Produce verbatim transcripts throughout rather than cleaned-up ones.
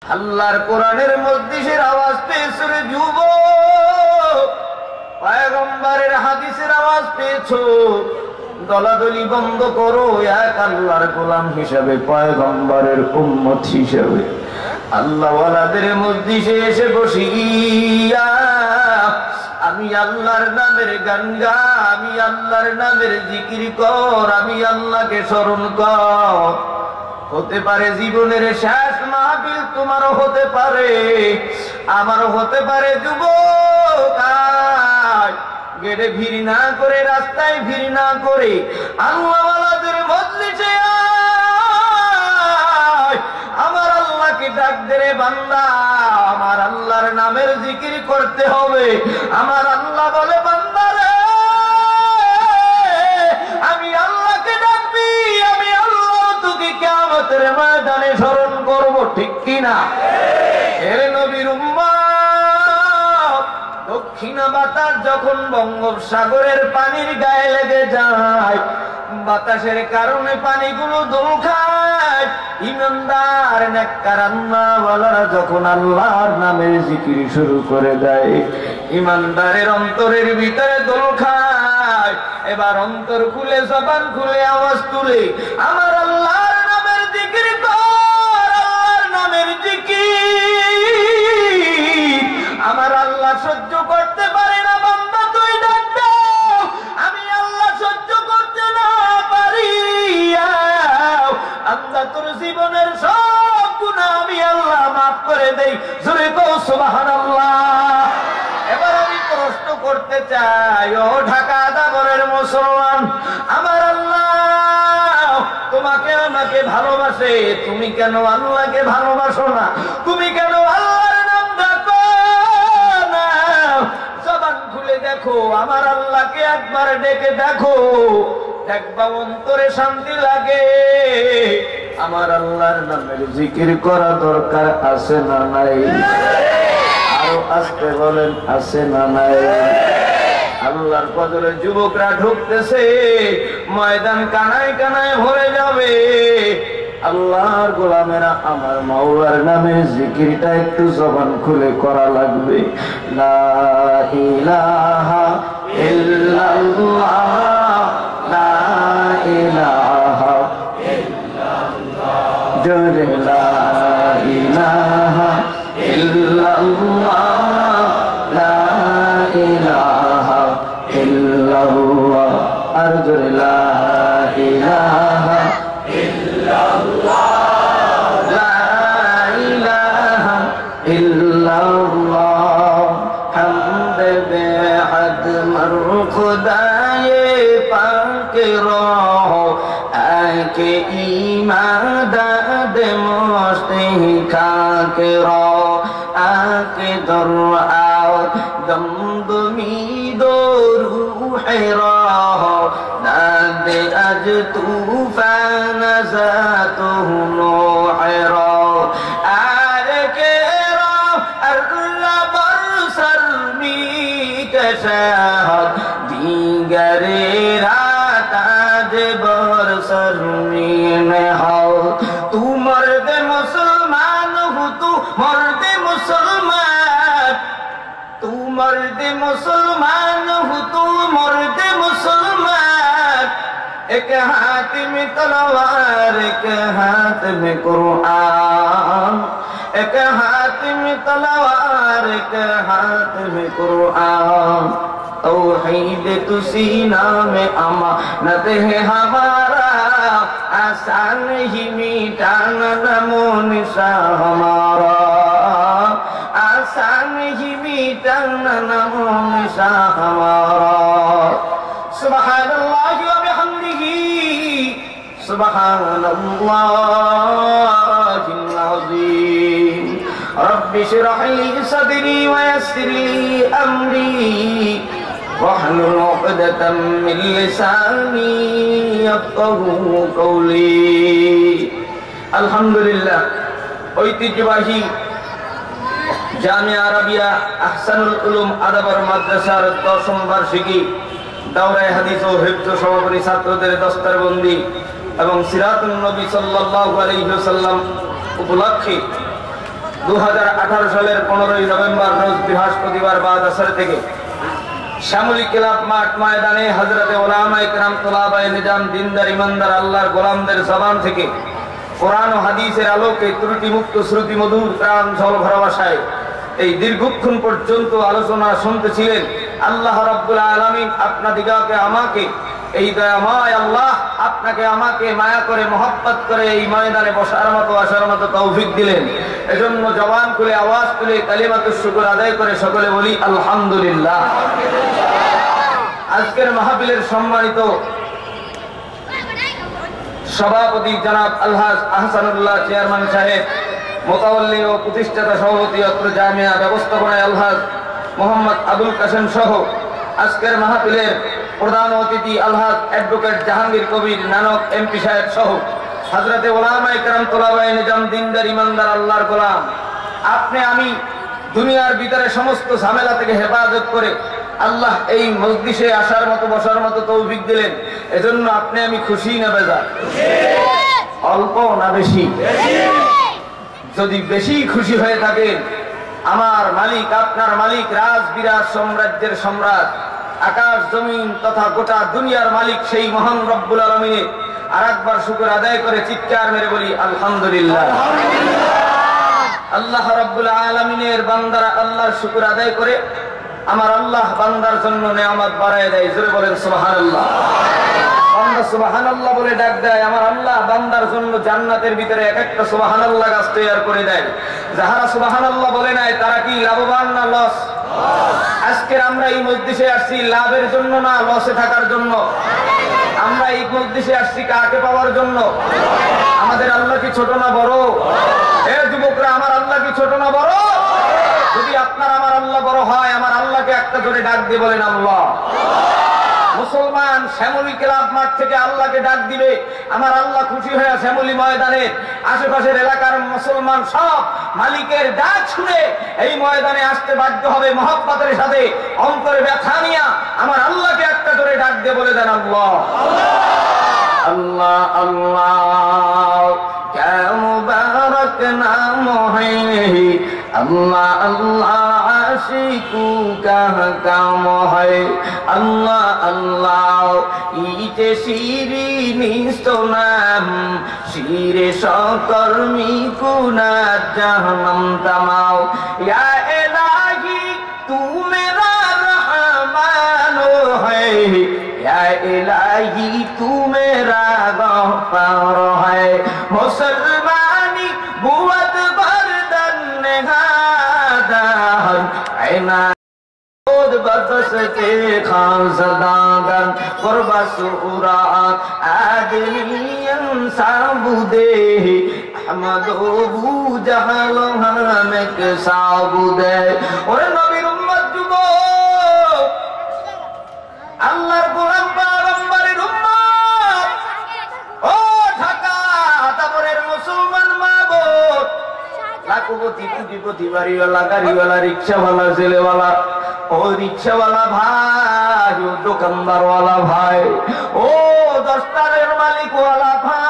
আল্লাহর কোরআনের মজলিসের আওয়াজ পেয়েছো রে যুবক, পয়গম্বরের হাদিসের আওয়াজ পেয়েছো, দলাদলি বন্ধ করো, এক আল্লাহর গোলাম হিসাবে, পয়গম্বরের উম্মত হিসাবে আল্লাহওয়ালাদের মজলিসে এসে বসিয়া আমি আল্লাহর নামের গান গা, আমি আল্লাহর নামের জিকির কর, আমি আল্লাহকে স্মরণ কর। হতে পারে জীবনের শেষ মাহফিল তোমারও হতে পারে, আমারও হতে পারে। যুবক গেটে ভিড় না করে, রাস্তায় ভিড় না করে আল্লাহওয়ালাদের মজলিসে আমার আল্লাহকে ডাক দে রে বান্দা, আমার আল্লাহর নামের জিকির করতে হবে। আমার আল্লাহ বলে বান্দা রে আমি আল্লাহকে ডাকবি, আমি আল্লাহ তোকে কিয়ামতের ময়দানে স্মরণ করব, ঠিক কিনা? এর নবীর উম্মত দক্ষিণা বাতাস যখন বঙ্গোপসাগরের পানির গায়ে লেগে যায়, বাতাসের কারণে পানিগুলো দোল খায়, ইমানদার নেককার আল্লাহওয়ালারা যখন আল্লাহর নামের জিকির শুরু করে দেয়, ইমানদারের অন্তরের ভিতরে দোল খায়। এবার অন্তর খুলে, জবান খুলে আওয়াজ তুলে আমার আল্লাহর নামের জিকির কর, আল্লাহর নামের জিকির। আমার আল্লাহ সহ্য করতে পারে না বান্দা, তুই ডাক দাও, আমি আল্লাহ সহ্য করতে না পারি। আল্লাহ তোর জীবনের সব গুনাহ আমি আল্লাহ মাফ করে দেই, জোরে কও সুবহানাল্লাহ। এবার আমি প্রশ্ন করতে চাই, ও ঢাকা দাবরের মুসলমান, আমার আল্লাহ তোমাকে আমাকে ভালোবাসে, তুমি কেন আল্লাহকে ভালোবাসো না? তুমি কেন আল্লাহর নাম ডাকো না? জবান খুলে দেখো, আমার আল্লাহকে একবার ডেকে দেখো, দেখবা অন্তরে শান্তি লাগে। আমার আল্লাহর নামের জিকির করা দরকার আছে না নাই? আরো আসতে বলেন, আছে না নাই? আল্লাহর কদরে যুবকরা ঢুকতেছে, ময়দান কানায় কানায় ভরে যাবে। আল্লাহর গোলামেরা আমার মাওলার নামে জিকিরটা একটু জবান খুলে করা লাগবে। লা ইলাহা ইল্লাল্লাহ, লা ইলাহা ইল্লাল্লাহ, জোরে লা ইলাহা ইল্লাল্লাহ, লা ইলাহা ইল্লাল্লাহ, আর জোরে লা ইলাহা ইল্লাল্লাহ, লা ইলাহা ইল্লাল্লাহ। হামদ বেহদ মর খুদায়ে পাক রহ, আকে ইমাদদ মুস্তি খাকে রহ, আকে দর আও দমদমি দো রূহে রহ, নাদ আজ তুফান জাতুহু নূহে রহ, আর কে রহ আল্লাহ বরসর মি কশাহদ, দিগরে রাত আজ বরসর মি হও। তু মর্দ মুসলমান হু, তু মর্দ মুসলমান, তু মর্দ মুসলমান হু, তু মর্দ মুসলমান। एक हाथ में तलवार, एक हाथ में कुरान, एक हाथ में तलवार, एक हाथ में कुरान। तौहीद तो सीना में अमानत है हमारा, आसान ही मिटाना नमो निशा हमारा, आसान ही मिटाना नमो निशा हमारा। सुब्हानल्लाह व बिहम्दिही, सुब्हानल्लाहिल अज़ीम। रब्बि इश्रह ली सदरी व यस्सिर ली अमरी, वाहलुल उक़दतम मिन लिसानी यफ़क़हू क़ौली। আলহামদুলিল্লাহ, ঐতিহ্যবাহী জামিয়া আরাবিয়া আহসানুল উলুম আদাবার মাদ্রাসার দশম বার্ষিকী দাওরায়ে হাদিস ও হিফজ সমাপনী ছাত্রদের দস্তারবন্দি এবং সিরাতুন নবী সাল্লাল্লাহু আলাইহি ওয়াসাল্লাম উপলক্ষে দু হাজার আঠারো সালের পনেরোই নভেম্বর রোজ বৃহস্পতিবার বাদ আসর থেকে শ্যামলী ক্লাব মাঠ ময়দানে হযরতে উলামায়ে কেরাম তোলাবায়ে নিজাম দিনদার ইমানদার আল্লাহর গোলামদের জবান থেকে কোরআন ও হাদিসের আলোকে ত্রুটিমুক্ত শ্রুতি মধুর প্রাণ ঝল ভরা ভাষায় এই দীর্ঘক্ষণ পর্যন্ত আলোচনা শুনতেছিলেন। আল্লাহ রাব্বুল আলামিন আপনাদিগকে আমাকে এই দয়াময় আল্লাহ আপনাকে আমাকে মায়া করে মহব্বত করে এই ময়দানে বসার মতো আসার মতো তৌফিক দিলেন। এজন্য জবান খুলে আওয়াজ তুলে কালিমাতুশ শুকর আদায় করে সকলে বলি আলহামদুলিল্লাহ। আজকের মাহফিলের সম্মানিত সভাপতি জনাব আলহাজ আহসানুল্লাহ চেয়ারম্যান সাহেব, মোতাওয়াল্লি ও প্রতিষ্ঠাতা সভাপতি অত্র জামিয়া ব্যবস্থাপনায় আলহাজ মোহাম্মদ আবুল কাসেম সহ আজকের মাহফিলের প্রধান অতিথি আলহাজ অ্যাডভোকেট জাহাঙ্গীর কবির নানক এমপি সাহেব সহ হযরতে উলামায়ে কেরাম তোলাবায়ে নিজাম দিনদার ইমানদার আল্লাহর গোলাম, আপনি আমি দুনিয়ার ভিতরে সমস্ত ঝামেলা থেকে হেফাজত করে আল্লাহ এই মজলিসে আসার মতো বসার মতো তৌফিক দিলেন। এজন্য আপনি আমি খুশি না বেজার? অল্প না বেশি? যদি বেশি খুশি হয়ে থাকেন, আমার মালিক আপনার মালিক রাজ বিরাজ সাম্রাজ্যের সম্রাট আকাশ জমিন তথা গোটা দুনিয়ার মালিক সেই মহান রব্বুল আলামিনের আরেকবার শুকর আদায় করে চিৎকার মেরে বলি আলহামদুলিল্লাহ। আল্লাহ রাব্বুল আলামিনের বান্দারা আল্লাহর শুকর আদায় করে আমার আল্লাহ বান্দার জন্য নেয়ামত বাড়ায় দেয়। জোরে বলেন সুবহানাল্লাহ। বান্দা সুবহানাল্লাহ বলে ডাক দেয়, আমার আল্লাহ বান্দার জন্য জান্নাতের ভিতরে এক একটা সুবহানাল্লাহ গাছ তৈরি করে দেয়। যারা সুবহানাল্লাহ বলে নাই তারা কি লাভবান না লস? আজকের আমরা এই মজলিসে আসছি লাভের জন্য না লসে থাকার জন্য? আমরা এই মজলিসে আসছি কাকে পাওয়ার জন্য? আমাদের আল্লাহ কি ছোট না বড়? এ যুবকরা, আমার আল্লাহ কি ছোট না বড়? যদি আপনার আমার আল্লাহ বড় হয়, আমার আল্লাহকে একটা করে ডাক দিয়ে বলেন আল্লাহ। মুসলমান শ্যামলী ক্লাব মাঠ থেকে আল্লাহকে ডাক দিবে, আমার আল্লাহ খুশি হয়ে শ্যামলী ময়দানের আশেপাশের এলাকার মুসলমান সব মালিকের ডাক শুনে এই ময়দানে আসতে বাধ্য হবে মহব্বতের সাথে, অন্তরে ব্যথা নিয়ে আমার আল্লাহকে একটা করে ডাক দিয়ে বলে দেন আল্লাহ আল্লাহ আল্লাহ। ক্যা মুবারক নাম হ্যায় আল্লাহ আল্লাহ, আশিকু কা কাম হয় আল্লাহ আল্লাহ। ইতে শিরিনিস্ত নাম শিরে সকর্মী কুনাত জাহান্নাম তামাও। ইয়া ইলাহি তু মেরা রহমান হ্যায়, ইয়া ইলাহি তু মেরা গফার হ্যায়। মুসলমানি বুয়াত বরদন নেহাদান আয়না बदसते खासदागन कुर्बसूरा आदमी इंसाबुदे अहमद बू जहाल हमेक साबुदे। और नबीर उम्मत जुबो আল্লাহর গোলাম পয়গম্বরের উম্মত, ও ঢাকা তাবরের মুসলমান মা-বোন, লাখপতি কোটিপতি বাড়িওয়ালা গাড়িওয়ালা রিক্সাওয়ালা ছেলেওয়ালা, ও রিক্সাওয়ালা ভাই, ও দোকানদারওয়ালা ভাই, ও দস্তারের মালিকওয়ালা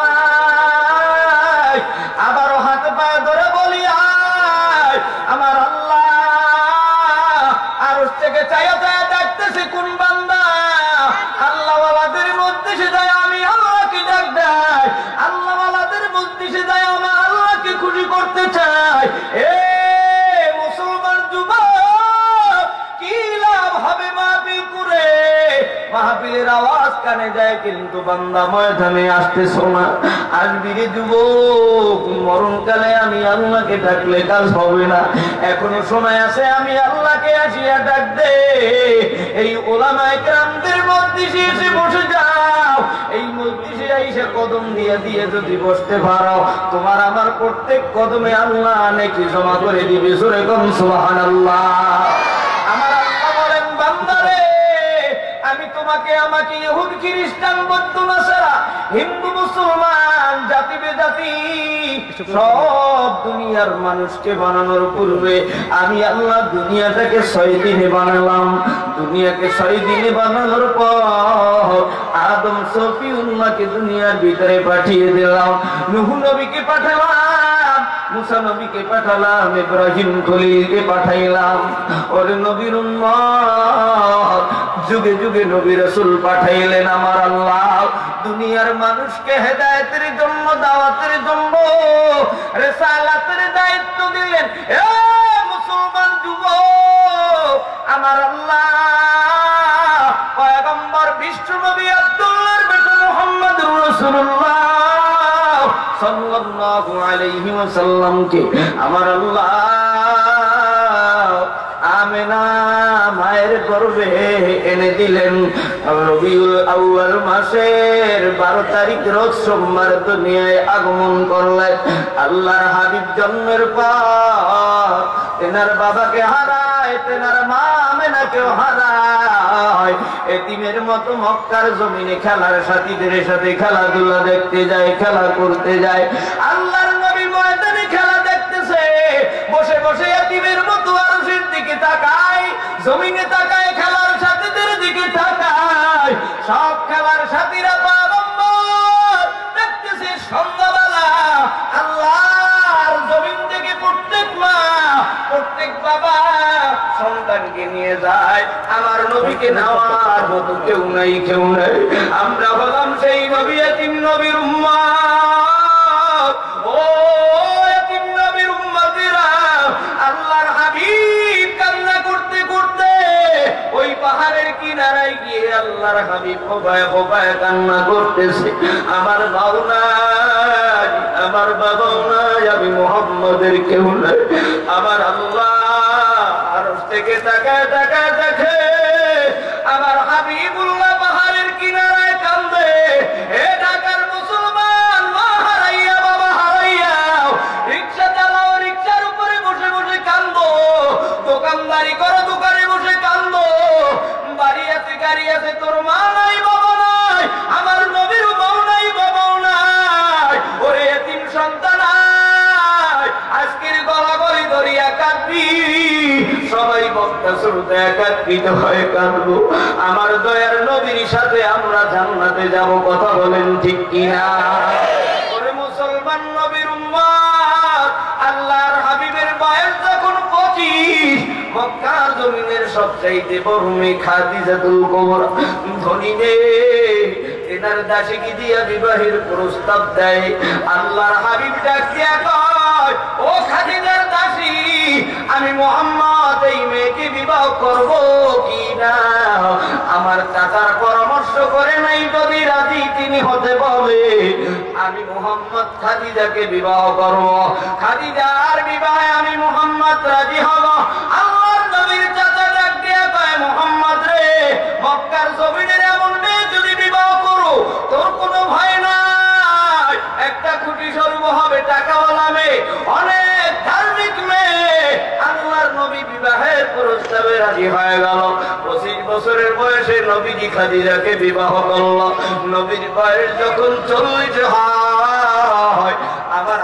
ভাই, আবারও হাত পায়ে ধরে বলি আয় আমার আল্লাহ আরশ থেকে চায়া চায়া ডাকতেছে কোন বান্দা? আল্লাহওয়ালাদের মধ্যে সে যায় আমি আল্লাহকে ডাক দেয়, আল্লাহওয়ালাদের মধ্যে সে যায় আমার আল্লাহকে খুশি করতে চায়। এ মুসলমান যুবক, কি লাভ হবে মাহফিল করে? মাহফিলের আওয়াজ কানে যায় কিন্তু বান্দা ময়দানে আসতেছ না। আসবি রে যুবক, মরণকালে আমি আল্লাহকে ডাকলে কাজ হবে না। এখনো সময় আছে, আমি আল্লাহকে আসিয়া ডাক দে। এই উলামায়ে কেরামদের মজলিসে এসে বসে যাও, এই মজলিসে এসে কদম দিয়ে দিয়ে যদি বসতে পারো, তোমার আমার প্রত্যেক কদমে আল্লাহ নেকি জমা করে দিবে। জোরে কোন সুবহানাল্লাহ। আমার আল্লাহ বলেন, বান্দারে আমি তোমাকে আমাকে ইহুদ খ্রিস্টান বৌদ্ধ নাসারা হিন্দু মুসলমান জাতি বেজাতি সব দুনিয়ার মানুষকে বানানোর পূর্বে আমি আল্লাহ দুনিয়াটাকে ছয় দিনে বানালাম। দুনিয়াকে ছয় দিনে বানানোর পর আদম সফিউল্লাহকে দুনিয়ার ভিতরে পাঠিয়ে দিলাম, নূহ নবীকে পাঠালাম, মুসা নবীকে পাঠালাম, ইব্রাহিম খলিলকে পাঠাইলাম। ওরে নবীর উম্মত, যুগে যুগে নবী রাসূল পাঠাইলেন আমার আল্লাহ দুনিয়ার মানুষকে হেদায়েতের জন্য, দাওয়াতের জন্য, রিসালাতের দায়িত্ব দিলেন। এ মুসলমান যুবক, আমার আল্লাহ পয়গম্বর বিশ্ব নবী আব্দুল্লাহর বেটা মুহাম্মদুর রাসূলুল্লাহ সাল্লাল্লাহু আলাইহি ওয়াসাল্লামকে আমার আল্লাহ আমেনা মায়ের গর্ভে এনে দিলেন। রবিউল আউয়াল মাসের বারো তারিখ রোজ সোমবার দুনিয়ায় আগমন করলেন। আল্লাহর হাবিব জন্মের পর তেনার বাবাকে হারায়, তেনার মা আমেনাকেও হারায়। এতিমের মতো মক্কার জমিনে খেলার সাথীদের সাথে খেলাধুলা দেখতে যায়, খেলা করতে যায়। আল্লাহর নবী ময়দানে খেলা দেখতেছে, বসে বসে এতিমের মতো আরশের দিকে তাকায়, জমিনে তাকায়, খেলার সাথীদের দিকে তাকায়। সব খেলার সাথীরা পয়গম্বর দেখতেছে সন্ধ্যাবেলা আল্লাহর জমিন থেকে প্রত্যেক মা, প্রত্যেক বাবা সন্তানকে নিয়ে যায়। আমার নবীকে নেওয়ার মতো কেউ নাই, কেউ নাই। আমরা হলাম সেই নবী, এতিম নবীর উম্মত। ও এতিম নবীর উম্মতিরা, আল্লাহর হাবিব কান্না করতে করতে ওই পাহাড়ের কিনারায় গিয়ে আল্লাহর হাবিব হোবায় হোবায় কান্না করতেছে। আমার বাবা নাই, আমার বাবাও নাই, আমি মুহাম্মদের কেউ নাই। আমার আল্লাহ আরশ থেকে তাকায় তাকায় দেখে আমার হাবিবুল্লাহ পাহাড়ের কিনারায় কান্দে। হে ঢাকার মুসলমান, মা হারাইয়া, বাবা হারাইয়া, রিকশা চালাও, রিকশার উপরে বসে বসে কান্দো, দোকানদারি করো, দোকানে বসে কান্দো, বাড়ি আছে, গাড়ি আছে, তোর মা নাই, বাবা নাই, আমার নবীর মাও নাই, বাবাও নাই। ওরে এতিম সন্তান, আজকের গলাগলি ধরিয়া কাঁদবি, সবাই বক্তা শ্রোতা একত্রিত হয়ে কাঁদবো। আমার দয়ার নবীর সাথে আমরা জান্নাতে যাব, কথা বলেন ঠিক কিনা? ওরে মুসলমান নবীর উম্মত, আল্লাহর হাবিবের বয়স যখন পঁচিশ, মক্কার জমিনের সবচাইতে বড় মেয়ে খাদিজাতুল কুবরা ধনী মেয়ে, এনার দাসীকে দিয়া বিবাহের প্রস্তাব দেয়। আল্লাহর হাবিব ডাক দিয়া কয়, ও খাদিজার দাসী, আমি মুহাম্মদ এই মেয়েকে বিবাহ করব কি না? আমার চাচার পরামর্শ করে নাই, যদি রাজি তিনি হতে বলে আমি মুহাম্মদ খাদিজাকে বিবাহ করব। খাদিজার বিবাহে আমি মুহাম্মদ রাজি হব। আল্লাহর নবীর চাচা ডাক দিয়া কয়, মুহাম্মদ রে, মক্কার জমিনের এমন মেয়ে যদি বিবাহ করো তোর কোনো ভয় নাই। একটা খুঁটি স্বরূপ হবে টাকাওয়ালা মেয়ে, অনেক ধার্মিক মেয়ে। আল্লাহর নবী বিবাহের প্রস্তাবে রাজি হয়ে গেল। পঁচিশ বছরের বয়সে নবীজি খাদিজাকে বিবাহ করল। নবীর বয়স যখন চল্লিশ হয়, আমার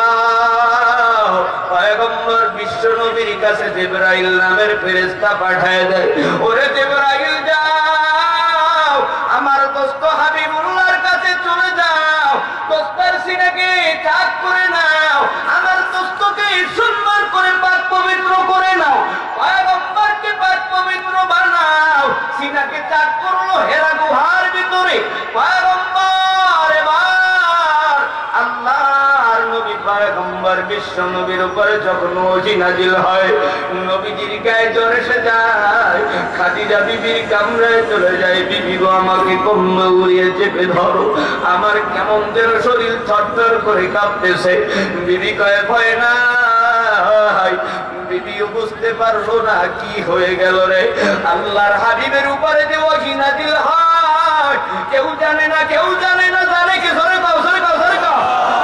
আল্লাহ পয়গম্বর বিশ্ব নবীর কাছে জিবরাইল নামের ফেরেশতা পাঠায় দেয়। ওরে জিবরাইল যাও, আমার দোস্ত হাবিবুল্লাহর কাছে চলে যাও, দোস্তের সিনাকে চাক করে নাও, আমার দোস্তকে সুন্দর করে পাক পবিত্র করে নাও, পয়গম্বরকে পাক পবিত্র বানাও। সিনাকে চাক করলো হেরা গুহার ভিতরে। পয়গম্বর এবার আল্লাহর নবী পয়গম্বর বিশ্ব নবীর উপরে যখন ওহী নাজিল হয়, নবীজির গায়ে জ্বর এসে যায়, খাদিজা বিবির কামরায় চলে যায়। বিবি গো, আমাকে কম্বল উড়িয়ে চেপে ধরো, আমার কেমন যেন শরীর থরথর করে কাঁপতেছে। বিবি কয়, ভয় নাই। বিবিও বুঝতে পারলো না কি হয়ে গেল রে। আল্লাহর হাবিবের উপরে যে ওহী নাজিল হয়, কেউ জানে না, কেউ জানে না, জানে কি? ধরে কাও, ধরে কাও, ধরে কাও।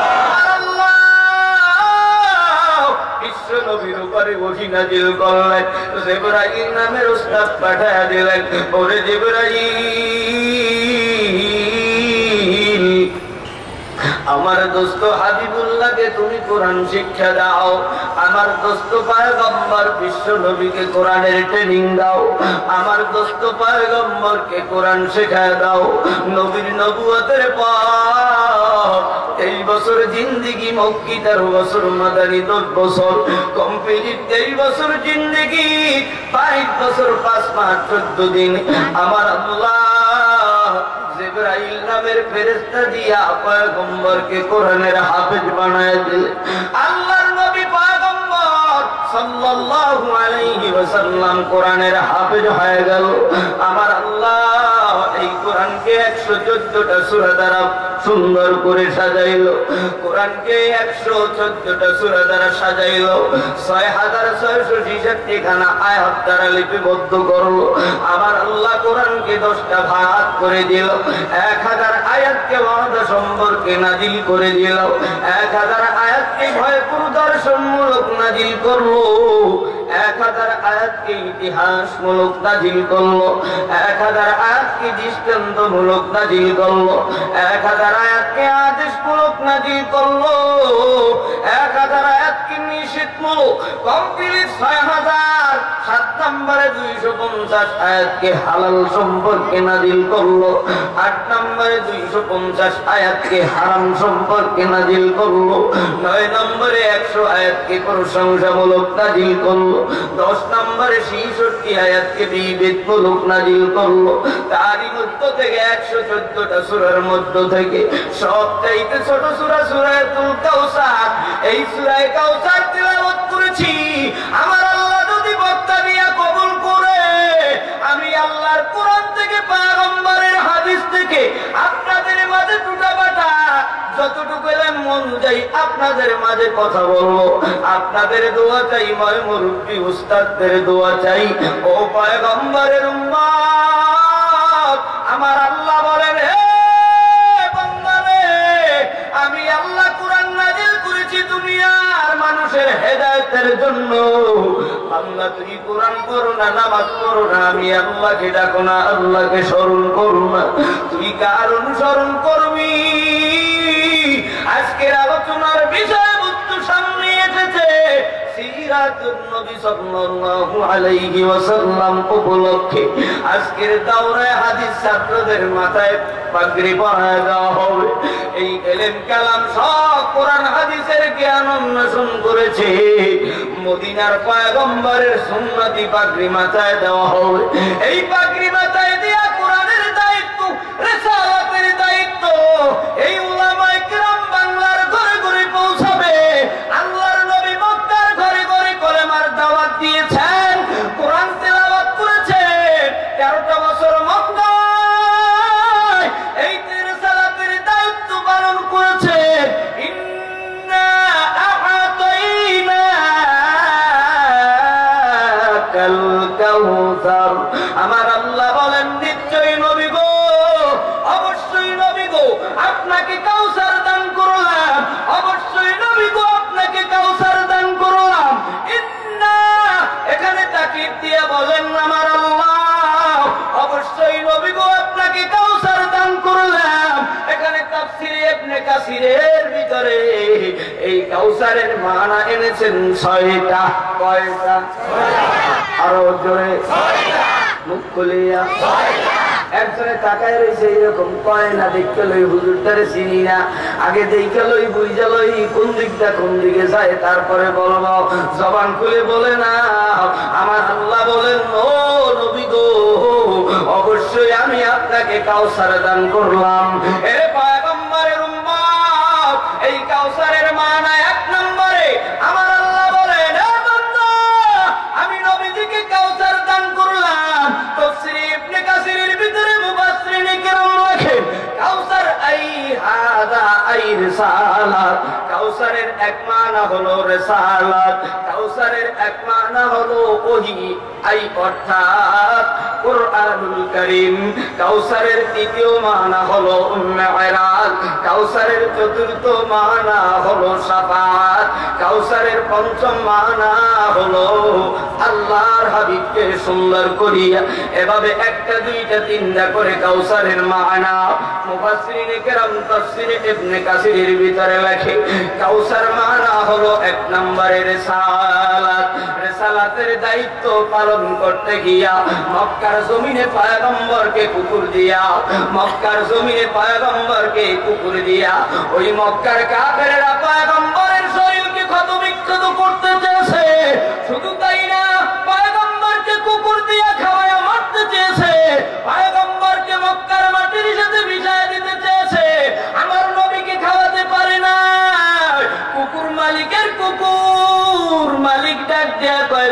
বিশ্ব নবীর উপরে ওহী নাজিল করলেন। জিবরাইল নামের ওস্তাদ পাঠায়া দিলেন। ওরে জিবরাইল, আমার দোস্ত হাবিবুল্লাহকে তুমি কোরআন শিক্ষা দাও, আমার দোস্ত পয়গম্বর বিশ্ব নবীকে কোরআনের ট্রেনিং দাও, আমার দোস্ত পয়গম্বরকে কোরআন শেখায় দাও। নবীর নবুয়তের পর এই বছর জিন্দেগি মক্কি, তেরো বছর মাদানী, দশ বছর কমপ্লিট। এই বছর জিন্দেগি বাইশ বছর পাঁচ মাস চোদ্দ দিন। আমার আল্লাহ জিবরাইল নামের ফেরেশতা দিয়া পয়গম্বরকে কোরআনের হাফেজ বানায় দিলেন। আল্লাহর নবী পয়গম্বর সাল্লাল্লাহু আলাইহি ওয়াসাল্লাম কোরআনের হাফেজ হয়ে গেল। আমার আল্লাহ এই কোরআনকে একশো চোদ্দটা সূরা দ্বারা সুন্দর করে সাজাইলো। কোরআনকে একশো চোদ্দটা সূরা দ্বারা সাজাইলো। ছয় হাজার ছয়শো ছেষট্টি খানা আয়াত দ্বারা লিপিবদ্ধ করলো। আমার আল্লাহ কোরআনকে দশটা ভাগ করে দিল। এক হাজার আয়াতকে ওয়াদা সম্পর্কে নাজিল করে দিল। এক হাজার আয়াতকে ভয় প্রদর্শনমূলক নাজিল করলো। এক হাজার আয়াতকে ইতিহাসমূলক নাজিল করলো। এক হাজার আয়াতকে দৃষ্টান্তমূলক নাজিল করলো। এক হাজার আয়াতকে আদেশমূলক নাজিল করলো। এক হাজার আয়াতকে নিষেধমূলক কমপ্লিট। ছয় হাজার সাত নম্বরে দুইশো পঞ্চাশ আয়াতকে হালাল সম্পর্কে নাজিল করলো। আট নম্বরে দুইশো পঞ্চাশ আয়াতকে হারাম সম্পর্কে নাজিল করলো। নয় নম্বরে একশো আয়াতকে প্রশংসামূলক নাজিল করলো। দশ নম্বরে ছেষট্টি আয়াতকে বিভেদমূলক নাজিল করলো। তারই মধ্য থেকে একশো চোদ্দটা সূরার মধ্য থেকে সবচাইতে ছোট সূরা সূরাতুল কাউসার। এই সূরায়ে কাউসার তিলাওয়াত করেছি। আমার আল্লাহ যদি বক্তা দিয়া কবুল করে, আমি আল্লাহর কোরআন থেকে পয়গম্বরের হাদিস থেকে আপনাদের মাঝে টুটাপাটা যতটুকু মন চাই আপনাদের মাঝে কথা বলবো। আপনাদের দোয়া চাই, ময় মুরব্বী উস্তাদদের দোয়া চাই। ও পয়গম্বরের উম্মত, আমার আল্লাহ বলেন, হে বান্দারে, আমি আল্লাহ কোরআন নাজিল করেছি দুনিয়ার মানুষের হেদায়েতের জন্য। আল্লাহ তুই কোরআন পড়ো না, নামাজ পড়ো না, আমি আল্লাহকে ডাকো না, আল্লাহকে স্মরণ করো না, তুই কার অনুসরণ করবি? আজকের আলোচনার বিষয়বস্তু সামনে এসেছে সিরাতুন নবী সাল্লাল্লাহু আলাইহি ওয়াসাল্লাম উপলক্ষে আজকের দাওরায়ে হাদিস ছাত্রদের মাথায় পাগড়ি পরায় দেওয়া হবে। এই ইলম কালাম সব কোরআন হাদিসের জ্ঞান অন্বেষণ করেছে। মদিনার পয়গম্বরের সুন্নতি পাগড়ি মাথায় দেওয়া হবে। এই পাগড়ি মাথায় দিয়া কোরআনের দায়িত্ব, রিসালাতের দায়িত্ব এই উলামায়ে কিরাম বাংলার ঘরে ঘরে পৌঁছাবে। আল্লাহর নবী মক্কার ঘরে ঘরে কলেমার দাওয়াত দিয়েছেন, কোরআন তেলাওয়াত করেছেন। তেরোটা বছর মক্কায় এই রিসালাতের দায়িত্ব পালন করেছেন। ইন্না আ'তাইনাকাল কাউসার। আমার আল্লাহ বলেন, নিশ্চয়ই নবী গো, অবশ্যই নবী গো, আপনাকে কাউসার দান করলাম। অবশ্যই নবী গো, আপনাকে কাউসার দান করলাম। ইন্না, এখানে তাকিদ দিয়ে বলেন আমার আল্লাহ, অবশ্যই নবী গো, আপনাকে কাউসার দান করলাম। এখানে তাফসীরে ইবনে কাসিরের ভিতরে এই কাউসারের মানা এনেছেন ছয়টা। কয়টা? আরো জোরে, মুখ খুলিয়া। একজনে তাকায় রয়েছে এরকম, কয় না দেখতে লই হুজুরটারে চিনি না, আগে দেখে লই বুঝা লই কোন দিকটা কোন দিকে যায়, তারপরে বলবো। জবান খুলে বলে না। আমার আল্লাহ বলেন, ও নবী গো, অবশ্যই আমি আপনাকে কাউসার দান করলাম। এ পয়গম্বরের উম্মত, এই কাউসারের মানা এক নম্বরে আমার আল্লাহ বলেন, হে বান্দা, আমি নবীজিকে কাউসার দান করলাম। তাফসীরে ইবনে কাসিরের ভিতরে মুফাসসিরিনে কেরাম লেখেন, কাউসার আই হাদা আই রিসালাত। কাউসারের এক মানা হলো রিসালাত, কাউসারের এক মানা হলো ওহী, আই অর্থাৎ কুরআনুল কারীম। কাউসারের তৃতীয় মানা হলো মিরাজ। কাউসারের চতুর্থ মানা হলো শাফাআত। কাউসারের পঞ্চম মানা হলো আল্লাহর হাবিবকে সুন্দর করিয়া। এভাবে একটা দুইটা তিনটা করে কাউসারের মানা মুফাসসিরিনে কেরাম তাফসীরে ইবনে কাসিরের ভিতরে লেখে, কাউসার মানা হলো এক নম্বরে রিসালাত। রিসালাতের দায়িত্ব পালন করতে গিয়া মক্কার জমিনে পয়গম্বরকে কুকুর দিয়া মক্কার জমিনে পয়গম্বরকে কুকুর দিয়া ওই মক্কার কাফেররা পয়গম্বরের শরীরকে ক্ষত বিক্ষত করতে চেয়েছে। শুধু তাই না, পয়গম্বরকে কুকুর দিয়া খাওয়ায় মারতে চেয়েছে, পয়গম্বরকে মক্কার মাটির সাথে মিশিয়ে দিতে চেয়েছে। আমার নবীকে খাওয়াতে পারে না। কুকুর মালিকের কুকুর মালিক ডাক দেয়া কয়,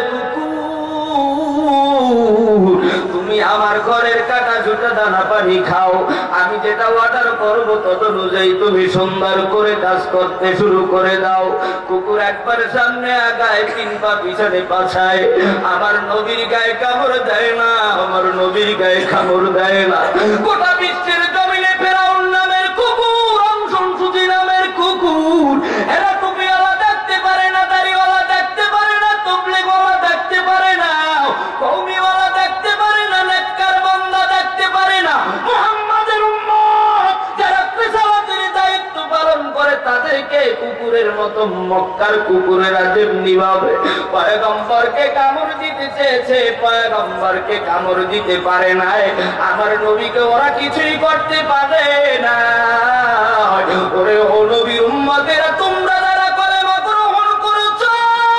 কুকুর তুমি আমার ঘরের কাটা জুটা দানা পানি খাও, আমি যেটা অর্ডার করবো তত অনুযায়ী তুমি সুন্দর করে কাজ করতে শুরু করে দাও। কুকুর একবার সামনে আগায়, তিন পা পিছনে পাছায়। আমার নবীর গায়ে কামড় দেয় না, আমার নবীর গায়ে কামড় দেয় না। গোটা বিশ্বের জমিনে ফেরাউন নামের কুকুর, অংশী নামের কুকুর, এরা টুপিওয়ালা দেখতে পারে না, দাড়িওয়ালা দেখতে পারে না, তবলিগওয়ালা দেখতে পারে না, কওমিওয়ালা দেখতে পারে না, নেককার বান্দা দেখতে পারে না। মুহাম্মাদের উম্মত যারা রিসালাতের দায়িত্ব পালন করে তাদেরকে কুকুরের মতো মক্কার কুকুরেরা যেমনি ভাবে পয়গম্বরকে কামড় দিতে চেয়েছে, পয়গম্বরকে কামড় দিতে পারে না। আমার নবীকে ওরা কিছুই করতে পারে না। ওরে ও নবীর উম্মতেরা, তোমরা যারা কলেমা গ্রহণ করেছো,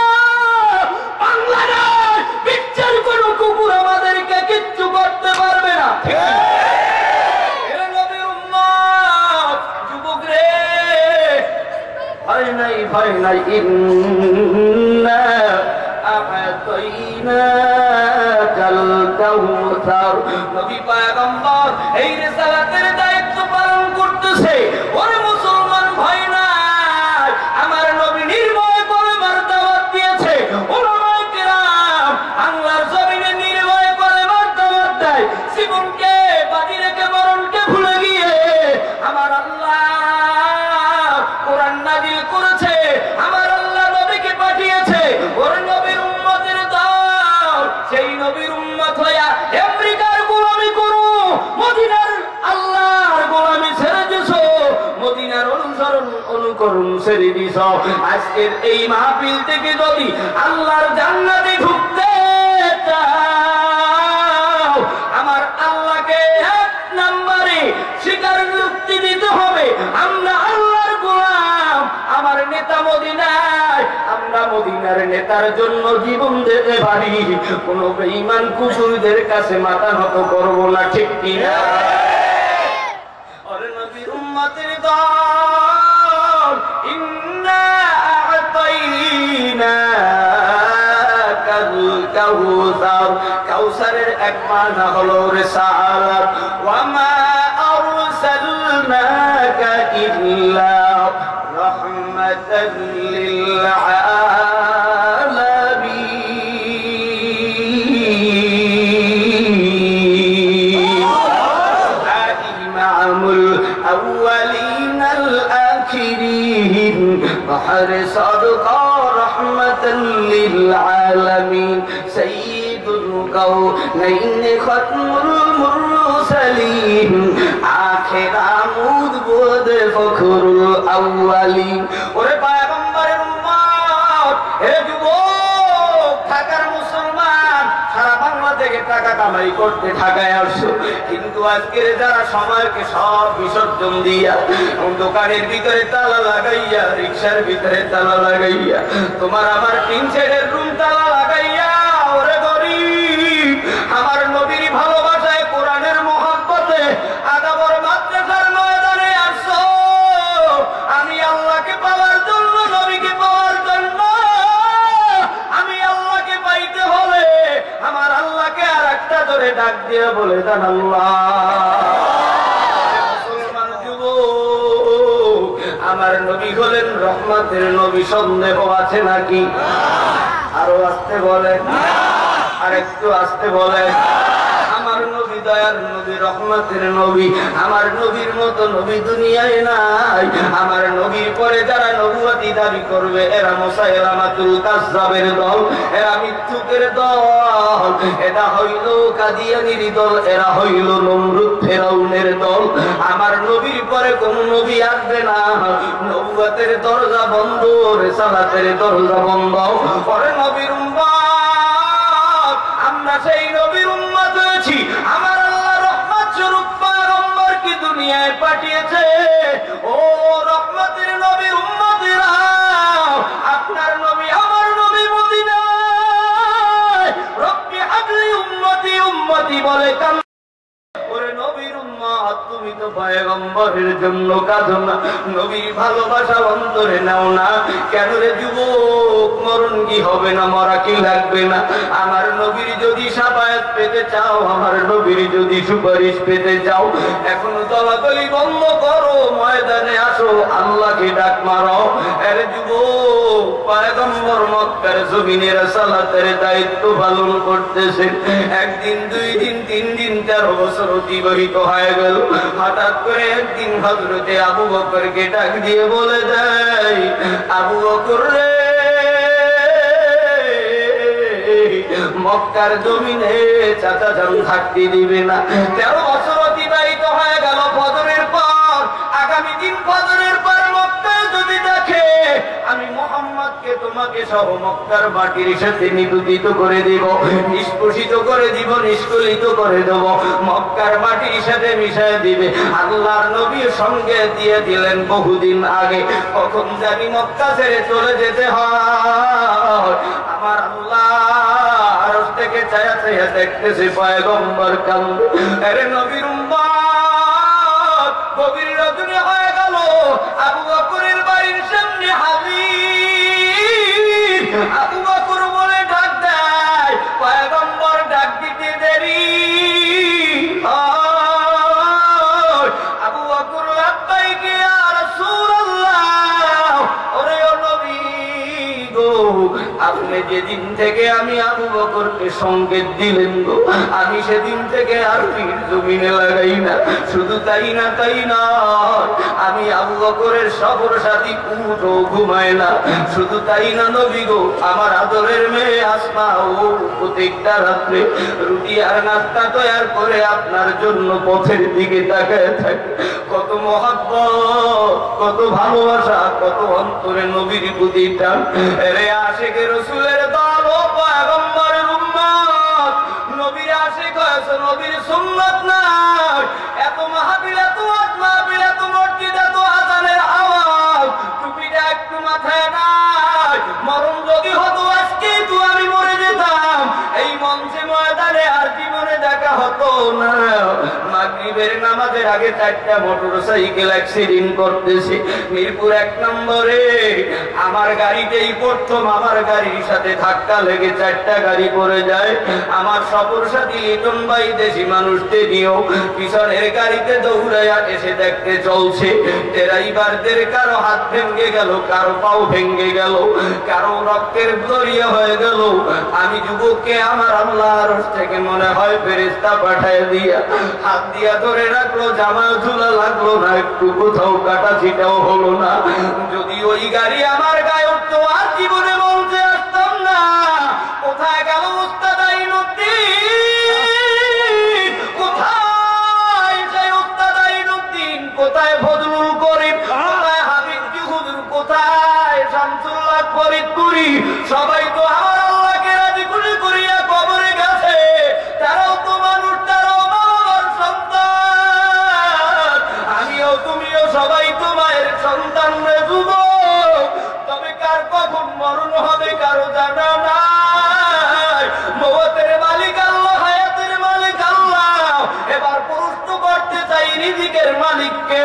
বাংলাদেশ বিশ্বের কোন কুকুর আমাদেরকে কিচ্ছু করতে পারবে না। নবীর উম্মত, যুবক রে, ভয় নাই ভয় নাই, ইন্না আ'তাইনাকাল কাউসার। নবী পয়গম্বর এই রিসালাতের দায়িত্ব পালন করতেছে। ওরে মুসলমান ভয় নাই, আমার নবী নির্ভয় কলেমার দাওয়াত দিয়েছে। উলামায়ে কিরাম বাংলার জমিনে নির্ভয় কলেমার দাওয়াত দেয়। জীবনকে বাজি রেখে মরণকে ভুলে গিয়ে আমার আল্লাহ কোরআন নাযিল করেছে, আমার আল্লাহ নবীকে পাঠিয়েছে। ওর নবীর উম্মতের দল, সেই নবীর উম্মত হইয়া আমেরিকার গোলামি করো, মদিনার আল্লাহর গোলামি ছেড়ে দিছো, মদিনার অনুসরণ অনুকরণ ছেড়ে দিছো। আজকের এই মাহফিল থেকে যদি আল্লাহর জান্নাতে ঢুকতে চাও, আমার আল্লাহকে এক নম্বরে স্বীকার যুক্তি দিতে হবে আমরা আল্লাহর গোলাম। আমার নেতা মদিনায়, আমরা মদিনার নেতার জন্য জীবন দিতে পারি। কোন বেঈমান কুকুরদের কাছে মাথা নত করবো না, ঠিক কিনা? ওরে নবীর উম্মতের দল, ইন্না আ'তাইনাকাল কাউসার। কাউসারের এক মানা হলো রিসালাত। ওয়া মা আরসালনাকা ইল্লা রাহমাতাল লিল আলামিন। ইমামুল আউয়ালিন আল আখিরিন وحرصت رحمة للعالمين سيد الكونين ختم المرسلين آخر عمود بود فخر الأولين। ওরে পয়গম্বরের উম্মত, হে যুবক, ঢাকার মুসলমান, সারা বাংলা থেকে টাকা কামাই করতে ঢাকায় আসছো, কিন্তু আজকের যারা সময়কে সব বিসর্জন দিয়া দোকানের ভিতরে তালা লাগাইয়া, রিক্সার ভিতরে তালা লাগাইয়া, তোমার আমার তিন ছেলের রুম তালা লাগাইয়া, ওরে গরিব, আমার নবীর ভালোবাসায় কোরআনের মহব্বতে আদাবর মাদ্রাসার ময়দানে আসছো। আমি আল্লাহকে পাওয়ার জন্য, নবীকে পাওয়ার জন্য, আমি আল্লাহকে পাইতে হলে আমার আল্লাহকে আর একটা ধরে ডাক দিয়ে বলে দেন আল্লাহ। মুসলমান যুবক, আমার নবী হলেন রহমতের নবী, সন্দেহ আছে নাকি? আরো আসতে বলেন, আর একটু আসতে বলেন। আমার নবী দয়ার নবী, রহমতের নবী, আমার নবীর মতো নবী দুনিয়ায় নাই। আমার নবীর পরে যারা নবুয়তি দাবি করবে এরা মুসাইলামাতুল কাযযাবের দল, এরা মিথ্যুকের দল, এরা হইল কাদিয়ানীর দল, এরা হইল নমরুদ ফেরাউনের দল। আমার নবীর পরে কোন নবী আসবে না, নবুয়তের দরজা বন্ধ, রিসালাতের দরজা বন্ধ। পরে নবীর উম্মত সেই নবীর উম্মত হয়েছি। আমার আল্লাহ রহমত স্বরূপ পয়গম্বরকে দুনিয়ায় পাঠিয়েছে। ও রহমতের নবীর উম্মতেরা, আপনার নবী আমার নবী মদিনায় রব্বি হাবলি উম্মতি উম্মতি বলে কাম। ওরে নবীর উম্মত, তুমি তো পয়গম্বরের জন্য কাঁদো না, নবীর ভালোবাসা অন্তরে নাও না কেন রে যুবক? মরণ কি হবে না? মরা কি লাগবে না? আমার নবীর যদি শাফায়াত পেতে চাও, আমার নবীর যদি সুপারিশ পেতে চাও, এখন দলাদলি বন্ধ করো, ময়দানে আসো, আল্লাহকে ডাক মারো। আরে যুবক, পয়গম্বর মক্কার জমিনে রাসালাতের দায়িত্ব পালন করতেছেন। একদিন, দুই দিন, তিন দিন, তেরো বছর অতিবাহিত হয়ে গেল। হঠাৎ করে একদিন হযরতে আবু বকরকে ডাক দিয়ে বলে দেয়, আবু বকর রে, মক্কার জমিনে চাচা জান থাকতে দিবে না। তেরো বছর অতিবাহিত হয়ে গেল। ফজরের পর, আগামী দিন ফজরের পর মক্কায় যদি দেখে আমি মুহাম্মদকে তোমাকে সহ মক্কার মাটির সাথে নিবেদিত করে দিব, নিষ্পোষিত করে দিব, নিষ্কলিত করে দেব, মক্কার মাটির সাথে মিশিয়ে দিবে। আল্লাহর নবীর সঙ্গে দিয়ে দিলেন বহুদিন আগে, কখন জানি মক্কা ছেড়ে চলে যেতে হয়। আমার আল্লাহ আরশ থেকে ছায়া ছায়া দেখতেছে পয়গম্বর কান্দে। আরে নবীর উম্মত, গভীর রজনী হয়ে গেল, আবু বকরের বাড়ির সামনে হাজির। আবু বকর বলে ডাক দেয়, পয়গম্বর ডাক দিতে দেরি। আবু বকর লাব্বাইক ইয়া রাসূলুল্লাহ। ওরে ও নবী গো, আপনি যেদিন থেকে আমি আবু বকরকে সংকেত দিলেন গো, আমি সেদিন থেকে আর পীর জমিনে লাগাই না। শুধু তাই না, তাই না, আমি আবু বকরের সফর সাথী উঠো ঘুমায় না। শুধু তাই না নবী গো, আমার আদরের মেয়ে আসমা ও প্রত্যেকটা রাত্রে রুটি আর নাস্তা তৈরি করে আপনার জন্য পথের দিকে তাকায় থাকে। কত মহব্বত, কত ভালোবাসা, কত অন্তরে নবীর প্রতি টান। রে আশিকে রাসূলের দল ও পয়গম্বরের উম্মত, নবীর আশিক হয়েছে, নবীর সুন্নাত নাই। এত মাহফিল, এত ওয়াজ মাহফিল, এত মসজিদ, এত আযানের আওয়াজ, টুপিটা একটু মাথায় নাই। মরণ যদি হতো আজকে তো আমি মরে যেতাম, এই মঞ্চে ময়দানে আর জীবনে দেখা হতো না। মাগরিবের নামাজের আগে চারটা মোটরসাইকেল অ্যাক্সিডেন্ট করতেছে মিরপুর এক নম্বরে। আমার গাড়িতেই প্রথম আমার গাড়ির সাথে ধাক্কা লেগে চারটা গাড়ি পড়ে যায়। আমার সফর সাথী লিটন ভাই দেশি মানুষদের নিয়েও পিছনের গাড়িতে দৌড়াইয়া এসে দেখতে চলছে। ড্রাইভারদের কারো হাত ভেঙে গেল, কারো পাও ভেঙে গেল, কারো রক্তের দরিয়া হয়ে গেল। আমি যুবককে আমার আল্লাহর আরশ থেকে মনে হয় ফেরেশতা পাঠায় দিয়া হাত দিয়া ধরে রাখলো, জামা ঝুলা লাগলো না, একটু কোথাও কাটা ছিটাও হলো না। যদি ওই গাড়ি আমার গায়ে উঠতো আর জীবনে মঞ্চে আসতাম না। কোথায় গেল উস্তাদ আইনুদ্দিন? কোথায় সেই উস্তাদ আইনুদ্দিন? কোথায় ফজলুল করিম? কোথায় হাবিব হুজুর? কোথায় শামসুল্লাহ ফরিদপুরি? সবাই তো আমার আল্লাহকে রাজি খুশি করিয়া কবরে গেছে। তারাও তো মানুষ, তারাও বাবার সন্তান। আমিও তুমিও সবাই তো মায়ের সন্তান রে যুবক। তবে কার কখন মরণ হবে কারো জানা নাই। মওতের মালিক আল্লাহ, হায়াতের মালিক আল্লাহ। এবার প্রশ্ন করতে চাই, রিজিকের মালিক কে?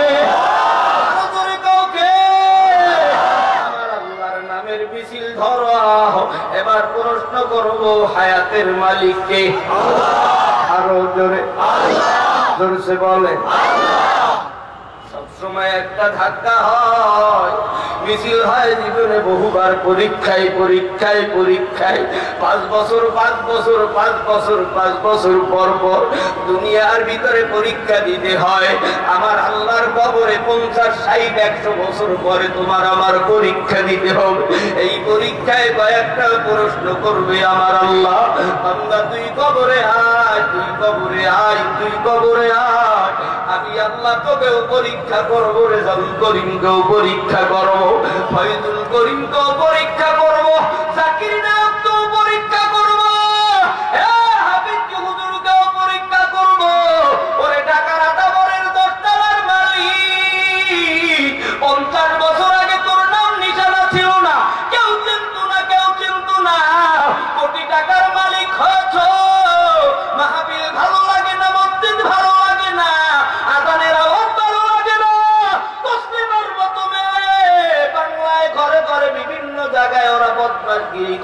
এবার প্রশ্ন করব, হায়াতের মালিক কে? আরো জোরে জোরসে বলে। সবসময় একটা ধাক্কা হয়, মিছিল হয় জীবনে বহুবার, পরীক্ষায় পরীক্ষায় পরীক্ষায়। পাঁচ বছর পাঁচ বছর পাঁচ বছর পাঁচ বছর পর পর দুনিয়ার ভিতরে পরীক্ষা দিতে হয়। আমার আল্লাহর কবরে পঞ্চাশ ষাট একশো বছর পরে তোমার আমার পরীক্ষা দিতে হবে। এই পরীক্ষায় কয়েকটা প্রশ্ন করবে আমার আল্লাহ, বান্দা তুই কবরে আয়, তুই কবরে আয়, তুই কবরে আয়। আমি আল্লাহ তোকেও পরীক্ষা করবো, রেজাউল করিমকেও পরীক্ষা করবো, ফয়জুল করিমকেও পরীক্ষা করবো, জাকির নায়ককেও পরীক্ষা করবো।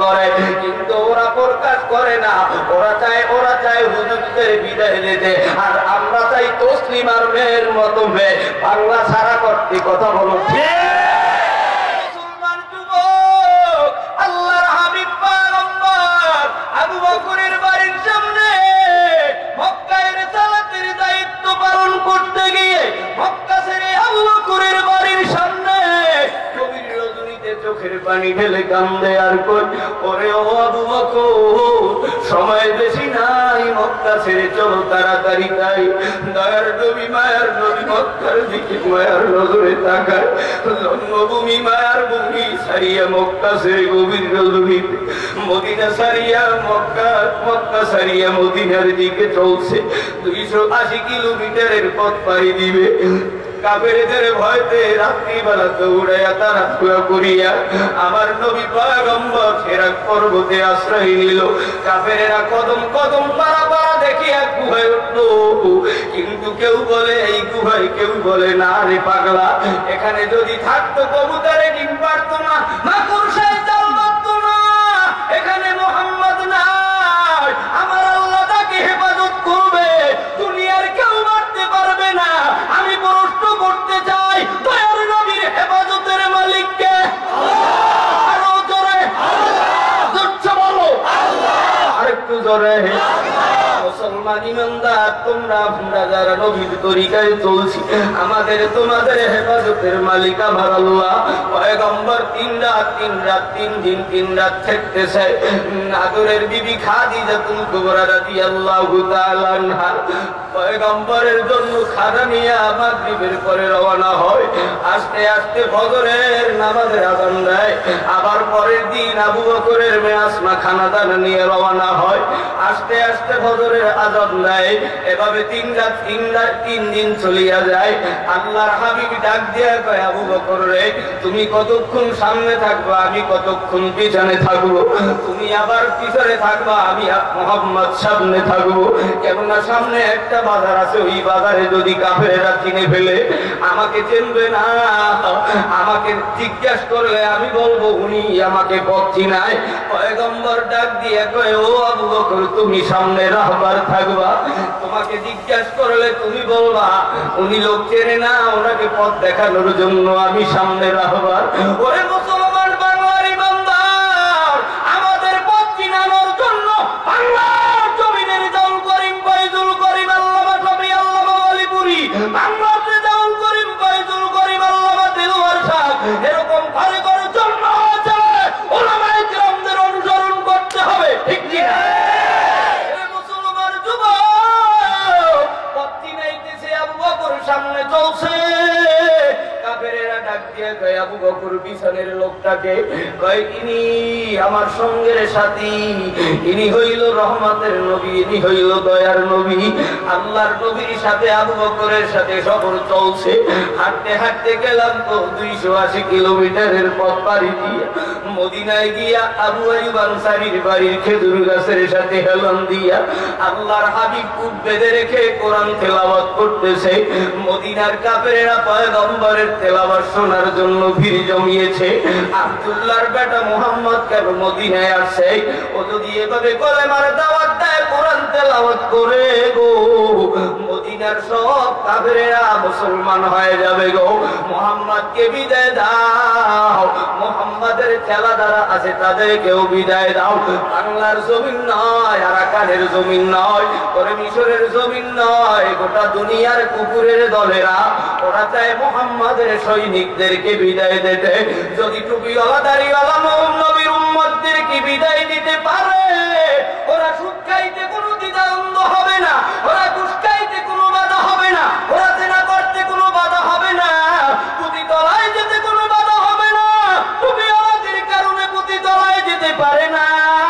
করে, কিন্তু ওরা প্রকাশ করে না। ওরা চায় ওরা চায় হুজুরদের বিদায় দিতে, আর আমরা চাই তসলিমার মেয়ের মতো মেয়ে বাংলা সারা করতে। কথা বলো ঠিক? মুসলমান যুবক, আল্লাহর হাবিব পয়গম্বর আবু বকরের বাড়ির সামনে মক্কায় রিসালাতের দায়িত্ব পালন করতে গিয়ে মক্কা ছেড়ে আবু বকরের বাড়ির সামনে গভীর রজনীতে চোখের পানি ঢেলে কান্দে আর কই, ওরে ও আবু বকর, সময় বেশি নাই, মক্কা ছেড়ে চলো তাড়াতাড়ি। তাই দয়ার নবী মায়ার নবী মক্কার দিকে মায়ার নজরে তাকায়। জন্মভূমি মায়ার ভূমি সারিয়া মক্কা ছেড়ে গভীর রজনীতে মদিনা সারিয়া মক্কা মক্কা সারিয়া মদিনার দিকে চলছে। দুইশো আশি কিলোমিটারের পথ পাড়ি দিবে। কাফেরদের ভয়তে রাত্রিবেলা দৌড়াইয়া তারা খুয়া করিয়া আমার নবী পয়গম্বর সেরা পর্বতে আশ্রয় নিল। কাফেরেরা কদম কদম পাড়া পাড়া দেখিয়া গুহায় উঠল, কিন্তু কেউ বলে এই গুহায়, কেউ বলে না রে পাগলা, এখানে যদি থাকতো কবুতরে ডিম পারতো না, মাকড়সায় জাল বাঁধতো না, এখানে মুহাম্মদ নাই, আমার আল্লাহ তাকে হেফাজত করবে, দুনিয়ার কেউ মারতে পারবে না। আমি প্রশ্ন করতে চাই, দয়ার নবীর হেফাজতের মালিক কে? আরো জোরে বলো, আরেকটু জোরে। মুসলমান ইমানদার, তোমরা আমরা যারা নবীর তরিকায় চলছি, আমাদের তোমাদের হেফাজতের মালিক আমার আল্লাহ। পয়গম্বর তিন রাত তিন রাত তিন দিন তিন রাত থাকতেছে। আদরের বিবি খাদিজাতুল কুবরা রাদিয়াল্লাহু তাআলা আনহা পয়গম্বরের জন্য খানা নিয়ে মাগরিবের পরে রওনা হয়। আস্তে আস্তে ফজরের নামাজের আযান দেয়। আবার পরের দিন আবু বকরের মেয়ে আসমা খানা দানা নিয়ে রওনা হয়। আস্তে আস্তে ফজরের আযান দেয়। এভাবে তিন রাত তিন রাত তিন দিন চলিয়া যায়। আল্লাহর হাবিব ডাক দিয়া কয়, আবু বকর রে, তুমি কতক্ষণ সামনে থাকবা, আমি কতক্ষণ পিছনে থাকবো? তুমি আবার পিছনে থাকবা, আমি মুহাম্মদ সামনে থাকবো। কেননা সামনে একটা বাজার আছে, ওই বাজারে যদি কাফেরেরা চিনে ফেলে আমাকে চিনবে না। আমাকে জিজ্ঞাসা করলে আমি বলবো উনি আমাকে পথ চিনায়। পয়গম্বর ডাক দিয়ে কয়, ও আবু বকর, তুমি সামনে রাহবার থাকবা। তোমাকে জিজ্ঞাসা করলে তুমি বলবা উনি লোক চেনে না, ওনাকে পথ দেখানোর জন্য আমি সামনে রাহবার। ওরে মুসলমান বাংলার ইমানদার, আমাদের পথ চিনানোর জন্য বাংলার জমিনের জাউল করিম ফয়জুল করিম আল্লামা শফি আল্লামা ওয়ালিপুরি, বাংলার জাউল করিম ফয়জুল করিম আল্লামা দিলওয়ার শাহ, এরকম ঘরে ঘরে জন্ম আছে। ওলামায়ে কিরামদের অনুসরণ করতে হবে, ঠিক কি না? মুসলমান যুবক, পথ চিনাইতেছে আবু বকর সামনে চলছে। কাফেরেরা ডাক দিয়ে কয়, আবু বকর পিছনের লোকটাকে কয়, ইনি আমার সঙ্গের সাথী, ইনি হইল রহমতের নবী, ইনি হইল দয়ার নবী। আল্লাহর নবীর সাথে আবু বকরের সাথে সফর চলছে। হাঁটতে হাঁটতে গেলাম তো দুইশো আশি কিলোমিটারের পথ পাড়ি দিয়ে মদিনায় গিয়া আবু আইয়ুব আনসারীর বাড়ির খেজুর গাছের সাথে হেলান দিয়া আল্লাহর হাবিব কুপ বেঁধে রেখে কোরআন তেলাওয়াত করতেছে। মদিনার কাফেরেরা পয়গম্বরের তেলাওয়াত শোনার জন্য ভিড় জমিয়েছে। আব্দুল্লাহর বেটা মুহাম্মদ কেন মদিনায় আসছে? ও যদি এভাবে কলেমার দাওয়াত দেয়, কোরআন তেলাওয়াত করে গো, মদিনার সব কাফেরেরা মুসলমান হয়ে যাবে গো। মুহাম্মদকে বিদায় দাও, মুহাম্মাদের চেলা যারা আছে তাদেরকেও বিদায় দাও। বাংলার জমিন নয়, আরাকানের জমিন নয়, ওরে মিশরের জমিন নয়, গোটা দুনিয়ার কুকুরের দলেরা ওরা চায় মুহাম্মাদের সৈনিকদেরকে বিদায় দিতে। যদি টুপিওয়ালা দাড়িওয়ালা নবীর উম্মতদেরকে বিদায় দিতে পারে, ওরা সুদ খাইতে কোনো দ্বিধাদ্বন্দ্ব হবে না, ওরা ঘুষ খাইতে কোনো বাধা হবে না, ওরা জেনা করতে কোনো বাধা হবে না, পুঁতি তলায় যেতে কোনো বাধা হবে না, টুপিওয়ালাদের কারণে পুঁতি তলায় যেতে পারে না,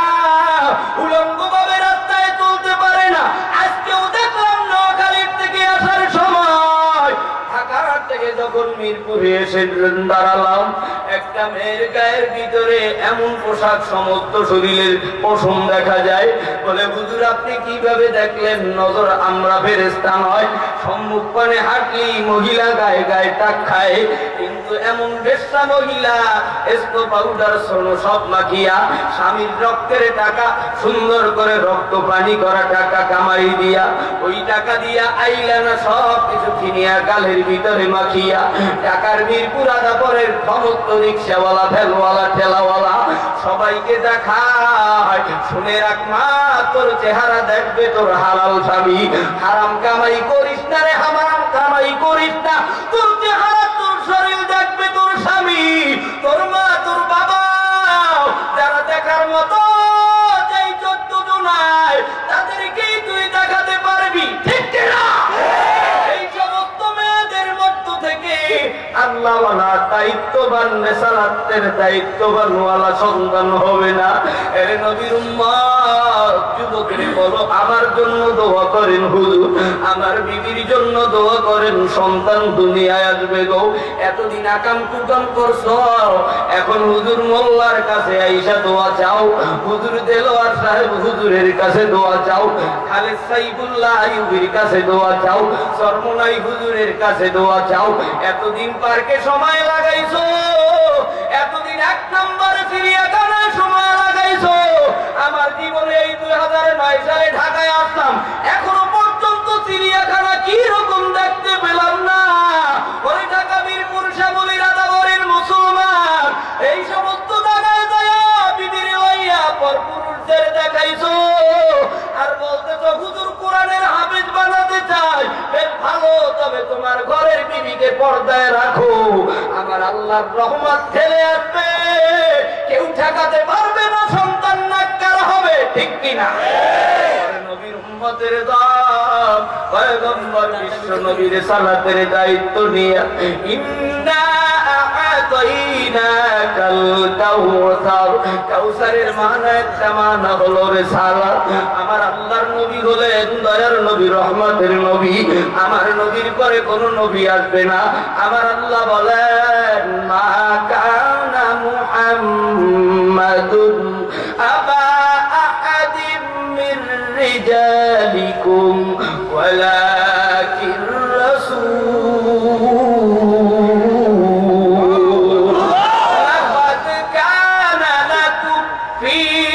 উলঙ্গ ভাবে রাস্তায় চলতে পারে না। আজকেও দেখলাম নোয়াখালীর থেকে আসার সময় ঢাকার থেকে যখন মিরপুরে এসে দাঁড়ালাম, একটা মেয়ের গায়ের ভিতরে এমন পোশাক সমস্ত শরীরের পশম দেখা যায়। বলে হুজুর আপনি কিভাবে দেখলেন? নজর আমরা ফেরেশতা নয়, সম্মুখ পানে হাঁটলেই মহিলা গায়ে গায়ে টাক খায়, কিন্তু এমন বেশ্যা মহিলা এসকো পাউডার সোনো সব মাখিয়া স্বামীর রক্তের টাকা সুন্দর করে রক্ত পানি করা টাকা কামাই দিয়া ওই টাকা দিয়া আইলানা সব কিছু কিনিয়া গালের ভিতরে মাখিয়া টাকার মিরপুর আদাপরের সমস্ত রিক্সাওয়ালা ভ্যানওয়ালা ঠেলাওয়ালা সবাইকে দেখায়। শুনে রাখ মা, তোর চেহারা দেখবে তোর হালাল স্বামী। হারাম কামাই করিস না রে, হারাম কামাই করিস না। তোর চেহারা তোর শরীর দেখবে তোর স্বামী, তোর মা, তোর বাবা, যারা দেখার মতো যেই চোদ্দ জনায় তাদেরকেই তুই দেখাতে পারবি, ঠিক কিনা? এই সমস্ত মেয়েদের মধ্য থেকে আল্লাহওয়ালা দায়িত্ববান নেশালাতের দায়িত্ববান ওয়ালা সন্তান হবে না। এর নবীর উম্মত যুবকের বলো আমার জন্য দোয়া করেন হুজুর, আমার বিবির জন্য দোয়া করেন, সন্তান দুনিয়ায় আসবে গো। এতদিন আকাম কুকাম করছো, এখন হুজুর মোল্লার কাছে আইসা দোয়া চাও, হুজুর দেলোয়ার সাহেব হুজুরের কাছে দোয়া চাও, খালেদ সাইফুল্লাহ আইয়ুবের কাছে দোয়া চাও, সরমনাই হুজুরের কাছে দোয়া চাও। এতদিন পার্কে সময় লাগাইছো, এতদিন এক নম্বরে চিড়িয়াখানায় সময় লাগাইছো। আমার জীবনে এই দুই হাজার নয় সালে ঢাকায় আসলাম, এখনো পর্যন্ত চিড়িয়াখানা কি রকম দেখতে পেলাম না। ওই ঢাকা মিরপুর শ্যামলী রাধাবরের মুসলমান এই সমস্ত জায়গায় যায় বিবির লইয়া পরপুরুষদের দেখাইছো, আর বলতেছো হুজুর কোরআনের হাফেজ বানাতে চাই। বেশ ভালো, তবে তোমার ঘরের বিবিকে পর্দায় রাখো, আমার আল্লাহর রহমত ঠেলে আসবে, কেউ ঠেকাতে পারবে না, সন্তান নাক্কার হবে, ঠিক কিনা? নবীর উম্মতের দাম পয়গম্বর বিশ্ব নবীর সালাতের দায়িত্ব নিয়ে ইন্না আ'তাইনাকাল কাউসার, কাউসারের মানে একটা মানে হলো রিসালাত। আমার আল্লাহর নবী হলেন দয়ার নবী, রহমতের নবী। আমার নবীর পরে কোন নবী আসবে না। আমার আল্লাহ বলেন মা কানা মুহাম্মাদুন আবা আহাদিম মির রিজালিকুম ওয়ালাকিন রাসূল। লাকাদ কানা লাকুম ফি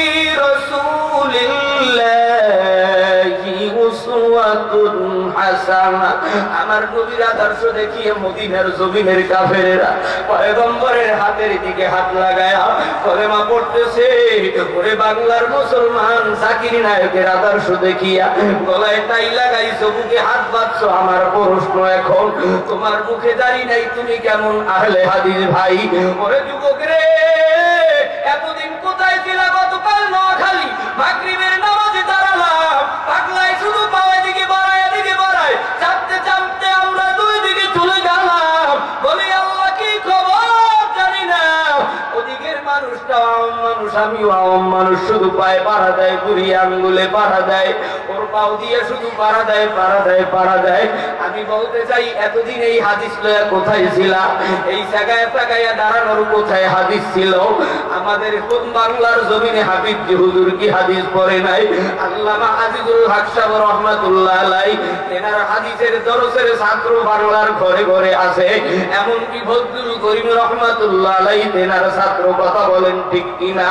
রাসূলিল্লাহি উসওয়াতুন হাসানা। আমার নবীর আদর্শ দেখিয়ে মদিনার জমিনের কাফেরেরা পয়গম্বরের হাতের দিকে হাত লাগায়া কলেমা পড়তেছে। ওরে বাংলার মুসলমান, জাকির নায়কের আদর্শ দেখিয়া গলায় টাই লাগাইছো, বুকে হাত বাঁধছো। আমার প্রশ্ন এখন, তোমার মুখে দাঁড়ি নাই, তুমি কেমন আহলে হাদিস ভাই? ওরে যুবক রে, এতদিন কোথায় ছিলা? গতকাল নোয়াখালী মাগরিবের নামাজে দাঁড়ালাম, পাগলায় শুধু পাওয়া দিকে বাড়ায় দিকে বাড়ায়, চাপতে চাপতে আমরা দুই দিকে চলে গেলাম। বলি আল্লাহ কি খবর জানি না। ওদিকের মানুষটা আওয়াম মানুষ, আমিও আওয়াম মানুষ, শুধু পায়ে পাড়া দেয়, বুড়ি আঙ্গুলে পাড়া দেয়, ওর পাও দিয়ে শুধু পাড়া দেয় পাড়া দেয় পাড়া দেয়। আমি বলতে চাই এতদিন এই হাদিস লয়া কোথায় ছিল? এই জায়গায় জায়গায় দাঁড়ানোর কোথায় হাদিস ছিল? আমাদের কোন বাংলার জমিনে হাফিজ হুজুর কি হাদিস পড়ে নাই? আল্লামা আজিজুল হক সাহেব রহমাতুল্লাহ আলাইহি তেনার হাদিসের দরসের ছাত্র বাংলার ঘরে ঘরে আছে। এমন কি ফজলুল করিম রহমাতুল্লাহ আলাইহি তেনার ছাত্র, কথা বলেন ঠিক কিনা?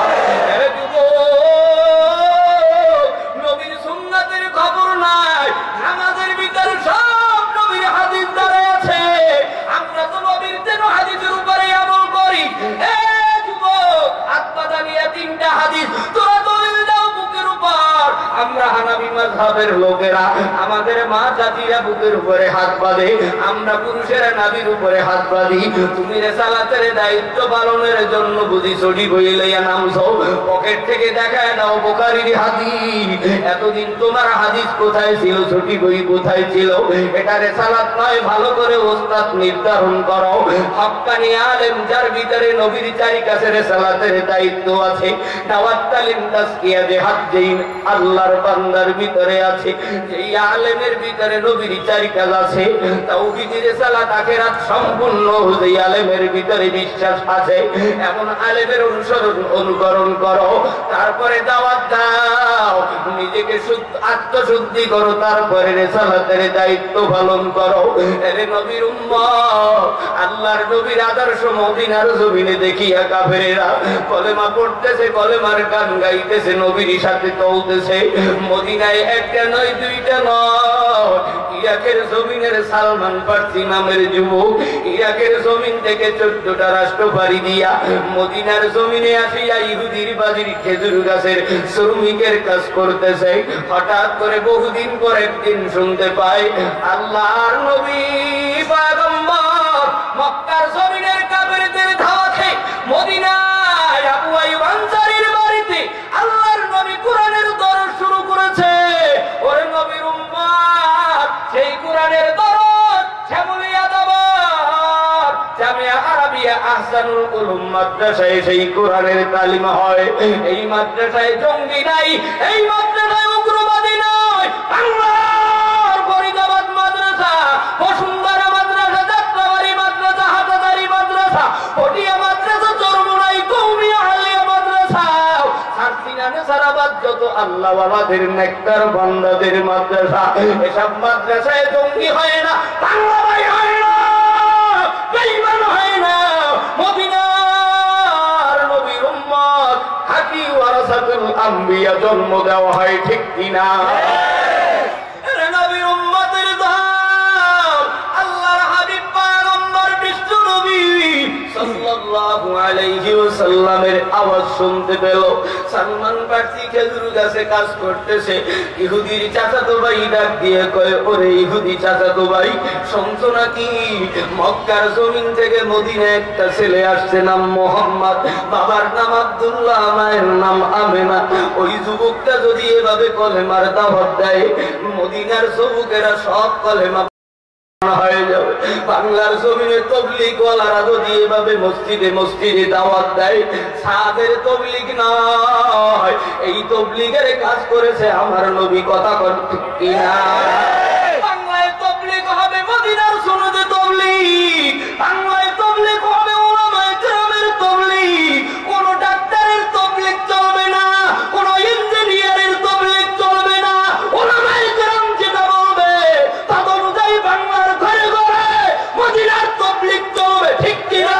নবীর সুন্নাতের খবর নাই, নামাজের ভিতরে সব নবীর হাদিস দ্বারা আছে। আমরা তো নবীর যেন হাদিসের উপরে আমল করি। এ যুবক, আত্মা জানিয়া তিনটা হাদিস তোরা দলিল দাও বুকের উপর। আমরা হানাফি মাযহাবের লোকেরা আমাদের মা জাতিরা বুকের উপরে হাত বাঁধে, আমরা পুরুষেরা নাভির উপরে হাত বাঁধি। তুমি রিসালাতের দায়িত্ব পালনের জন্য বুঝি ছড়ি বই লইয়া নামছো, পকেট থেকে দেখায় নাও বুখারীর হাদিস। এতদিন তোমার হাদিস কোথায় ছিল? ছুটি বই কোথায় ছিল? এটা রিসালাত নয়, ভালো করে ওস্তাদ নির্ধারণ করো। হক্কানি আলেম যার ভিতরে নবীর চারি কাছে রিসালাতের দায়িত্ব আছে, দাওয়াত তালিম তাজকিয়া জিহাদ যেই আল্লাহর বান্দার ভিতরে ভিতরে আছে। এই আলেমের ভিতরে নবীর চার কাজ আছে, তাওহীদ রিসালাত আখিরাত সম্পূর্ণ এই আলেমের ভিতরে বিশ্বাস আছে। এমন আলেমের অনুসরণ অনুকরণ করো, তারপরে দাওয়াত দাও, নিজেকে আত্মশুদ্ধি করো, তারপরে রিসালাতের দায়িত্ব পালন করো। এরে নবীর উম্মত, আল্লাহর নবীর আদর্শ মদিনার জমিনে দেখিয়া কাফেরেরা কলেমা পড়তেছে, কলেমার গান গাইতেছে, নবীর সাথে চলতেছে। মদিনায় একটা নয়, দুইটা নয়, ইরাকের জমিনের সালমান ফার্সি নামের যুবক ইরাকের জমিন থেকে চোদ্দটা রাষ্ট্র পাড়ি দিয়া মদিনার জমিনে আসিয়া ইহুদির বাজির খেজুর গাছের শ্রমিকের কাজ করতেছে। হঠাৎ করে বহুদিন পর একদিন শুনতে পায় আল্লাহর নবী পয়গম্বর মক্কার জমিনের কাফেরদের ধাওয়াতে মদিনায় আবু আইয়ুব আনসারীর বাড়িতে আল্লাহর নবী কোরআনের দরস শুরু করেছে। ওরে নবীর উম্মত, সেই কোরআনের দরস শ্যামলিয়া দাবাত জামিয়া আরাবিয়া আহসানুল উলুম মাদ্রাসায় সেই কোরআনের তালিম হয়। এই মাদ্রাসায় জঙ্গি নাই, এই মাদ্রাসায় উগ্রবাদী নয়। বাংলার ফরিদাবাদ মাদ্রাসা, বসুন্ধরা মাদ্রাসা, যাত্রাবাড়ি মাদ্রাসা, হাটাদারি মাদ্রাসা, পটিয়া মাদ্রাসা, চরমুনাই কওমি আলিয়া মাদ্রাসা, সারসিনানে সারাবাদ যত আল্লাহ ওয়ালাদের নেককার বান্দাদের মাদ্রাসা, এসব মাদ্রাসায় জঙ্গি হয় না, বাংলা ভাই হয় না, বেঈমান হয় না। মদিনার নবীর উম্মত খাঁটি ওয়ারাসাতুল আম্বিয়া জন্ম দেওয়া হয়, ঠিক কিনা? এর নবীর উম্মতের দাম আল্লাহর হাবিব পয়গম্বর বিশ্ব নবী সাল্লাল্লাহু আলাইহি ওয়াসাল্লামের আওয়াজ শুনতে পেল। সালমান ফার্সি খেজুর গাছে কাজ করতেছে। ইহুদির চাচাতো ভাই ডাক দিয়ে কয়, ওরে ইহুদি চাচাতো ভাই, শুনছো নাকি মক্কার জমিন থেকে মদিনায় একটা ছেলে আসছে, নাম মোহাম্মদ, বাবার নাম আব্দুল্লাহ, মায়ের নাম আমেনা। ওই যুবকটা যদি এভাবে কলেমার দাওয়াত দেয়, মদিনার যুবকেরা সব কলেমা হয়ে যাবে। বাংলার জমিনে তবলিগ ওয়ালারা যদি এভাবে মসজিদে মসজিদে দাওয়াত দেয়, সাদের তবলিগ নয়, এই তবলিগের কাজ করেছে আমার নবী। কথা কন ঠিক কিনা? বাংলায় তবলিগ হবে মদিনার সুন্নতে তবলিগ, বাংলায় তবলিগ হবে উলামায়ে কেরামের তবলিগ। কোন ডাক্তারের তবলিগ চলবে না, কোন ইঞ্জিনিয়ারের তবলিগ চলবে না। উলামায়ে কেরাম যেটা বলবে তার অনুযায়ী বাংলার ঘরে ঘরে মদিনার তবলিগ চলবে, ঠিক কিনা?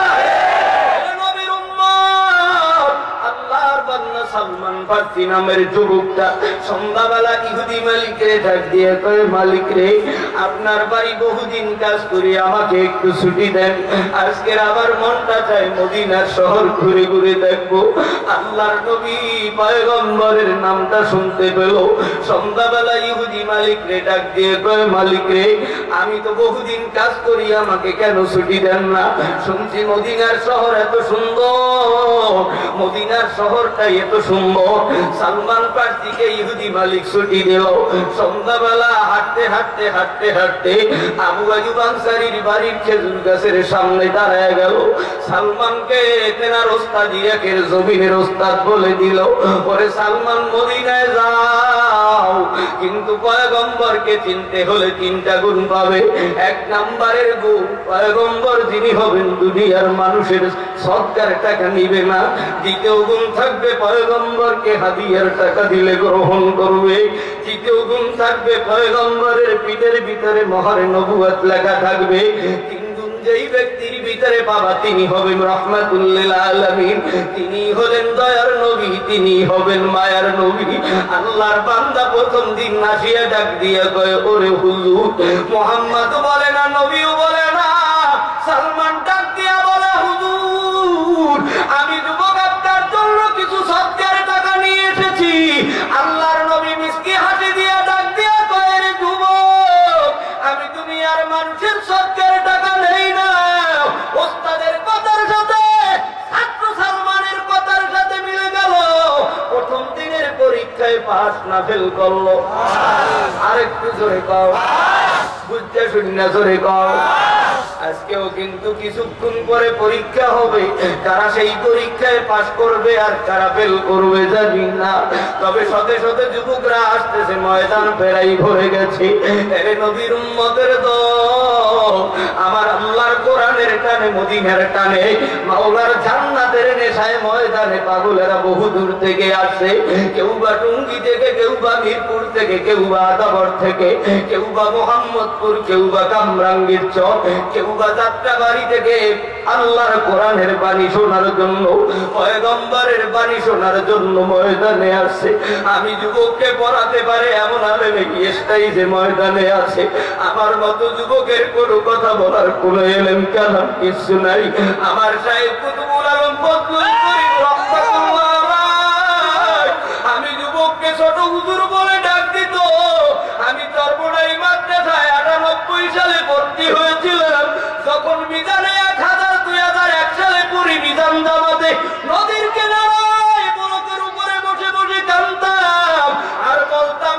নবীর উম্মত, আল্লাহর বান্দা সালমান ফার্সি নামের যুবকটা সন্ধ্যাবেলা ইহুদি মালিকরে ডাক দিয়ে কয়, মালিক রে, আপনার বাড়ি বহুদিন কাজ করি, আমাকে একটু ছুটি দেন। আজকের আবার মনটা চায় মদিনার শহর ঘুরে ঘুরে দেখবো। আল্লাহর নবী পয়গম্বরের নামটা শুনতে পেল। সন্ধ্যাবেলা ইহুদি মালিক রে ডাক দিয়ে কয়, মালিক রে, আমি তো বহুদিন কাজ করি, আমাকে কেন ছুটি দেন না? শুনছি মদিনার শহর এত সুন্দর, মদিনার শহরটাই এত সুন্দর। সালমান ফার্সিকে ইহুদি মালিক ছুটি দিল। সন্ধ্যাবেলা হাঁটতে হাঁটতে হাঁটতে হাঁটতে আবু আইয়ুব আনসারীর বাড়ির খেজুর গাছের সামনে দাঁড়ায় গেল। সালমানকে তেনার ওস্তাদি একের জমিনের ওস্তাদ বলে দিল, পরে সালমান মদিনায় যাও, কিন্তু পয়গম্বরকে চিনতে হলে তিনটা গুণ পাবে। এক নাম্বারের গুণ, পয়গম্বর যিনি হবেন দুনিয়ার মানুষের সৎকার টাকা নিবে না। দ্বিতীয় গুণ থাকবে, পয়গম্বরকে হাদিয়ার টাকা দিলে গ্রহণ করবে। তৃতীয় গুণ থাকবে, পয়গম্বরের পিঠের ভিতরে মহরে নবুয়ত লেখা থাকবে। তিন গুণ যেই ব্যক্তির ভিতরে পাবা, তিনি হবেন রাহমাতুল লিল আলামিন, তিনি হলেন দয়ার নবী, তিনি হবেন মায়ার নবী। আল্লাহর বান্দা প্রথম দিন আসিয়া ডাক দিয়া কয়, ওরে হুজুর, মুহাম্মদ বলে না, নবীও বলে না। সালমান ডাক দিয়া বলে, হুজুর, আমি যুবক আপনার জন্য কিছু সৎকার টাকা নিয়ে এসেছি। আল্লাহর নবী মিষ্টি হাসি দিয়া ডাক দিয়া কয়, রে যুবক, আমি তুমি আর মানুষের সৎকার টাকা নেই না। ওস্তাদের কথার সাথে ছাত্র সালমানের কথার সাথে মিলে গেল। প্রথম দিনের পরীক্ষায় পাস না ফেল করলো। আরেকটু জোরে কও, বুঝতে শুনি না, জোরে কও। আজকেও কিন্তু কিছুক্ষণ পরে পরীক্ষা হবে, কারা সেই পরীক্ষায় পাস করবে আর কারা ফেল করবে জানি না। তবে শতে শতে যুবকরা আসতেছে, ময়দান ফেরাই ভরে গেছে। এরে নবীর উম্মতের দল, আমার আল্লাহর কোরআনের টানে, মদিনার টানে, মাওলার জান্নাতের নেশায় ময়দানে পাগলেরা বহু দূর থেকে আসে। কেউ বা টুঙ্গি থেকে, কেউ বা মিরপুর থেকে, কেউ বা আদাবর থেকে, কেউ বা মোহাম্মদপুর, কেউ বা কামরাঙ্গীর চর, কেউ বা যাত্রাবাড়ি থেকে আল্লাহর কোরআনের বাণী শোনার জন্য, পয়গম্বরের বাণী শোনার জন্য ময়দানে আসে। আমি যুবককে পড়াতে পারে এমন আলেমে গিয়েছটাই যে ময়দানে আছে। আমার মতো যুবকের কোনো কথা বলার কোনো এলেম কালাম কিছু নাই। আমার সাহেব কুতুবুল আলম ফজলুল করিম রাহমাতুল্লাহ, আমি যুবককে ছোট হুজুর বলে ডাক দিত। আমি চরবড়াই মাদ্রাসায় আটানব্বই সালে ভর্তি হয়েছিলাম। যখন মিজানে এক হাজার দুই হাজার এক সালে পুরি মিজান জামাতে নদীর কিনারায় বরফের উপরে বসে বসে কাঁদতাম আর বলতাম,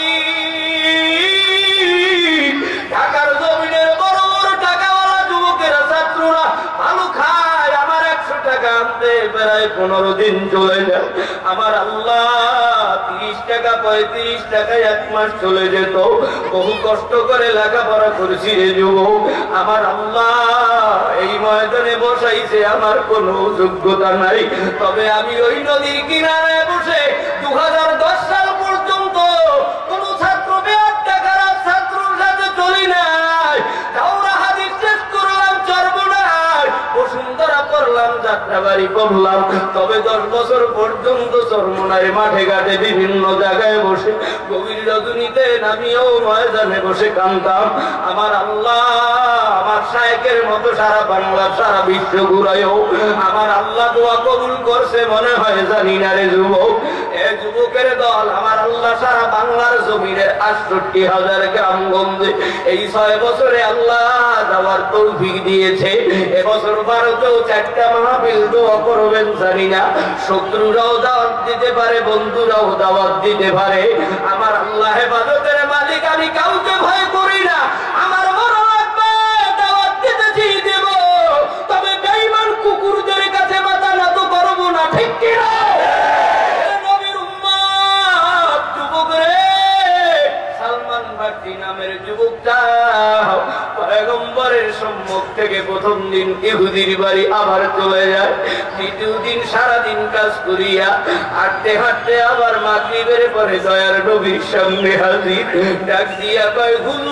মালিক ঢাকার জমিনের বড় বড় টাকাওয়ালা যুবকেরা, ছাত্ররা ভালো খায়, আমার একশো টাকা আনতে প্রায় পনেরো দিন চলে যায়। আমার আল্লাহ তিরিশ টাকা পঁয়ত্রিশ টাকায় এক মাস চলে যেত। বহু কষ্ট করে লেখাপড়া করেছি রে যুবক। আমার আল্লাহ এই ময়দানে বসাইছে, আমার কোনো যোগ্যতা নাই। তবে আমি ওই নদীর কিনারায় বসে দু হাজার দশ সাল পর্যন্ত কোন ছাত্র বেয়ার টাকার ছাত্রর সাথে চলি নাই। কাউরা হাদিস শেষ করলাম চরবড়ায়, বসুন্ধরা করলাম, যাত্রাবাড়ি করলাম। তবে দশ বছর পর্যন্ত চরমোনায় মাঠে ঘাটে বিভিন্ন জায়গায় বসে গভীর রজনীতে নামিয়েও ময়দানে বসে কাঁদতাম। আমার আল্লাহ আমার শায়েখের মতো সারা বাংলা সারা বিশ্ব ঘুরায়ও আমার আল্লাহ দোয়া কবুল করছে মনে হয় জানি না রে যুবক। এ যুবকের দল, আমার আল্লাহ সারা বাংলার জমিনের আটষট্টি হাজার গ্রামগঞ্জে এই ছয় বছরে আল্লাহ যাওয়ার তৌফিক দিয়েছে। এবছর ভারতেও চারটা মাহফিল দোয়া করবেন জানি না। শত্রুরাও দাওয়াত দিতে পারে, বন্ধুরাও দাওয়াত দিতে পারে। আমার আল্লাহ হেফাজতের মালিক, আমি কাউকে ভয় করি না। আমার বড় লাগবে দাওয়াত দিতেছি দেব, তবে বেঈমান কুকুরদের কাছে মাথা নত করব না, ঠিক কি না? নবীর উম্মত যুবক রে, সালমান বাগচি নামের যুবকটা পয়গম্বরের সম্মুখ থেকে প্রথম দিন ইহুদির বাড়ি আবার চলে যায়। দ্বিতীয় দিন সারাদিন কাজ করিয়া হাঁটতে হাঁটতে আবার মাগরিবের পরে দয়ার নবীর সামনে হাজির। ডাক দিয়া কয়,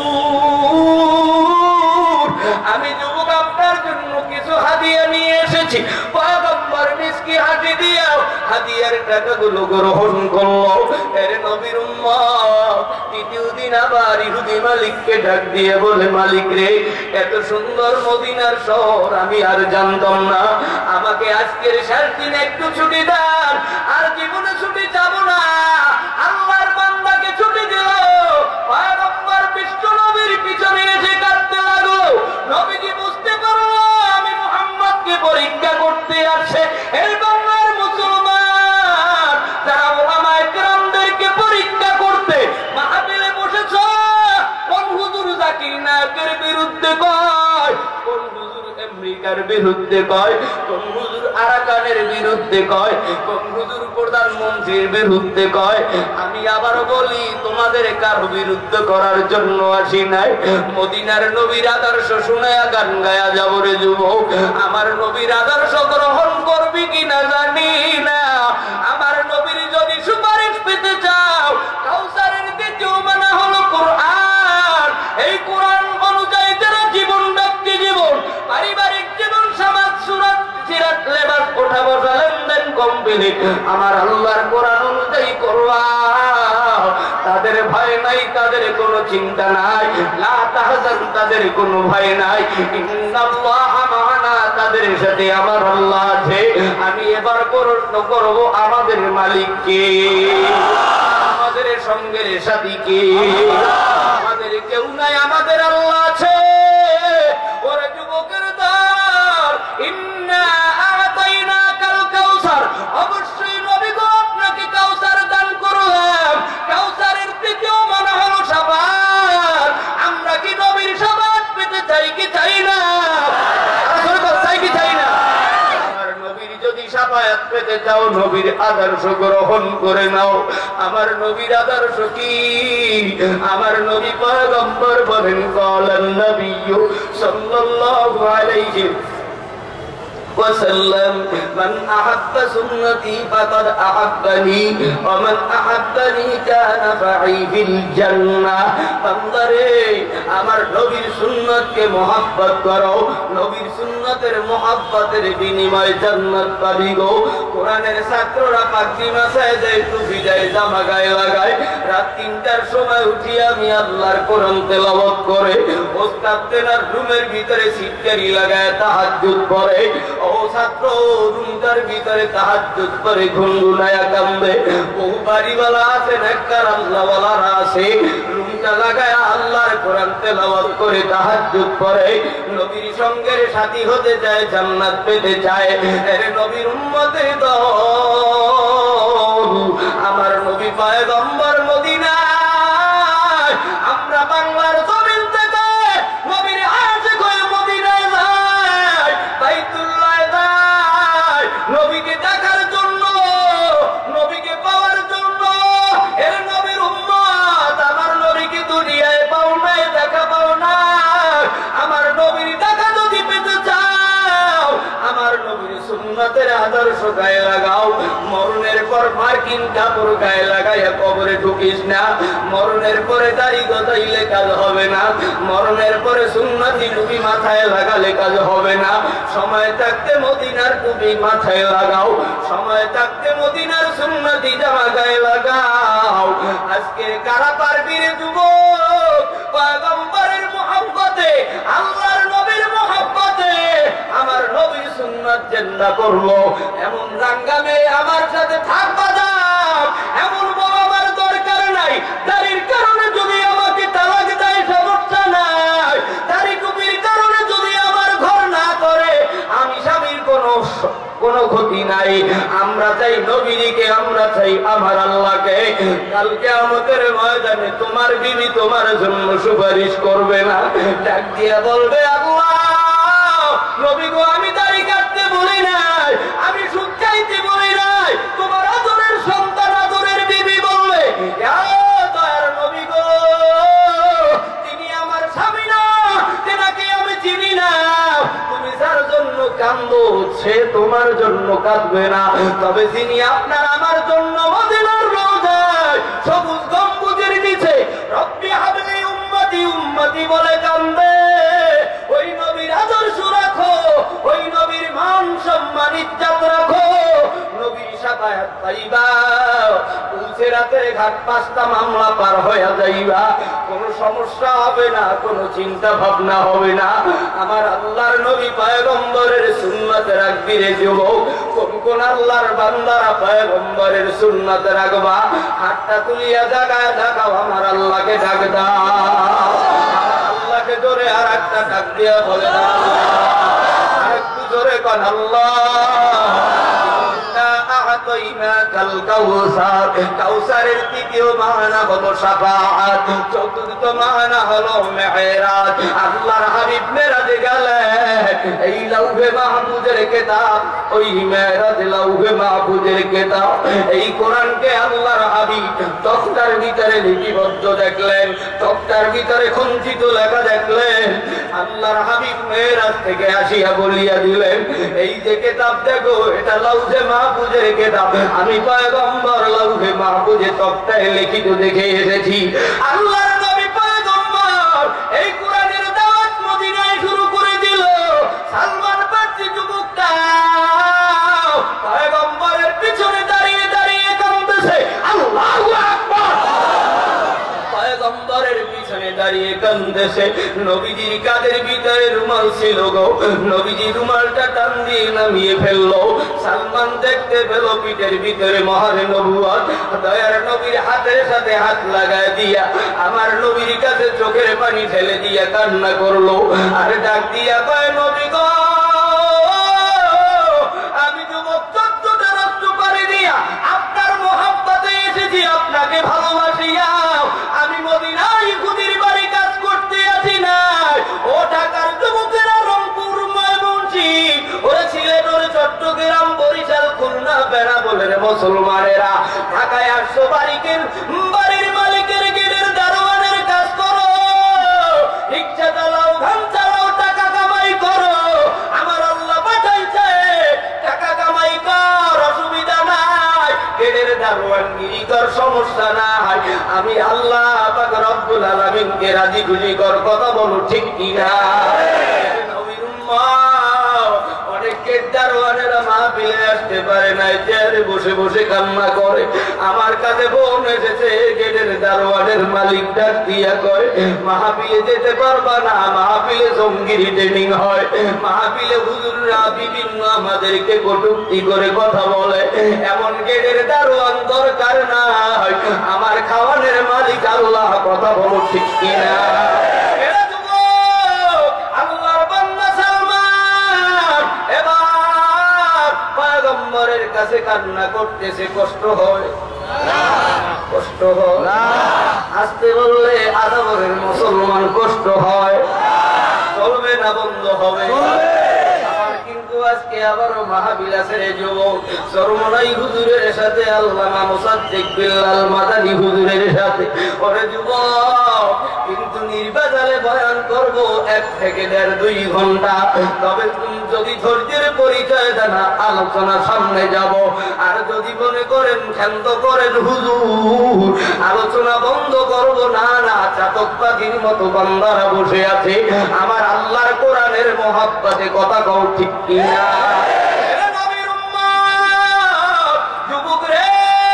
হুজুর আমি যুবক আপনার জন্য কিছু হাদিয়া নিয়ে এসেছি। পয়গম্বর মিষ্টি হাতি দিয়াও হাদিয়ার টাকাগুলো গ্রহণ করলো। এর নবীর উম্মত তৃতীয় দিন আবার ইহুদি মালিককে ডাক দিয়ে বলে, মালিক রে, এত সুন্দর মদিনার শহর আমি আর জানতাম না। আমাকে আজকের শেষ দিন একটু ছুটি দেন, আর জীবনে ছুটি যাব না। আল্লাহর বান্দাকে ছুটি দিল। পয়গম্বর বিষ্ণু নবীর পিছনে এসে কাঁদতে লাগলো। নবীজি বুঝতে পারলো আমি মুহাম্মদকে পরীক্ষা করতে আসছে। এই বাংলার মুসলমান যারা ওলামায়ে কেরামদেরকে পরীক্ষা করতে মাহফিলে বসেছ, কোন হুজুর জাকির নায়কের বিরুদ্ধে কয়, কোন হুজুর আমেরিকার বিরুদ্ধে কয়, কোন হুজুর আরাকানের বিরুদ্ধে কয়, কোন হুজুর প্রধানমন্ত্রীর বিরুদ্ধে কয়। আমি আবার বলি, তোমাদের কারো বিরুদ্ধে করার জন্য আসি নাই। মদিনার নবীর আদর্শ শুনায়া গান গায়া যাব রে যুবক। আমার নবীর আদর্শ গ্রহণ করবি কিনা জানি না। আমার নবীর যদি সুপারিশ পেতে চাও, কাউসারের দ্বিতীয় মানা হলো কোরআন। এই কোরআন অনুযায়ী যারা জীবন, ব্যক্তি জীবন, পারিবারিক জীবন, সমাজ, সুরাত, সিরাত, লেবাস, ওঠা বসা, লেনদেন, কোম্পানি আমার আল্লাহর কোরআন অনুযায়ী করবা। তাদের ভয় নাই, তাদের কোনো চিন্তা নাই। লা তাহজান, তাদের কোনো ভয় নাই। ইন্নাল্লাহা মা'ানা, তাদের সাথে আমার আল্লাহ আছে। আমি এবার প্রশ্ন করব, আমাদের মালিক কে? আমাদের সঙ্গের সাথী কে? আমাদের কেউ নাই, আমাদের আল্লাহ আছে। ওরে যুবকের দল, ইন্না আ'তাইনাকাল কাউসার, অবশ্যই নবী গো আপনাকে কাউসার দান করলাম। কাউসারের তৃতীয় মানে হলো শাফাআত। আমরা কি নবীর শাফাআত পেতে চাই কি চাই না? পেতে চাও নবীর আদর্শ গ্রহণ করে নাও। আমার নবীর আদর্শ কি? আমার নবী পয়গম্বর বলেন ক্বালান নবিয়্যু সাল্লাল্লাহু আলাইহি وسلم من أحب سنتي فقد أحبني ومن أحبني كان معي في الجنة বান্দারে আমার নবীর সুন্নতকে মহব্বত করো, নবীর সুন্নতের মহব্বতের বিনিময়ে জান্নাত পাবি গো। কোরআনের ছাত্ররা পাগড়ি মাথায় দেয়, টুপি দেয়, জামা গায়ে লাগায়, রাত তিনটার সময় উঠি আমি আল্লাহর কোরআন তেলাওয়াত করে ওস্তাদ তেনার রুমের ভিতরে সিটকারি লাগায় তাহাজ্জুদ পড়ে। ও ছাত্র, রুমটার ভিতরে তাহাজ্জুদ করে গুনগুনায়া কান্দে। বহু বাড়িওয়ালা আছে, নেককার আল্লাহওয়ালারা আছে, রুমটা লাগায় আল্লাহর কোরআন তেলাওয়াত করে তাহাজ্জুদ পড়ে, নবীর সঙ্গের সাথী হতে চায়, জান্নাত পেতে চায়। এর নবীর উম্মতের দল, আমার নবী পয়গম্বর মদিনায়, আমরা বাংলার জমিন থেকে নবীর আশিক হয়ে মদিনায় যায়, বাইতুল্লাহ যায়, নবীকে দেখার জন্য, নবীকে পাওয়ার জন্য। এর নবীর উম্মত, আমার নবীকে দুনিয়ায় পাও নাই, দেখা পাও না। আমার নবীর দেখা যদি পেতে চাও, আমার নবীর সুন্নতের আদর্শ গায়ে লাগাও। মরণের পর মার্কিন কাপড় গায়ে লাগাইয়া কবরে ঢুকিস না। মরণের পরে দাড়ি গজাইলে কাজ হবে না। মরণের পরে সুন্নতি টুপি মাথায় লাগালে কাজ হবে না। সময় থাকতে মদিনার টুপি মাথায় লাগাও, সময় থাকতে মদিনার সুন্নতি জামা গায়ে লাগাও। আজকে কারা পারবি রে যুবক, পয়গম্বরের মুহাব্বতে, আল্লাহর নবীর মুহাব্বতে আমার নবীর সুন্নাত জিন্দা করলো। এমন রাঙ্গামে আমার সাথে থাকবা না, এমন বড় আমার দরকার নাই। দাড়ির কারণে যদি আমাকে তালাক দেয় সমস্যা নাই, দাড়ি টুপির কারণে যদি আমার ঘর না করে আমি স্বামীর কোনো কোনো ক্ষতি নাই। আমরা চাই নবীকে, আমরা চাই আমার আল্লাহকে। কালকে আমাদের ময়দানে তোমার বিবি তোমার জন্য সুপারিশ করবে না, ডাক দিয়া বলবে আল্লাহ নবী গো, আমি দাড়ি কাটতে বলি নাই, আমি সুদ খাইতে বলি নাই। তোমার আদরের সন্তান, আদরের বিবি বলবে দয়ার নবী গো, তিনি আমার স্বামী না, তেনাকে আমি চিনি না। তুমি যার জন্য কান্দো সে তোমার জন্য কাঁদবে না, তবে যিনি আপনার আমার জন্য মদিনার রওজায় সবুজ গম্বুজের নিচে রব্বি হাবলি উম্মতি উম্মতি বলে কান্দে, ওই নবীর আদর্শ রাখো, ওই নবীর মান সম্মান ইজ্জত রাখো, নবীর শাফায়াত পাইবা। পৌঁছে রাতের ঘাট পাঁচটা মামলা পার হয়ে যাইবা, কোনো সমস্যা হবে না, কোনো চিন্তা ভাবনা হবে না। আমার আল্লাহর নবী পয়গম্বরের সুন্নাত রাখবি রে যুবক। কোন কোন আল্লাহর বান্দারা পয়গম্বরের সুন্নাত রাখবা? হাতটা তুলিয়া জাগায় দেখাও, আমার আল্লাহকে ডাক দাও। আল্লাহকে জোরে আর একটা ডাক দিয়া বলে না, আর একটু জোরে কন আল্লাহ। কাউসারের তৃতীয় মানা হলো শাফাআত, চতুর্থ মানা হলো মেরাজ। আল্লাহর হাবিব মেরাজে গেলেন, এই লাউহে মাহফুজের কিতাব, ওই মেরাজ লাউহে মাহফুজের কিতাব, এই কোরআনকে আল্লাহর হাবিব তক্তার ভিতরে লিপিবদ্ধ দেখলেন, তক্তার ভিতরে খঞ্চিত লেখা দেখলেন। আল্লাহর হাবিব মেরাজ থেকে আসিয়া বলিয়া দিলেন, এই যে কিতাব দেখো, এটা লাউহে মাহফুজের কিতাব, আমি পয়গম্বর লাউহে মাহফুজে তক্তায় লিখিত দেখে এসেছি। আল্লাহর নবী পয়গম্বর এই কোরআনের দাওয়াত মদিনায় শুরু করে দিল। সালমান ফার্সি যুবকটা পয়গম্বরের পিছনে দাঁড়িয়ে দাঁড়িয়ে কাঁদতেছে, আল্লাহু আকবার। পয়গম্বরের পিছনে দাঁড়িয়ে কাঁদতেছে। নবীজির কাঁধের ভিতরে রুমাল ছিল গো, নবীজি রুমালটা টান দিয়ে নামিয়ে ফেললো। সালমান দেখতে পেল পিঠের ভিতরে মহারে নবুয়ত, দয়ার নবীর হাতের সাথে হাত লাগায় দিয়া আমার নবীর কাছে চোখের পানি ফেলে দিয়া কান্না করলো, আর ডাক দিয়া কয় নবী গো, আমি যুবক চোদ্দটা রাষ্ট্র পাড়ি দিয়া আপনার মহব্বতে এসেছি, আপনাকে ভালোবাসিয়া। আমি মদিনায় খুদির বাড়ি কাজ করতে আসি নাই। ও ঢাকার যুবকেরা, রংপুর, ময়মনসিংহ, ওরে সিলেট, ওরে চট্টগ্রাম, বরিশাল, বরিশাল খুলনা বেনাপোলের মুসলমানেরা ঢাকায় আসছো বাড়ির বাড়ির মালিকের গেটের দারোয়ানের কাজ করো, রিক্সা চালাও, ধান চালাও, টাকা কামাই করো। আমার আল্লাহ পাঠাইছে, টাকা কামাই কর, অসুবিধা নাই। গেটের দারোয়ানগিরি কর, সমস্যা নাই। আমি আল্লাহ পাক রব্বুল আলামিনকে রাজি খুশি কর। কথা বলো ঠিক কিনা? নবীর উম্মত অনেকের দারোয়ানেরা মাহফিলে আসতে পারে নাই, চেয়ারে বসে বসে কান্না করে। আমার কাছে বোন এসেছে, গেটের দারোয়ানের মালিক ডাক দিয়া কয়, মাহফিলে যেতে পারবা না, মাহফিলে জঙ্গিরি ট্রেনিং হয়, মাহফিলে হুজুররা বিভিন্ন আমাদেরকে কটূক্তি করে কথা বলে। এমন গেটের দারোয়ান দরকার নাই, আমার খাওয়ানের মালিক আল্লাহ। কথা বলো ঠিক কিনা? পয়গম্বরের কাছে কান্না করতেছে, কষ্ট হয়? কষ্ট হয়? আসতে বললে আদবের মুসলমান কষ্ট হয়, চলবে না, বন্ধ হবে। কিন্তু আজকে আবারও মাহফিলের যুবক চরমনাই হুজুরের সাথে আল্লামা মুসাদ্দিক বিল্লাল মাদানী হুজুরের সাথে ওরে যুবক, কিন্তু নির্বাচনে বয়ান করব এক থেকে দেড় দুই ঘন্টা। তবে তুমি যদি ধৈর্যের পরিচয় দেন, আলোচনা সামনে যাব। আর যদি মনে করেন ক্ষান্ত করেন হুজুর আলোচনা বন্ধ করব, না না, চাতক পাখির মতো বান্দারা বসে আছে আমার আল্লাহর কোরআনের মহব্বতে। কথা কও ঠিক কিনা? নবীর উম্মত যুবক রে,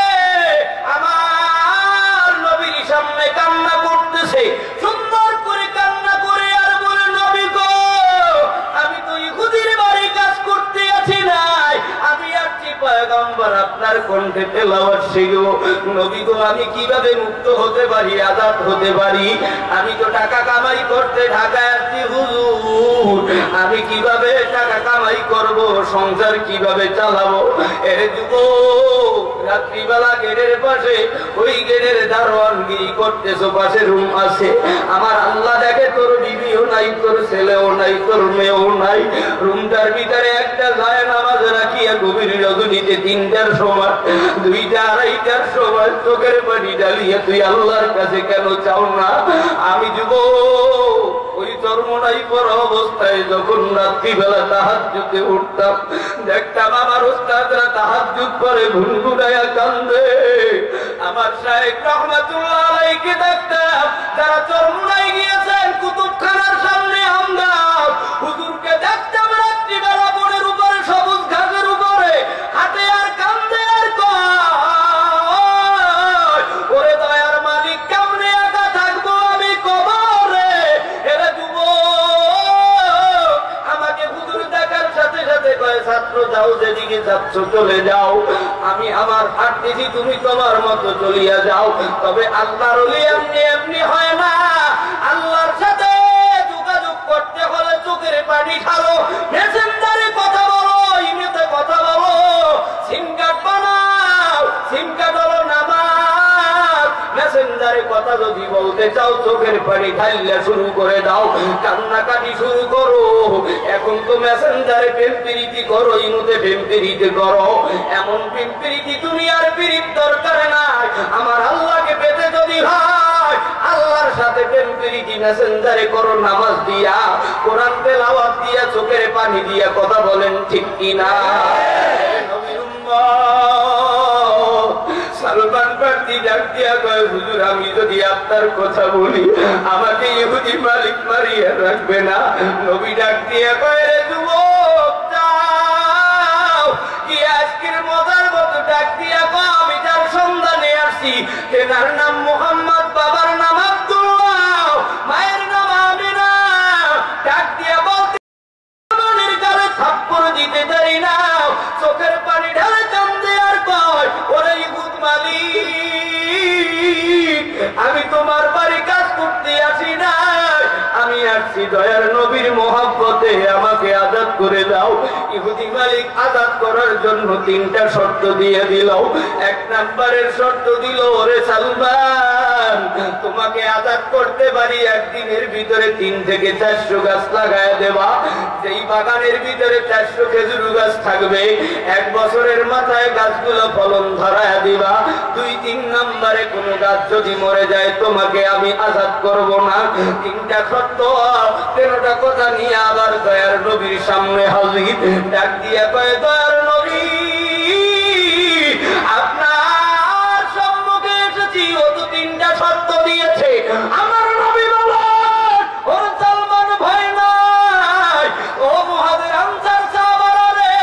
আমার নবীর সামনে কান্না করতেছে, সুন্দর করে কান্না করে আর বলে, নবী গো, আমি তো ইহুদির বাড়ি কাজ করতে আছি নাই, আমি আসছি পয়গম্বর আপনার কণ্ঠে তেলাওয়াত শিখব। নবী গো, আমি কিভাবে মুক্ত হতে পারি, আজাদ হতে পারি? আমি তো টাকা কামাই করতে ঢাকায় আসছি হুজুর, আমি কিভাবে টাকা কামাই করব, সংসার কিভাবে চালাবো? এর যুবক রাত্রিবেলা গেটের পাশে ওই গেটের দারোয়ানগিরি করতেছো, পাশে রুম আছে। আমার আল্লাহ দেখে তোর বিবিও নাই, তোর ছেলেও নাই, তোর মেয়েও নাই। রুমটার ভিতরে একটা যায় নামাজ রাখিয়া গভীর রজনীতে তিনটার সময়, দুইটা আড়াইটার সময় চোখের পানি ডালিয়া তুই আল্লাহর কাছে কেন চাও না? আমি যুবক ওই চরমনাই পর অবস্থায় যখন রাত্রিবেলা তাহাজ্জুদে উঠতাম, দেখতাম আমার উস্তাদরা তাহাজ্জুদ পরে গুনগুনায়া কান্দে। আমার শাইখ রহমাতুল্লাহ আলাইহিকে দেখতাম, যারা চরমনাই গিয়েছেন কুতুবখানার সামনে আমদার হুজুরকে দেখতাম রাত্রিবেলা বনের উপরে সবুজ ঘাসের উপরে হাঁটে আর কান্দে আর কয়, ওরে দয়ার মালিক, কেমনে একা থাকবো আমি কবরে? এরা যুবক আমাকে হুজুর দেখার সাথে সাথে কয়, ছাত্র যাও, যেদিকে যাচ্ছ চলে যাও, আমি আমার হাঁটতেছি, তুমি তোমার মতো চলিয়া যাও। তবে আল্লাহর ওলি এমনি এমনি হয় না। আল্লাহর সাথে যোগাযোগ করতে হলে চোখের পানি ঢালো, মেসেঞ্জারে কথা বলো, ইমেতে কথা বলো, সিম কার্ড বানাও, সিম কার্ড হলো নামাজ। মেসেঞ্জারে কথা যদি বলতে চাও, চোখের পানি ঢালিয়া শুরু করে দাও, কান্নাকাটি শুরু করো। এখন তো মেসেঞ্জারে প্রেম প্রীতি করো, ইমুতে প্রেম প্রীতি করো। এমন প্রেম প্রীতি দুনিয়ার প্রীত দরকার নাই। আমার আল্লাহকে পেতে যদি হয়, আল্লাহর সাথে প্রেম প্রীতি মেসেঞ্জারে করো, নামাজ দিয়া, কোরআন তেলাওয়াত দিয়া, চোখের পানি দিয়া। কথা বলেন ঠিক কিনা? নবীর উম্মত সালমান ফার্সি ডাক দিয়া কয়, হুজুর আমি যদি আপনার কথা বলি আমাকে ইহুদি মালিক মারিয়া রাখবে না। নবী ডাক দিয়া কয়, রে যুবক যাও, কি আজকের মজার মতো ডাক দিয়া কয়, আমি যার সন্ধানে আসছি তেনার নাম মুহাম্মদ, বাবার নাম আব্দুল্লাহ, মায়ের নাম আমিনা। ডাক দিয়া বলতে মনের কালে থাপ্পড় দিতে দেরি না, চোখের পানি ঢালে কান্দে আর কয়, ওরে ইহুদ মালিক, আমি তোমার বাড়ি কাজ করতে আসি না, আমি আসছি দয়ার নবীর মহব্বতে, আমাকে আজাদ করে দাও। ইহুদি মালিক আজাদ করার জন্য তিনটা শর্ত দিয়ে দিল। এক নাম্বারের শর্ত দিল, ওরে সালমান, তোমাকে তোমাকে আজাদ করতে পারি একদিনের ভিতরে তিন থেকে চারশো গাছ লাগায় দেবা। যেই বাগানের ভিতরে চারশো খেজুর গাছ থাকবে, এক বছরের মাথায় গাছগুলো ফলন ধরায় দিবা। দুই তিন নম্বরে কোন গাছ যদি মরে যায় তোমাকে আমি আজাদ করব না। তিনটা সত্য তেরোটা কথা নিয়ে আবার দয়ার নবীর সামনে হাজির। ডাক দিয়া কয়, দয়ার নবী আপনার সম্মুখে এসেছি, ও তো তিনটা শর্ত দিয়েছে। আমার নবী বলেন, ওর সালমান ভয় নাই, ও মুহাজির আনসার সাহাবারা রে,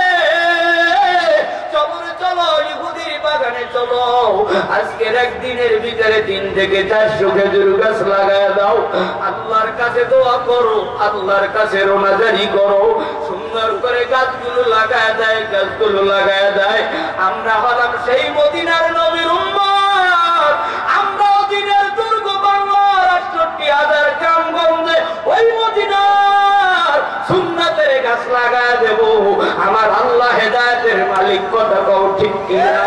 চলো রে চলো, ইহুদির বাগানে চলো। আজকের একদিনের ভিতরে তিন থেকে চারশো খেজুর গাছ লাগায় দাও। আল্লাহর কাছে দোয়া করো, আল্লাহর কাছে রোনাজারি করো। সুন্দর করে গাছগুলো লাগায় দেয়, গাছগুলো লাগায় দেয়। আমরা হলাম সেই মদিনার নবীর উম্মত। আমরাও দিনের দুর্গ বাংলার আটষট্টি হাজার গ্রামগঞ্জে ওই মদিনার সুন্নাতের গাছ লাগায় দেব। আমার আল্লাহ হেদায়েতের মালিক, কথা কও ঠিক কিনা?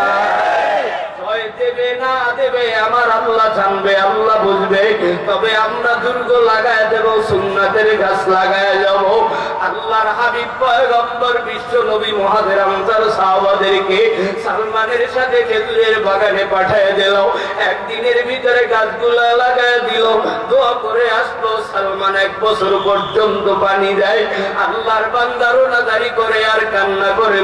দেবে না দেবে আমার আল্লাহ জানবে, আল্লাহ বুঝবে। তবে আমরা দুর্গ লাগায় দেব, সুন্নাতের গাছ লাগায় যাব। আল্লাহর হাবিব পয়গম্বর বিশ্ব নবী মুহাজির আনসার সাহাবাদেরকে সালমানের সাথে খেজুরের বাগানে পাঠিয়ে দিল। একদিনের ভিতরে গাছগুলো লাগায় দিল, দোয়া করে আসলো। সালমান এক বছর পর্যন্ত পানি দেয়। আল্লাহর বান্দা রোনাজারি করে আর কান্না করে,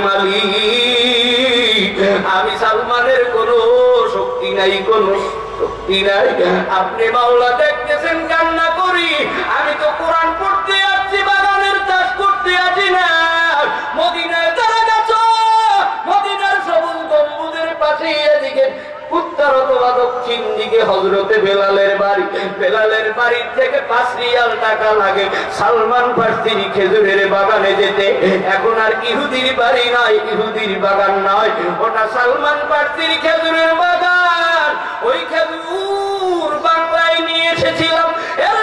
মালিক আমি সালমানের কোন শক্তি নাই, কোন শক্তি নাই। আপনি মাওলা দেখতেছেন কান্না করি, আমি তো কোরআন পড়তে যাচ্ছি, বাগানের চাষ করতে আছি না। মদিনায় যারা গেছ, মদিনার সবুজ গম্বুজের পাশে এদিকে উত্তর অথবা দক্ষিণ দিকে হযরতে বেলালের বাড়ি। বেলালের বাড়ি থেকে পাঁচ রিয়াল টাকা লাগে সালমান ফার্সির খেজুরের বাগানে যেতে। এখন আর ইহুদির বাড়ি নয়, ইহুদির বাগান নয়, ওটা সালমান ফার্সির খেজুরের বাগান। ওই খেজুর বাংলায় নিয়ে এসেছিলাম। এর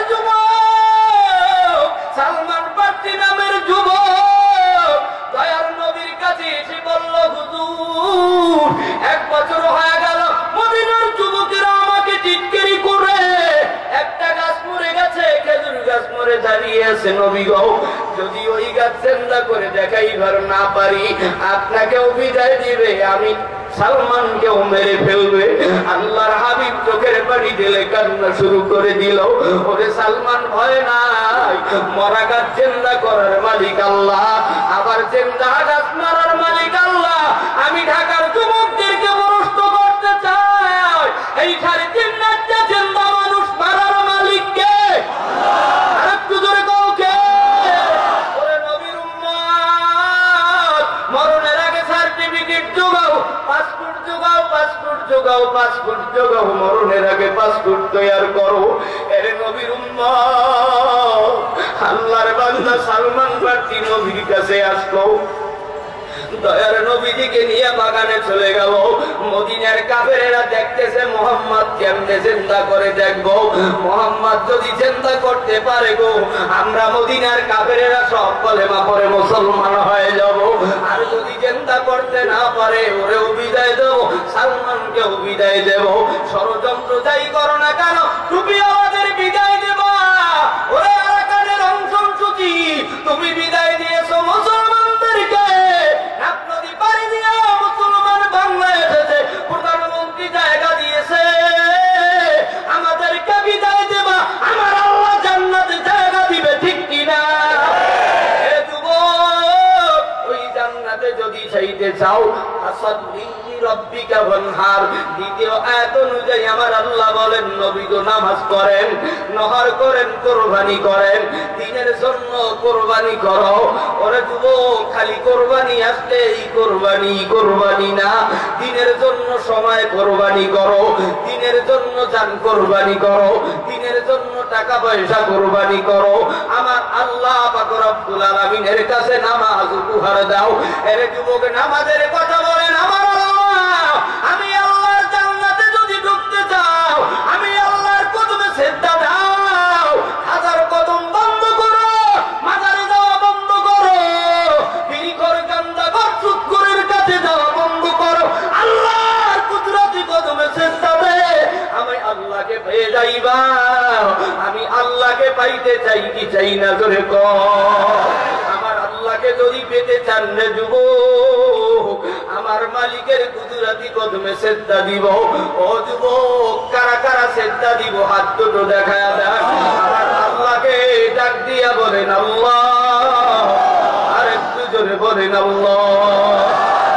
যুবক সালমান ফার্সি নামের যুবক দয়ার নবীর কাছে এসে বলল, হুজুর এক বছর হয়ে গেল মদিনার যুবকেরা আমাকে টিটকারি করে, একটা গাছ মরে গেছে, খেজুর গাছ মরে দাঁড়িয়ে আছে। নবী গো, যদি ওই গাছ চিন্তা করে দেখাইবার না পারি, আপনাকেও বিদায় দিবে, আমি সালমানকেও মেরে ফেলবে। আল্লাহর হাবিব চোখের পানি দিলে কান্না শুরু করে দিল। ওরে সালমান ভয় নাই, মরা গাছ চিন্তা করার মালিক আল্লাহ, আবার চিন্তা গাছ মারার মালিক আল্লাহ। আমি ঢাকার যুবকদেরকে প্রশ্ন করতে চাই, এই সাড়ে তিন লাখটা চিন্তা মানুষ মারার মালিক কে? আর একটু জোরে কও কে? ওরে নবীর উম্মত, মরণের আগে সার্টিফিকেট জোগাও, পাসপোর্ট জোগাও, পাসপোর্ট জোগাও, পাসপোর্ট জোগাও, মরণের আগে পাসপোর্ট তৈরি করো। এর নবীর উম্মত, আল্লাহর বান্দা সালমান ফার্সি নবীর কাছে আসলো। দয়ার নবীজিকে নিয়ে বাগানে চলে গেল। মদিনার কাফেরেরা দেখতেছে মোহাম্মদ কেমনে চিন্তা করে, দেখবো মোহাম্মদ যদি চিন্তা করতে পারে গো, আমরা মদিনার কাফেরেরা সব কলেমা পড়ে মুসলমান হয়ে যাব। আর যদি চিন্তা করতে না পারে, ওরেও বিদায় দেব, সালমানকেও বিদায় দেব। ষড়যন্ত্র যাই করো না কেন, তুমি আমাদের বিদায় দেবা। ওরে আরাকানের অংশসূচি তুমি বিদায় দিয়েছো মুসলমানদেরকে। নদী পাড়ি দিয়ে মুসলমান বাংলায় এসেছে, প্রধানমন্ত্রী জায়গা দিয়েছে, আমাদেরকে বিদায় দেবা, আমার আল্লাহ জান্নাতে জায়গা দিবে, ঠিক কিনা? যুবক, ওই জান্নাতে যদি চাইতে চাও, ফাসাল্লি লিরাব্বিকা ওয়ানহার। দ্বিতীয় আয়াত অনুযায়ী আমার আল্লাহ বলেন, নবী তো নামাজ করেন, নহর করেন, কুরবানি করেন, দ্বীনের জন্য কুরবানি করো। ওরে যুবক, খালি কুরবানি আসলে এই কুরবানি কুরবানি না, দ্বীনের জন্য সময় কুরবানি করো, দ্বীনের জন্য জান কুরবানি করো, দ্বীনের জন্য টাকা পয়সা কুরবানি করো। আমার আল্লাহ পাক রব্বুল আলামিনের কাছে নামাজ উপহার দাও। এর যুবক, নামাজের কথা বলেন, আমার আল্লাহ, আমি আল্লাহর জান্নাতে যদি ঢুকতে চাও, আমি আল্লাহর কদমে সিজদা দাও। হাজার কদম বন্ধ করো, মাজারে যাওয়া বন্ধ করো, বিড়ি করে কান্দা কর, সুৎখোরের কাছে যাওয়া বন্ধ করো, আল্লাহর কুদরতি কদমে সিজদা দে। আমি আল্লাহকে আল্লাহকে পেয়ে যাইবা। আমি আল্লাহকে পাইতে চাই কি চাই না জোরে কও। আমার আল্লাহকে যদি পেতে চান রে যুবক, আমার মালিকের কুদরতি কদমে সেজদা দিব। ও যুবক, কারা কারা সেজদা দিব হাত দুটো দেখায়া দেন। আমার আল্লাহকে ডাক দিয়া বলেন আল্লাহ, আর একটু জোরে বলেন আল্লাহ।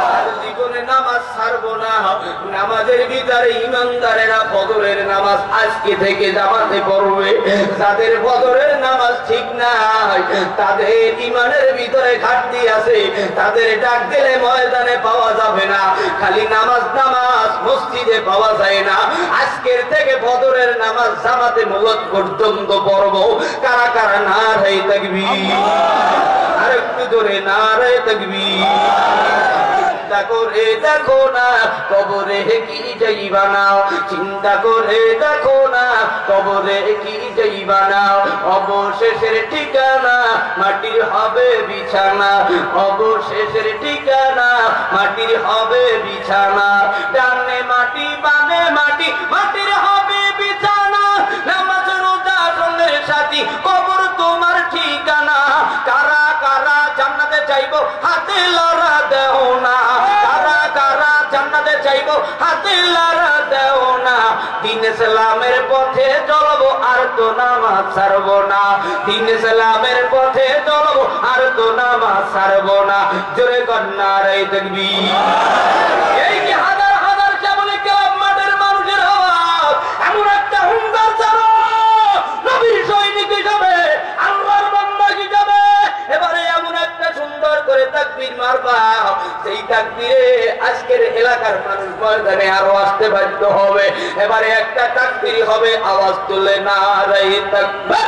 নামাজ ছাড়বো না। নামাজের ভিতরে ইমানদারেরা ফজরের নামাজ আজকে থেকে জামাতে পড়বে। যাদের ফজরের নামাজ ঠিক নাই, তাদের ইমানের ভিতরে ঘাটতি আছে, তাদের ডাক দিলে ময়দানে পাওয়া যাবে না। খালি নামাজ নামাজ মসজিদে পাওয়া যায় না। আজকের থেকে ফজরের নামাজ জামাতে মুলদ পর্যন্ত পড়বো। কারা কারা নারে তাকবীর, আর একটু জোরে নারে তাকবীর। চিন্তা করে দেখো না কবরে কি যাইবা না, চিন্তা করে দেখো না কবরে কি যাইবা না। অবশেষের ঠিকানা মাটির হবে বিছানা, অবশেষের ঠিকানা মাটির হবে বিছানা। ডানে মাটি বামে মাটি, মাটির হবে বিছানা। নামাজ রোজা সঙ্গের সাথী, কবর তোমার ঠিকানা। কারা কারা জান্নাতে চাইবো হাতে লড়া দেও না, কারা কারা জান্নাতে চাইবো হাতে লড়া দেও না। দিন ইসলামের পথে চলবো আর তো নামাজ ছাড়বো না, দিন ইসলামের পথে চলবো আর তো নামাজ ছাড়বো না। জোরে কর নারে তাকবীর। এই কি হাজার হাজার কেবল ক্লাব মাঠের মানুষের আওয়াজ। এমন একটা হুঙ্কার ছাড়ো, নবীর সৈনিক হিসাবে, আল্লাহর বান্দা হিসাবে এবারে এমন একটা সুন্দর করে তাকবীর মারবা, সেই তাকবীরে আজকের এলাকার মানুষ ময়দানে আরো আসতে বাধ্য হবে। এবারে একটা তাকবীর হবে, আওয়াজ তুলে নারে তাকবীর।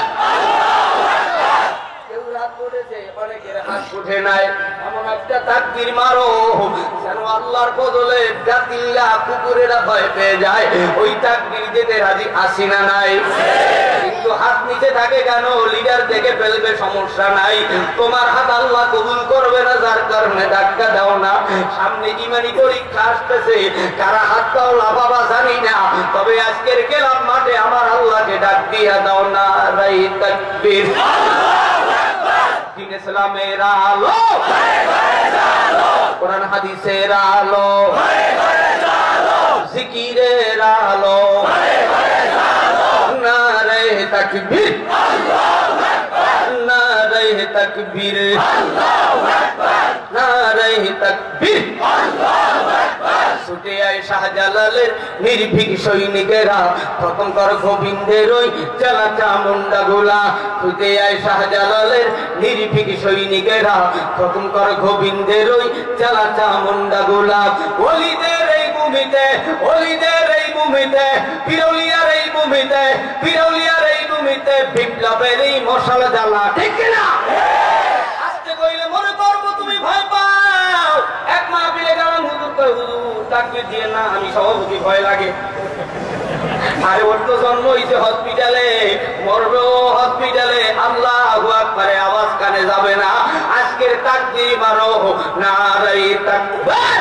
কেউ রাত করেছে, অনেকের হাত উঠে নাই। এমন একটা তাকবীর মারো যেন আল্লাহর বদলে জাতিল্লা কুকুরেরা ভয় পেয়ে যায়। ওই তাকবীর যেতে রাজি আসি না নাই, কিন্তু হাত নিচে থাকে কেন? লিডার দেখে ফেলবে, সমস্যা নাই। তোমার হাত আল্লাহ কবুল করবে না, যার কারণে ধাক্কা দাও না। সামনে ইমানি পরীক্ষা আসতেছে, কারা হাত দাও লাভাবা জানি না, তবে আজকের খেলাম মাঠে আমার আল্লাহকে ডাক দিয়া দাও না রাই তাকবীর। দিন ইসলামের আলো, কোরআন হাদিসের আলো, জিকিরের আলো, নারে তাকবীর, নারে তাকবীর, নারে তাকবীর। ছুটে আয় শাহজালালের নির্ভীক সৈনিকেরা, খতম কর গোবিন্দের ওই চালা চামুন্ডা গোলা। ছুটে আয় শাহজালালের নির্ভীক সৈনিকেরা, খতম কর গোবিন্দের ওই চালা চামুন্ডা গোলা। ওলিদের এই ভূমিতে, ওলিদের এই ভূমিতে, পিরুলিয়ার এই ভূমিতে, পিরুলিয়ার এই ভূমিতে বিপ্লবের এই মশাল জ্বালা, ঠিক কিনা? আজকে কইলে মনে করবো তুমি ভয় পাও। এক মাহফিলে গেলাম, হুজুর কয় হুজুর তাকবীর দিয়ে না, আমি সভাপতি ভয় লাগে। আরে ওর তো জন্ম হইছে হসপিটালে, মরবে হসপিটালে, আল্লাহু আকবার আওয়াজ কানে যাবে না। আজকের তাকবীর মারো নারে তাকবীর।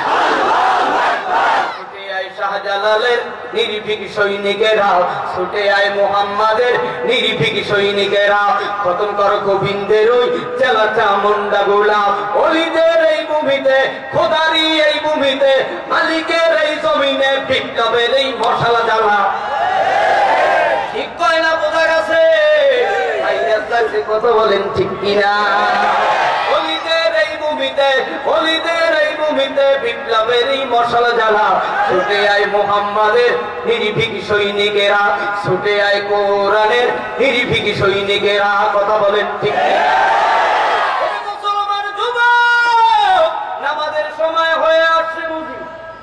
শাহজালালের নির্ভীক সৈনিকেরা, ছুটে আয় মুহাম্মাদের নির্ভীক সৈনিকেরা, খতম কর গোবিন্দের ওই চেলা চামুন্ডা গোলা। অলিদের এই ভূমিতে, খোদারি এই ভূমিতে, মালিকের এই জমিনে বিপ্লবের এই মশালা জ্বালা, ঠিক কয় না? বোঝা গেছে? কথা বলেন ঠিক কিনা? অলিদের এই ভূমিতে, অলিদের এই ভূমিতে বিপ্লবের এই মশালা জ্বালা। ছুটে আয় মুহাম্মাদের নির্ভীক সৈনিকেরা, ছুটে আয় কোরআনের নির্ভীক সৈনিকেরা। কথা বলেন ঠিক কিনা? মুসলমান যুবক, নামাজের সময় হয়ে আসছে বুঝি?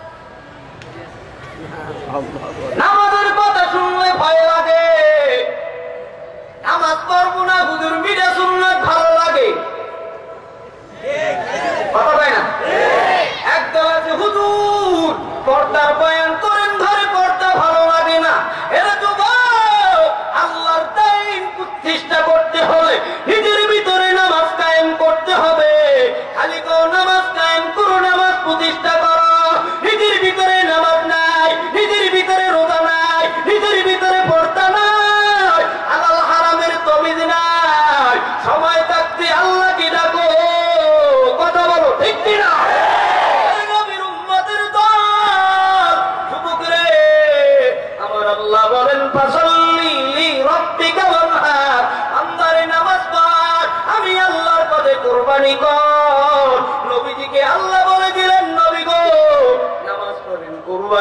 নামাজের কথা শুনলে ভয় লাগে। নামাজ পড়বো না হুজুর, মিরা শুনলে ভালো লাগে। কথা কয় না? একদল আছে হুজুর পর্দার বয়ান করেন, ধরে পর্দা ভালো লাগে না। এরা যুবক, আল্লাহর দ্বীন প্রতিষ্ঠা করতে হলে নিজের ভিতরে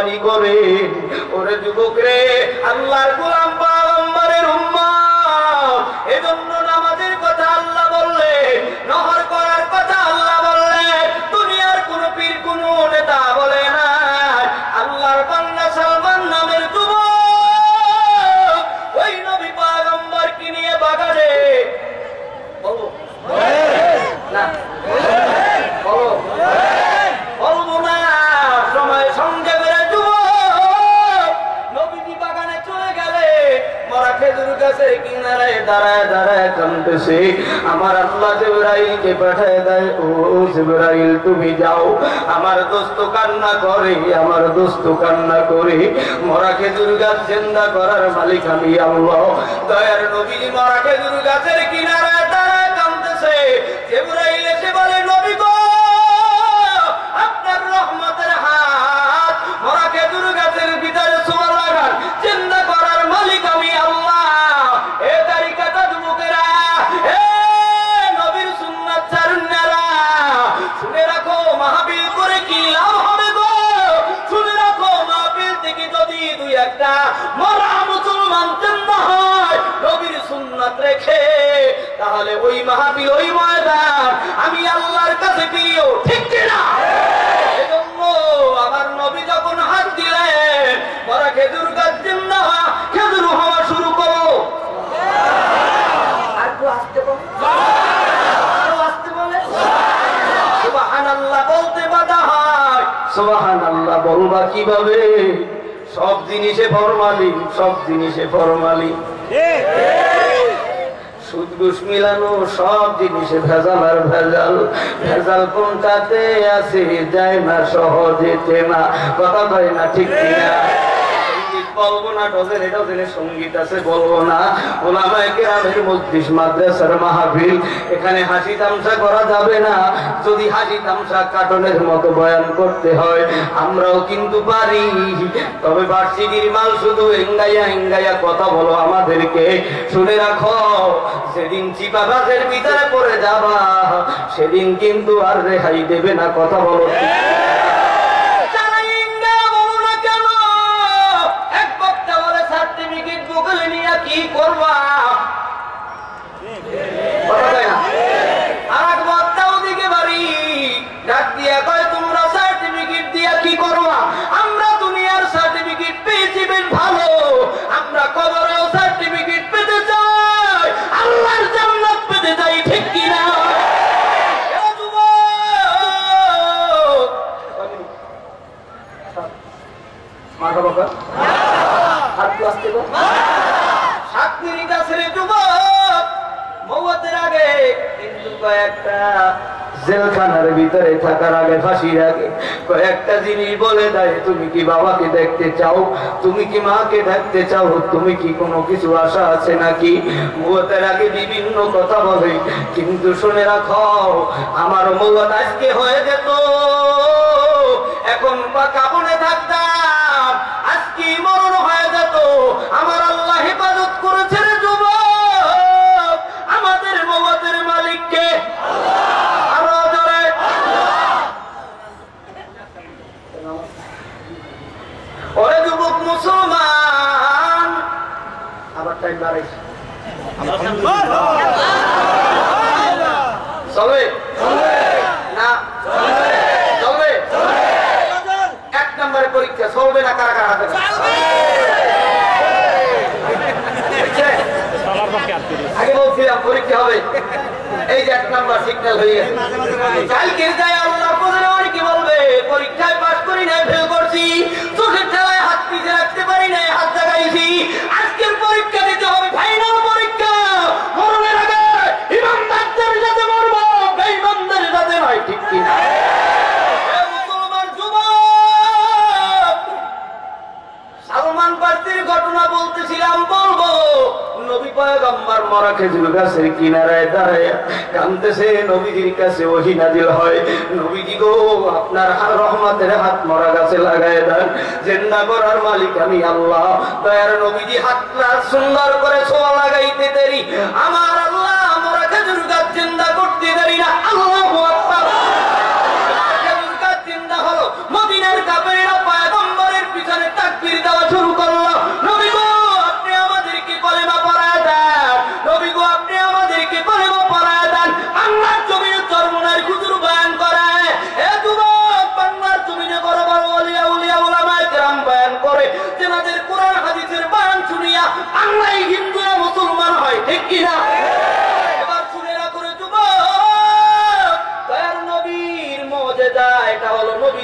কোরবানি করে। ওরে যুবক রে, আল্লাহর গোলাম পয়গম্বরের উম্মত, এজন্য নামাজের কথা আল্লাহ বললে, নহর করার কথা আল্লাহ বললে, দুনিয়ার কোন পীর কোন নেতা বলে না। আল্লাহর বান্দা সালমান নামের যুবক ওই নবী পয়গম্বরকে নিয়ে বাগানে বলো না বলো বলবো না, সময় সঙ্গে বেড়ে যুবক নবীজি বাগানে চলে গেলে মরা খেজুর গাছের কিনারায় দাঁড়ায় দাঁড়ায় কাঁদতেছে। আমার আল্লাহ জিবরাইলকে পাঠায় দেয়, ও জিবরাইল তুমি যাও, আমার দোস্ত কান্না করে, আমার দোস্ত কান্না করে, মরা খেজুর গাছ জিন্দা করার মালিক আমি আল্লাহ। দয়ার নবীজি মরা খেজুর গাছের কিনারায় দাঁড়ায় কাঁদতেছে। জিবরাইল এসে বলে, নবী গো, আপনার রহমতের হাত মরা খেজুর গাছের ভিতরে ছোঁয়া লাগান, জিন্দা করার মালিক আমি আল্লাহ। এ তারিকাটা যুবকেরা, এ নবীর সুন্নাত চারুন্নারা, শুনে রাখো মাহফিল করে কি লাভ হবে গো। শুনে রাখো মাহফিল থেকে যদি দুই একটা মরা মুসলমান জিন্দা হয় নবীর সুন্নাত রেখে, তাহলে ওই মাহফিল ওই ময়দান আমি আল্লাহর কাছে প্রিয়, ঠিক কিনা? এজন্য আমার নবী যখন হাত দিলেন মরা খেজুর গাছ জিন্দা হওয়া, খেজুর হওয়া শুরু করো। আর তো আসতে বল, আরো আসতে বলে সুবহানাল্লাহ বলতে বাধা হয়। সুবহানাল্লাহ বলবা কিভাবে? সব জিনিসে ফরমালিন, সব জিনিসে ফরমালিন, সুদ ঘুষ মিলানো, সব জিনিসে ভেজাল আর ভেজাল। ভেজাল কোনটাতে আছে যায় না সহজে চেনা, কথা কয় না ঠিক কিনা? বলবো না ডজনে ডজনে সঙ্গীত আছে, বলবো না ওলামায়ে কেরামের মজলিস মাদ্রাসার মাহফিল, এখানে হাসি তামসা করা যাবে না। যদি হাসি তামসা কাটনের মতো বয়ান করতে হয় আমরাও কিন্তু পারি, তবে বার্ষিকীর মাল শুধু এঙ্গাইয়া এঙ্গাইয়া কথা বলো আমাদেরকে। শুনে রাখো, সেদিন চিপা গাছের ভিতরে পড়ে যাবা, সেদিন কিন্তু আর রেহাই দেবে না, কথা বলো। কি করবা? আর বক্তাও দিকে বাড়ি ডাক দিয়া কয়, তোমরা সার্টিফিকেট দিয়া কি করবা? আমরা দুনিয়ার সার্টিফিকেট পেয়েছি বেশ ভালো, আমরা কবরেও সার্টিফিকেট পেতে চাই, আল্লাহর জান্নাত পেতে চাই, ঠিক কিনা? মাথা বাবা হাত আসতে গো জেলখানার ভিতরে থাকার আগে, ফাঁসির আগে কয়েকটা জিনিস বলে দেয়। তুমি কি বাবাকে দেখতে চাও? তুমি কি মাকে দেখতে চাও? তুমি কি কোনো কিছু আশা আছে নাকি? মৌতের আগে বিভিন্ন কথা বলে, কিন্তু শুনে রাখো আমার মৌত আজকে হয়ে যেত, এখন বা কাবনে থাকতাম, আজকে মরণ হয়ে যেত। আমার আল্লাহ হেফাজত করেছে রে যুবক, আমাদের মৌতের মালিককে। আরো জোরে ওরে যুবক মুসলমান, আবার টাইম বাড়াইছে, চলবে না? চলবে। এক নম্বরের পরীক্ষা চলবে না? কারা কারা হাতে? আগে বলছিলাম পরীক্ষা হবে, এই যে এক নম্বর সিগন্যাল হয়ে গেছে। কালকে যায় আল্লাহ কি বলবে? পরীক্ষায় পাস করি নাই, ফেল করছি, চোখের ঠেলায় হাত পিছিয়ে রাখতে পারি নাই, হাত জাগাইছি। আজকের পরীক্ষা দিতে হবে, ফাইনাল পরীক্ষা। মরণের আগে ইমানদারদের সাথে মরবো, বেঈমানদের সাথে নয়, ঠিক কিনা? মুসলমান যুবক, সালমান ফার্সির ঘটনা বলতেছিলাম, বলবো। নবী পয়গম্বর মরা খেজুর গাছের কিনারায় দাঁড়ায় কাঁদতেছে, নবীজির কাছে ওহী নাযিল হয়, নবীজি গো আপনার রহমতের হাত মরা গাছে লাগায় দেন, জিন্দা করার মালিক আমি আল্লাহ। দয়ার নবীজি হাতটা সুন্দর করে ছোঁয়া লাগাইতে দেরি, আমার আল্লাহ মরা খেজুর গাছ জিন্দা করতে দেরি না। আল্লাহু আকবার। খেজুর গাছ জিন্দা হলো, মদিনার কাফেররা পয়গম্বরের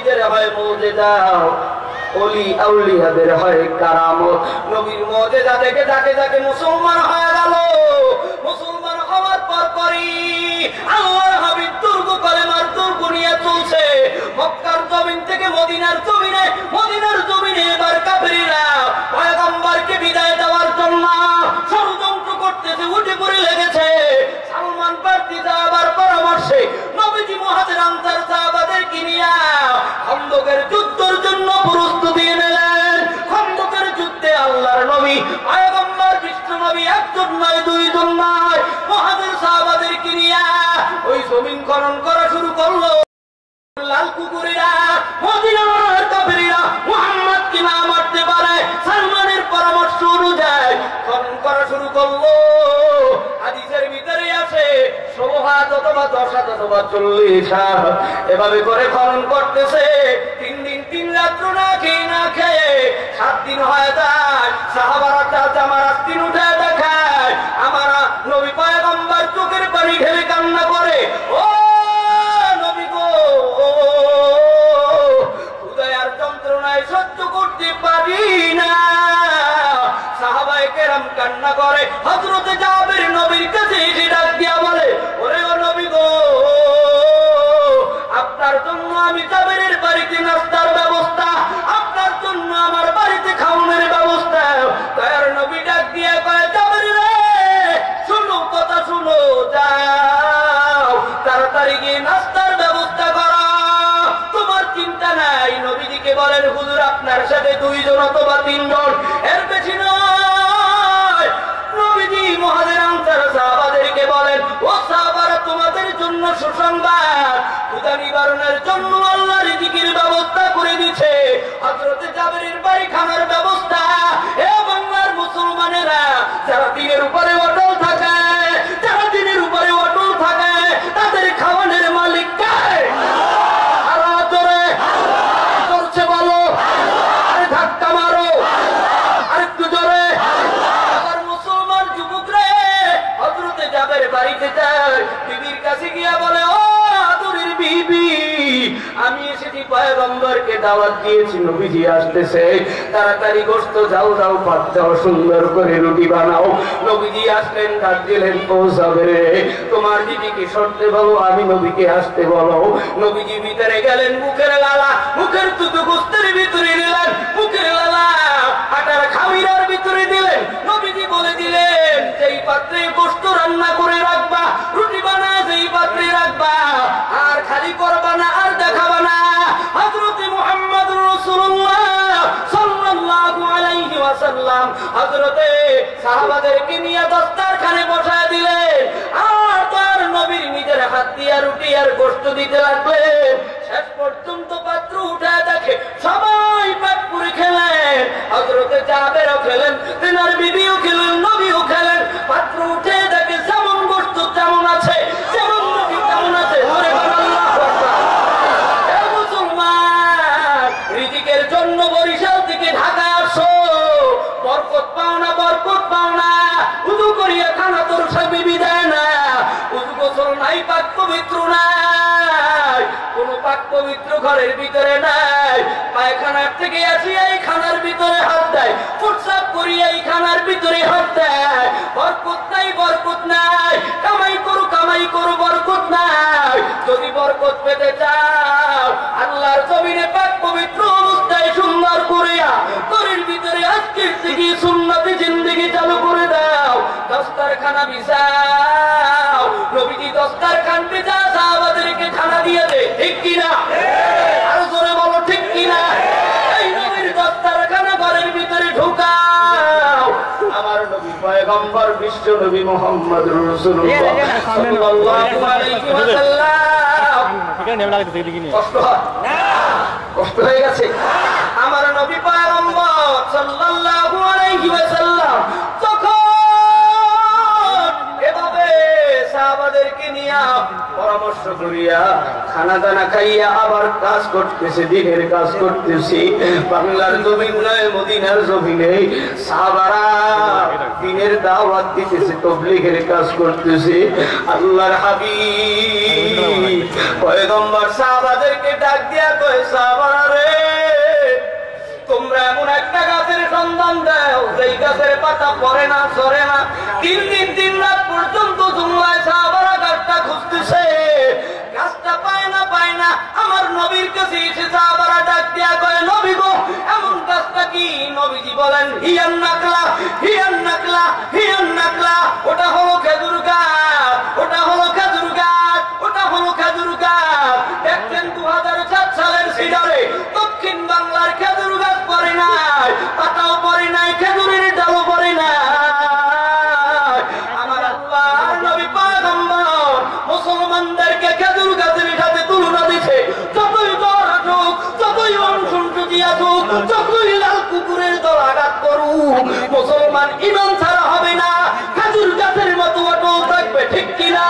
নবীদের হয় মুজিজা, ওলি আউলিয়াদের হয় কারামত। নবীর মুজিজা দেখে যাকে যাকে মুসলমান হয়ে গেল। মুসলমান হওয়ার পর পরই আল্লাহর হাবিব দুর্গ কলেমার দুর্গ নিয়ে চলছে মক্কার জমিন থেকে মদিনার জমিনে, মদিনার জমিনে এবার কাফেররা পয়গম্বরকে বিদায় দেওয়ার জন্য ষড়যন্ত্র করতেছে, উঠে পড়ে লেগেছে। সালমান ফারসি সাহাবার পরামর্শে নবীজি মুহাজির আনসার সাহাবাদেরকে নিয়ে খন্দকের যুদ্ধের জন্য প্রস্তুতি নিলেন। খন্দকের যুদ্ধে আল্লাহর নবী পয়গম্বর বিশ্ব নবী একজন নয়, দুইজন নয়, মুহাজির সাহাবাদেরকে নিয়ে ওই জমিন খনন করা শুরু করলো। লাল কুকুরেরা মদিনার কাফেররা মুহাম্মদকে না মারতে পারে সালমানের পরামর্শ অনুযায়ী খনন করা শুরু করলো। হাদিসের ভিতরে আছে ষোলো হাত অথবা দশ হাত অথবা চল্লিশ হাত এভাবে করে খনন করতেছে। তিন দিন তিন রাত্র না খেয়ে না খেয়ে সাত দিন হয়ে যায়। সাহাবারা চাচামার দিন উঠে দেখায় আমারা নবী পয়গম্বর চোখের পানি ঢেলে কান্না করে, ও নবী গো, উদয়ার যন্ত্রণায় সহ্য করতে পারি না। সাহাবায়ে কেরাম কান্না করে। হযরতে জাবের নবীর কাছে এসে ডাক দিয়া বলে, ওরে ও নবী গো, আপনার জন্য আমি জাবেরের বাড়িতে নাস্তার ব্যবস্থা, আপনার জন্য আমার বাড়িতে খাওয়ানোর ব্যবস্থা। দয়ার নবী ডাক দিয়া কয়, জাবের রে শুনো, কথা শুনো, যাও তাড়াতাড়ি গিয়ে নাস্তার ব্যবস্থা করো, তোমার চিন্তা নাই। নবীজিকে বলেন, হুজুর আপনার সাথে দুইজন অথবা তিনজন, এর বেশি নয়। নবীজি মুহাজির আনসার সাহাবাদেরকে বলেন, ও সাহাবারা, তোমাদের জন্য সুসংবাদ, ক্ষুধা নিবারণের জন্য আল্লাহ রিজিকের ব্যবস্থা করে দিয়েছে। হযরতে জাবেরের বাড়ি খানার ব্যবস্থা। এ বাংলার মুসলমানেরা, যারা দিনের উপরে অটল থাকে, যারা দিনের উপরে অটল থাকে, তাদের খাওয়ানোর মালিক কে? আরো জোরে চলছে বলো, আরে ধাক্কা মারো, আরেকটু জোরে। আবার মুসলমান যুবকরা হযরতে জাবের বাড়িতে যায়, বিবির কাছে গিয়া বলে, ও আদরের বিবি, আমি এসেছি পয়গম্বরকে দাওয়াত দিয়েছি, নবীজি আসতেছে, তাড়াতাড়ি গোশত যাও যাও পাক দাও, সুন্দর করে রুটি বানাও। নবীজি আসলেন, ডাক দিলেন, পৌঁছাবে রে, তোমার দিদিকে সরতে বলো, আমি নবীকে আসতে বলো। নবীজি ভিতরে গেলেন, মুখের লালা, মুখের তুতু গোস্তের ভিতরে দিলেন, মুখের লালা আটার খামিরার ভিতরে দিলেন। নবীজি বলে দিলেন, যেই পাত্রে গোশত রান্না করে রাখবা, রুটি বানায় যেই পাত্রে রাখবা, আর খালি করবা না, আর দেখাবা না। হযরতে মুহাম্মদুর রাসূলুল্লাহ সাল্লাল্লাহু আলাইহি ওয়াসাল্লাম হযরতে সাহাবাদেরকে নিয়ে দস্তারখানে বসায় দিলেন, আর তার নবীর নিজের হাত দিয়ে রুটি আর গোশত দিতে লাগলেন। শেষ পর্যন্ত পাত্র উঠায় দেখে সবাই পেট পুরে খেলেন। হযরতে জাবেরও খেলেন, তিনার বিবিও খেলেন, নবীও খেলেন। পাত্র উঠে দেখে যেমন গোশত তেমন আছে, যেমন নবী তেমন আছে। ওরে আল্লাহু আকবার। এ মুসলমান, রিজিকের জন্য বরিশাল থেকে ঢাকা আসো, বরকত পাও না, বরকত পাও না। উযু করিয়া খানা তোর বিবি দেয় না, উযু গোসল নাই, পাক পবিত্র নাই, কোন পাক পবিত্র ঘরের ভিতরে নাই। পায়খানার থেকে আসিয়া এই খানার ভিতরে হাত দেয়, প্রস্রাব করিয়া এই খানার ভিতরে হাত দেয়। বরকত নাই, বরকত নাই। কামাই করো, কামাই করো, বরকত নাই। যদি বরকত পেতে চাও, আল্লাহর জমিনে পাক পবিত্র অবস্থায় সুন্দর করিয়া ঘরের ভিতরে আজকের থেকে সুন্নতি জিন্দেগি চালু করে দাও। দস্তারখানা বিছাও। নবীজি দস্তারখান বিছা সাহাবাদেরকে খানা দিয়ে দে, ঠিক কিনা? আরো জোরে বলো, ঠিক কিনা? এই নবীর দস্তারখানা ঘরের ভিতরে ঢুকাও। আমার নবী পয়গম্বর বিশ্ব নবী মুহাম্মদুর রাসূলুল্লাহ সাল্লাল্লাহু আলাইহি ওয়াসাল্লাম। কষ্ট হয় না, কষ্ট হয়ে গেছে। আমার নবী পয়গম্বর সাল্লাল্লাহু আলাইহি ওয়াসাল্লাম তখন এভাবে সাহাবাদেরকে নিয়ে পরামর্শ করিয়া খানা দানা খাইয়া আবার কাজ করতেছে, দিনের কাজ করতেছে। বাংলার জমিন নয়, মদিনার জমিনে সাহাবারা দিনের দাওয়াত দিতেছে, তাবলীগের কাজ করতেছে। আল্লাহর হাবিব পয়গম্বর সাহাবাদেরকে ডাক দিয়া কয়, সাহাবারা রে, তোমরা এমন একটা গাছের সন্ধান দাও যেই গাছের পাতা পড়ে না, সরে না। তিন দিন তিন রাত পর্যন্ত জুমলায় সাহাবারা গাছটা খুঁজতেছে, গাছটা পায় না পায় না। আমার নবীর কাছে এসে সাহাবারা ডাক দিয়া কয়, নবী গো, এমন গাছটা কি? নবীজি বলেন, হিয়ান নাকলা, হিয়ান নাকলা, হিয়ান নাকলা। ওটা হলো খেজুর গাছ, ওটা হলো খেজুর গাছ, ওটা হলো খেজুর গাছ। দেখছেন দু হাজার সাত সালের সিডারে দক্ষিণ বাংলার খেজুর গাছ পড়ে নাই, পাতাও পড়ে নাই, খেজুরের ডালও পড়ে নাই। আমার আল্লাহর নবী পয়গম্বর মুসলমানদেরকে খেজুর গাছের সাথে তুলনা দিছে। যতই জ্বর আসুক, যতই অনসন্তোষী আসুক, যতই লাল কুকুরের দল আঘাত করুক, মুসলমান ঈমান ছাড়া হবে না, খেজুর গাছের মতো অটল থাকবে। ঠিক কিনা?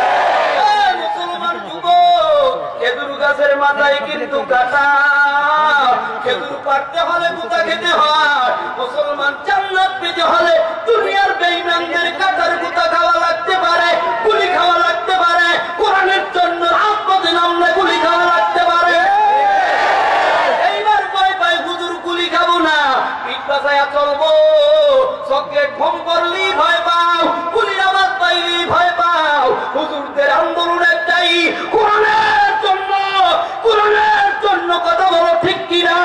মুসলমান যুবক, খেজুর গাছের মাথায় কিন্তু কাটা, খেজুর পাড়তে হলে গুতা খেতে হয়। মুসলমান জান্নাত পেতে হলে দুনিয়ার বেঈমানদের কাটার গুতা খাওয়া লাগতে পারে, গুলি খাওয়া লাগতে পারে, কোরআনের জন্য রাজপথে নামলে গুলি খাওয়া লাগতে পারে। এইবার ভয় পাই, হুজুর গুলি খাবো না, পিঠ বাঁচাইয়া চলবো। চকলেট ভম করলেই ভয় পাও, গুলির আওয়াজ পাইলেই ভয় পাও। হুজুরদের আন্দোলন একটাই, কোরআনের জন্য, কোরআনের জন্য কথা বলো। ঠিক কিনা?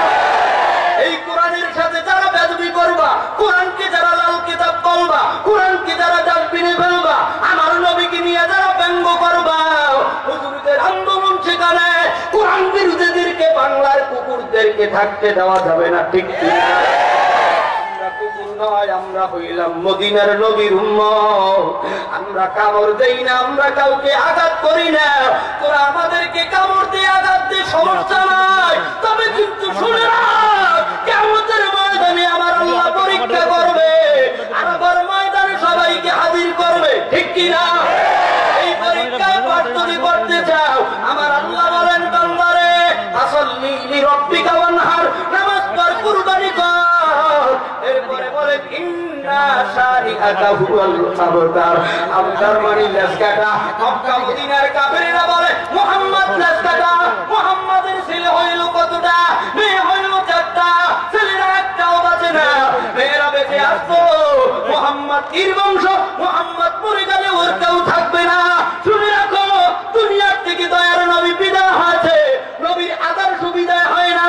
এই কোরআনের সাথে যারা বেদবি করবা, কোরআনকে যারা লাল কিতাব বলবা, কোরআনকে যারা ডাস্টবিনে ফেলবা, আমার নবীকে নিয়ে যারা ব্যঙ্গ করবা, হুজুরদের আন্দোলন সেখানে কোরআন বিরোধীদেরকে, বাংলার কুকুরদেরকে থাকতে দেওয়া যাবে না। ঠিক কিনা? আমরা কুকুর নয়, আমরা হইলাম মদিনার নবীর উম্মত। আমরা কামড় দেই না, আমরা কাউকে আঘাত করি না। তোরা আমাদেরকে কামড় দিয়ে আঘাত দিয়ে সমস্যা নাই, তবে কিন্তু শুনে রাখ, কিয়ামতের ময়দানে আমার আল্লাহ পরীক্ষা করবে, আবার ময়দানে সবাইকে হাজির করবে। ঠিক কিনা? এই পরীক্ষায় পাঠ যদি করতে চাও, আমার আল্লাহ বলেন, বান্দারে ফাসাল্লি লিরাব্বিকা ওয়ানহার, নামাজ পড়, কুরবানি কর। এরপরে বলেন, ইন্না শারিআকা হুয়াল আবতার। আবতার মানে লেজ কাটা। মক্কা মদিনার কাফেররা বলে, মুহাম্মদ লেজ কাটা। মুহাম্মাদের ছেলে হইল কতটা? মেয়ে হইল চারটা, ছেলেরা একটাও বাঁচে না, মেয়েরা বেঁচে আসতো। মুহাম্মদ তীর বংশ, মুহাম্মদ মরে গেলে ওর কেউ থাকবে না। শুনে রাখো, দুনিয়ার থেকে দয়ার নবী বিদায় হয়েছে, নবীর আদর্শ বিদায় হয় না।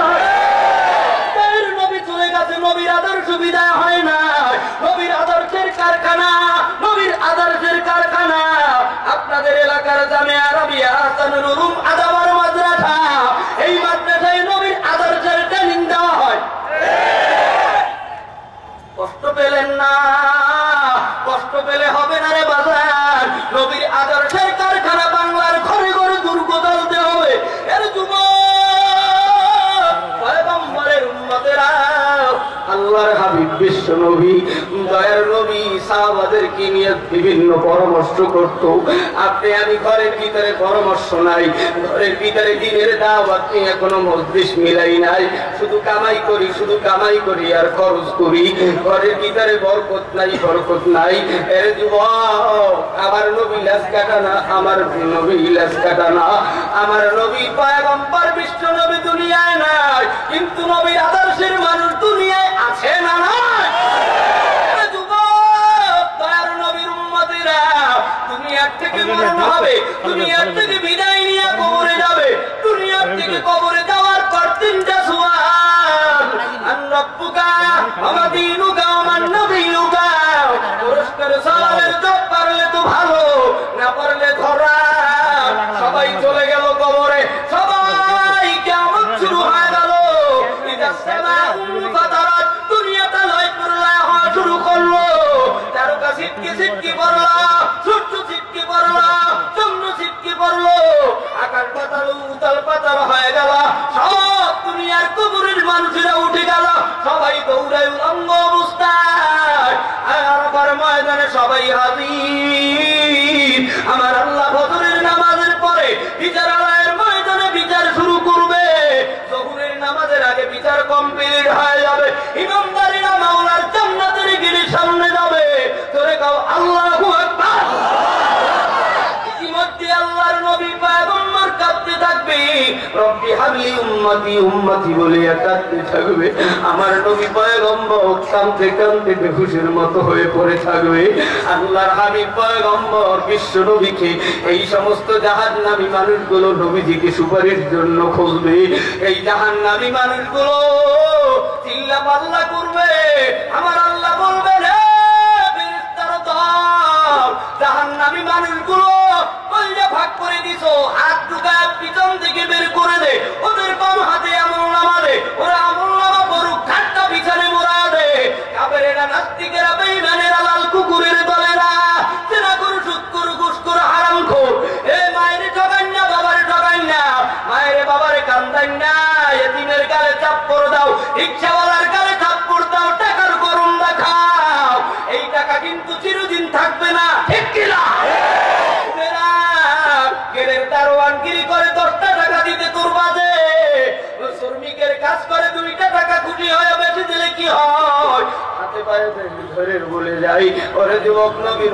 দয়ার নবী চলে গেছে, নবীর আদর্শ বিদায় হয় না। নবীর আদর্শের কারখানা, নবীর আদর্শের কারখানা। আপনাদের এলাকার জামে আরবিয়া হাসানুল উলুম আদাবার মাদ্রাসা, এই মাদ্রাসায় নবীর আদর্শের ট্রেনিং দেওয়া হয়। কষ্ট পেলেন না, কষ্ট পেলে হবে না রে বাজার। নবীর আদর্শের কারখানা বাংলার ঘরে ঘরে দুর্গ জ্বলতে হবে। এর যুবক, পয়গম্বরের উম্মতেরা, আল্লাহর হাবিব বিশ্ব নবী, দয়ার নবী সাহাবাদেরকে নিয়ে বিভিন্ন পরামর্শ করত। আপনি আমি ঘরের ভিতরে পরামর্শ নাই, ঘরের ভিতরে দিনের দাওয়াত নিয়ে কোনো মজলিস মিলাই নাই, শুধু কামাই করি, শুধু কামাই করি আর খরচ করি। ঘরের ভিতরে বরকত নাই, বরকত নাই। এর যুবক, আমার নবী লেজ কাটা না, আমার নবী লেজ কাটা না। আমার নবী পয়গম্বর বিশ্ব নবী দুনিয়ায় নাই, কিন্তু নবীর আদর্শের মানুষ দুনিয়ায় আছে না নাই? যুবক, দয়ার নবীর উম্মতেরা, দুনিয়ার থেকে মরণ হবে, দুনিয়ার থেকে বিদায় নিয়ে কবরে যাবে। দুনিয়ার থেকে কবরে যাওয়ার পর তিনটা সুয়াল, আন রাব্বুকা ওয়া দীনুকা ওয়া মান নবিয়ুকা। পুরস্কার সালামের জব পারলে তো ভালো, না পারলে ধরা। সবাই চলে গেল কবরে, সবাই কিয়ামত শুরু হয়ে গেল। ইদা সামাউন ফাতারাত, দুনিয়াটা লয় করলায় হওয়া শুরু করলো। তারকা ছিটকে ছিটকে পড়লো, সূর্য ছিটকে পড়লো, চন্দ্র ছিটকে পড়লো, আকাশ পাতাল উতাল পাতাল হয়ে গেল। সব দুনিয়ার কবরের মানুষেরা উঠে গেল, সবাই দৌড়ায় উলঙ্গ অবস্থায়। আর আবার ময়দানে সবাই হাজির। আমার আল্লাহ ফজরের নামাজের পরে হাবলি উম্মতি উম্মতি বলে কাঁদতে থাকবে। আমার নবী পয়গম্বর কাঁদতে কাঁদতে বেহুশের মতো হয়ে পড়ে থাকবে। আল্লাহর হাবিব পয়গম্বর বিশ্ব নবীকে এই সমস্ত জাহান্নামী মানুষগুলো নবীজিকে সুপারিশ জন্য খুঁজবে। এই জাহান্নামী মানুষগুলো চিল্লা পাল্লা করবে। আমার আল্লাহ বলবে রে ফেরেশতারা দল জাহান্নামী মানুষগুলো কইলে ভাগ করে দিছো, হাত ঢুকায় পিছন থেকে বের করে দে, ওদের বাম হাতে আমলনামা দে, ওরা আমলনামা বরুক ঠাট্টা বিছানে মোড়া দে। কাফেরেরা নাস্তিকেরা বেঈমানেরা লাল কুকুরের দলেরা জেনা করু সুদ করু ঘুষ করু হারামখোর। এ মায়ের ঠকান না বাবারে ঠকান না, মায়ের বাবারে কান্দান না, এতিমের গালে চাপ্পড় দাও, রিকশাওয়ালার গালে থাপ্পড় দাও, টাকার গরম দেখাও। এই টাকা কিন্তু চিরদিন থাকবে না, ঠিক কিনা? গেলের দারোয়ানগিরি করে দশটা টাকা দিতে তোর বাজে, শ্রমিকের কাজ করে দুইটা টাকা খুশি হয়ে বেশি দিলে কি হয়? হাতে পায়ে ধরে বলে যাই ওরে যুবক নবীর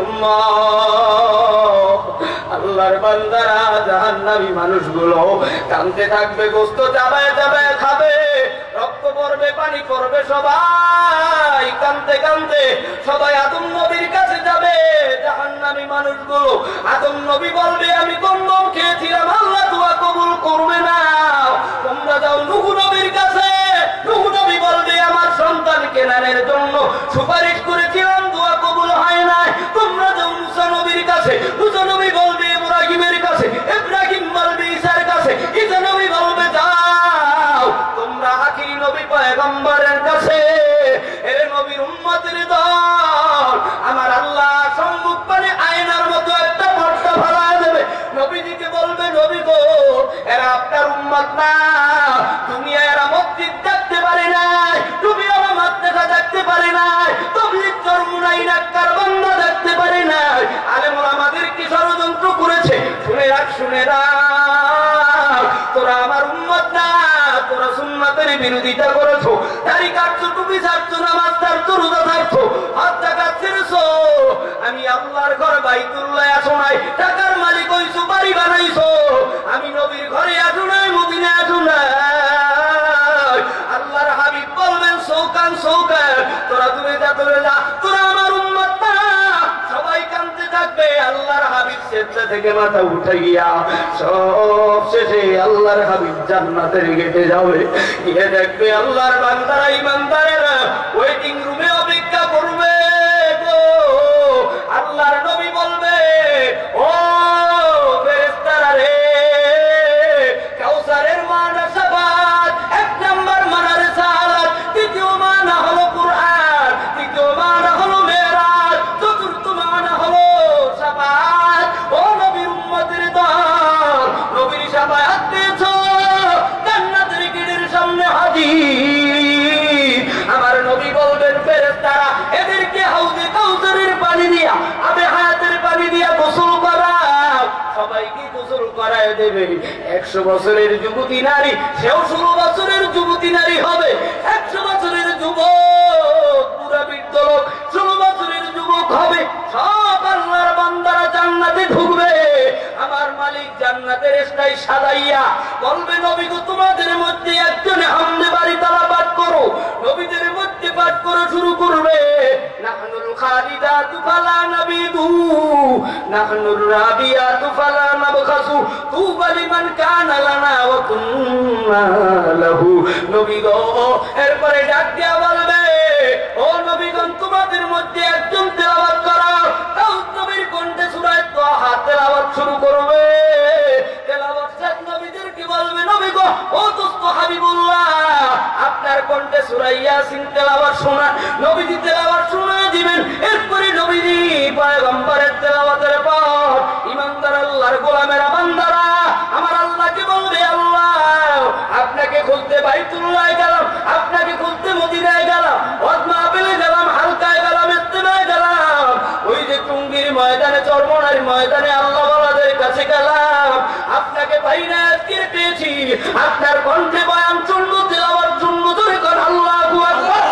উম্মত, আল্লাহর বান্দারা জাহান্নামী মানুষগুলো কাঁদতে থাকবে, গোস্ত চাবায় চাবায় খাবে, রক্ত পড়বে পানি পড়বে, সবাই কাঁদতে কাঁদতে সবাই আদম নবীর কাছে যাবে। জাহান্নামী মানুষগুলো আদম নবী বলবে আমি কন্দম খেয়েছিলাম, আল্লাহ দোয়া কবুল করবে না, তোমরা যাও নূহ নবীর কাছে। নূহ নবী বলবে আমার সন্তান কেনানের জন্য সুপারিশ করেছিলাম, দোয়া কবুল হয় না, তোমরা যাও মুসা নবীর কাছে। মুসা নবী বলবে ইব্রাহিমের কাছে, ইব্রাহিম বলবে ঈসার কাছে, ঈসা নবী বলবে যাও তোমরা আখিরি নবী পয়গম্বরের কাছে। এ নবীর উম্মতের দল আমার আল্লাহ সম্মুখ পানে আয়নার মতো একটা পর্দা ফেলা দেবে। নবীজিকে বলবে নবী গো এরা আপনার উম্মত না, দুনিয়ায় এরা মসজিদ দেখতে পারে নাই, তুমি আমার মাদ্রাসা দেখতে পারে নাই, তাবলীগ চরমুনাই নাক্কার বান্দা দেখতে পারে নাই, আলেম ওলামাদের কি ষড়যন্ত্র করেছে। শুনে রাখ শুনে রাখ তোরা আমার উম্মত না, তোরা সুন্নাতের বিরোধিতা করেছো, দাড়ি কাটছো, টুপি ছাড়ছো, নামাজ ছাড়ছো, রোজা ছাড়ছো, হাত টাকা ছেড়েছো। আমি আল্লাহর ঘর বাইতুল্লাহ আসো নাই, টাকার মালিক হইছো, বাড়ি বানাইছো, আমি নবীর ঘরে আসো নাই, মদিনায় আসো নাই। আল্লাহর হাবিব বলবেন সৌকান সৌকান তোরা দূরে যা দূরে যা, তোরা আমার উম্মত না। সবাই কাঁদতে থাকবে, আল্লাহর হাবিব সেজদা থেকে মাথা উঠে গিয়া সব শেষে আল্লাহর হাবিব জান্নাতের গেটে যাবে। গিয়ে দেখবে আল্লাহর বান্দারা ইমানদারেরা ওয়েটিং রুমে অপেক্ষা করবে গো। আল্লাহর নবী বলবে ও ফেরেশতারা রে, কাউসারের মানা সাবাত, এক নাম্বার মানা রিসালাত, দ্বিতীয় মানা হলো কুরআন, তৃতীয় মানা হলো মেরাজ, চতুর্থ মানা হলো সাবাত। ও নবীর উম্মতের দল নবীর সাবাত পেয়েছো, জান্নাতের গেটের সামনে হাজির। আমার নবী বলবেন ফেরেশতারা এদেরকে হাউজে কাউসারের পানি দিয়া, আবে হায়াতের পানি দিয়া গোসল করাও। সবাইকে গোসল করায় দেবে। একশো বছরের যুবতী নারী সেও ষোলো বছরের যুবতী নারী হবে। একশো বছরের যুবক পুরা বৃদ্ধ লোক ষোলো বছরের যুবক হবে। সব আল্লাহর বান্দারা জান্নাতে ঢুকবে। আমার মালিক জান্নাতের স্টাই সাজাইয়া বলবে নবী গো তোমাদের মধ্যে একজনে হামদে বাড়ি তালা পাঠ করো। নবীদের মধ্যে পাঠ করো শুরু করবে নাহনুল খালিদাতু ফালা নাবিদু, নাহনুর রাবিয়াতু ফালা নাবখাসু, তুবা লিমান কানা লানা ওয়া কুন্না লাহু। নবী গো এরপরে ডাক দিয়া বলবে ও নবীগণ তোমাদের মধ্যে একজন তেলাওয়াত করো। দাউদ নবীর কণ্ঠে সূরা তাহা তেলাওয়াত শুরু করবে। তেলাওয়াত শেষ নবীদেরকে বলবে নবী গো ও দোস্ত হাবিবুল্লাহ আপনার কণ্ঠে সূরা ইয়াসিন তেলাওয়াত শোনা। নবীজি তেলাওয়াত শুনে দিবেন। এরপরে নবীজি পয়গম্বরের তেলাওয়াতের পর ইমানদার আল্লাহর গোলামেরা বান্দারা আমার আল্লাহকে বলবে আল্লাহ আপনাকে খুঁজতে বাইতুল্লাহ গেলাম, আপনাকে খুঁজতে মদিনায় গেলাম, ওয়াজমাবিলে গেলাম, হালকায় গেলাম, ইস্তেমায় গেলাম, ওই যে টুঙ্গির ময়দানে চরমনার ময়দানে আল্লাহ ওয়ালাদের কাছে গেলাম, আপনাকে পাই না আজকে পেয়েছি। আপনার কণ্ঠে বয়ান শুনবো, তেলাওয়াত শুনবো, জোরে কর আল্লাহু আকবার।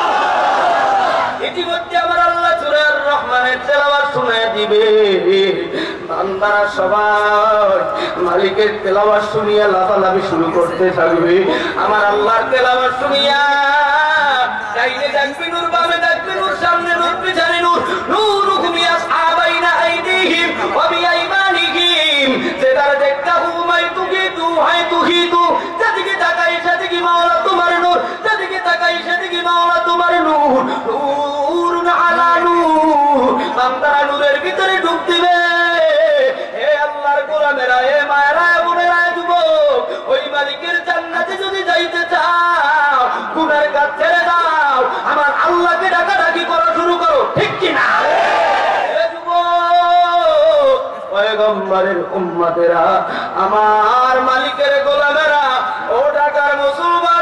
ইতিমধ্যে আমার আল্লাহ সূরা আর রহমানের তেলাওয়াত শুনায় দিবে। বান্দারা সবাই মালিকের তেলাওয়াত শুনিয়া লাফালাফি শুরু করতে থাকবে। আমার আল্লাহর তেলাওয়াত শুনিয়া ডাইনে দেখবে নূর, বামে দেখবে নূর, সামনে নূর, পিছনে নূর, নূরুকুম ইয়াসআবাইনা আইদিহিম ওয়া বিআইমানিহিম যেদার দেখাহু মাই তুকিতু হাই তুকিতু যেদিকে তাকাই সেদিকে মাওলা তোমার নূর, যেদিকে তাকাই সেদিকে মাওলা তোমার নূর, নূরুন আলা নূর। বান্দারা নূরের ভিতরে ডুব দিবে। হে আল্লাহর গোলামেরা, হে মায়েরা, বোনেরা, যুবক, ওই মালিকের জান্নাতে যদি যাইতে চাও গুনার কাজ ছেড়ে দাও, আমার আল্লাহকে ডাকাডাকি করা শুরু করো, ঠিক কিনা? হে যুবক, পয়গম্বরের উম্মতেরা, আমার মালিকের গোলামেরা, ও ঢাকার মুসলমান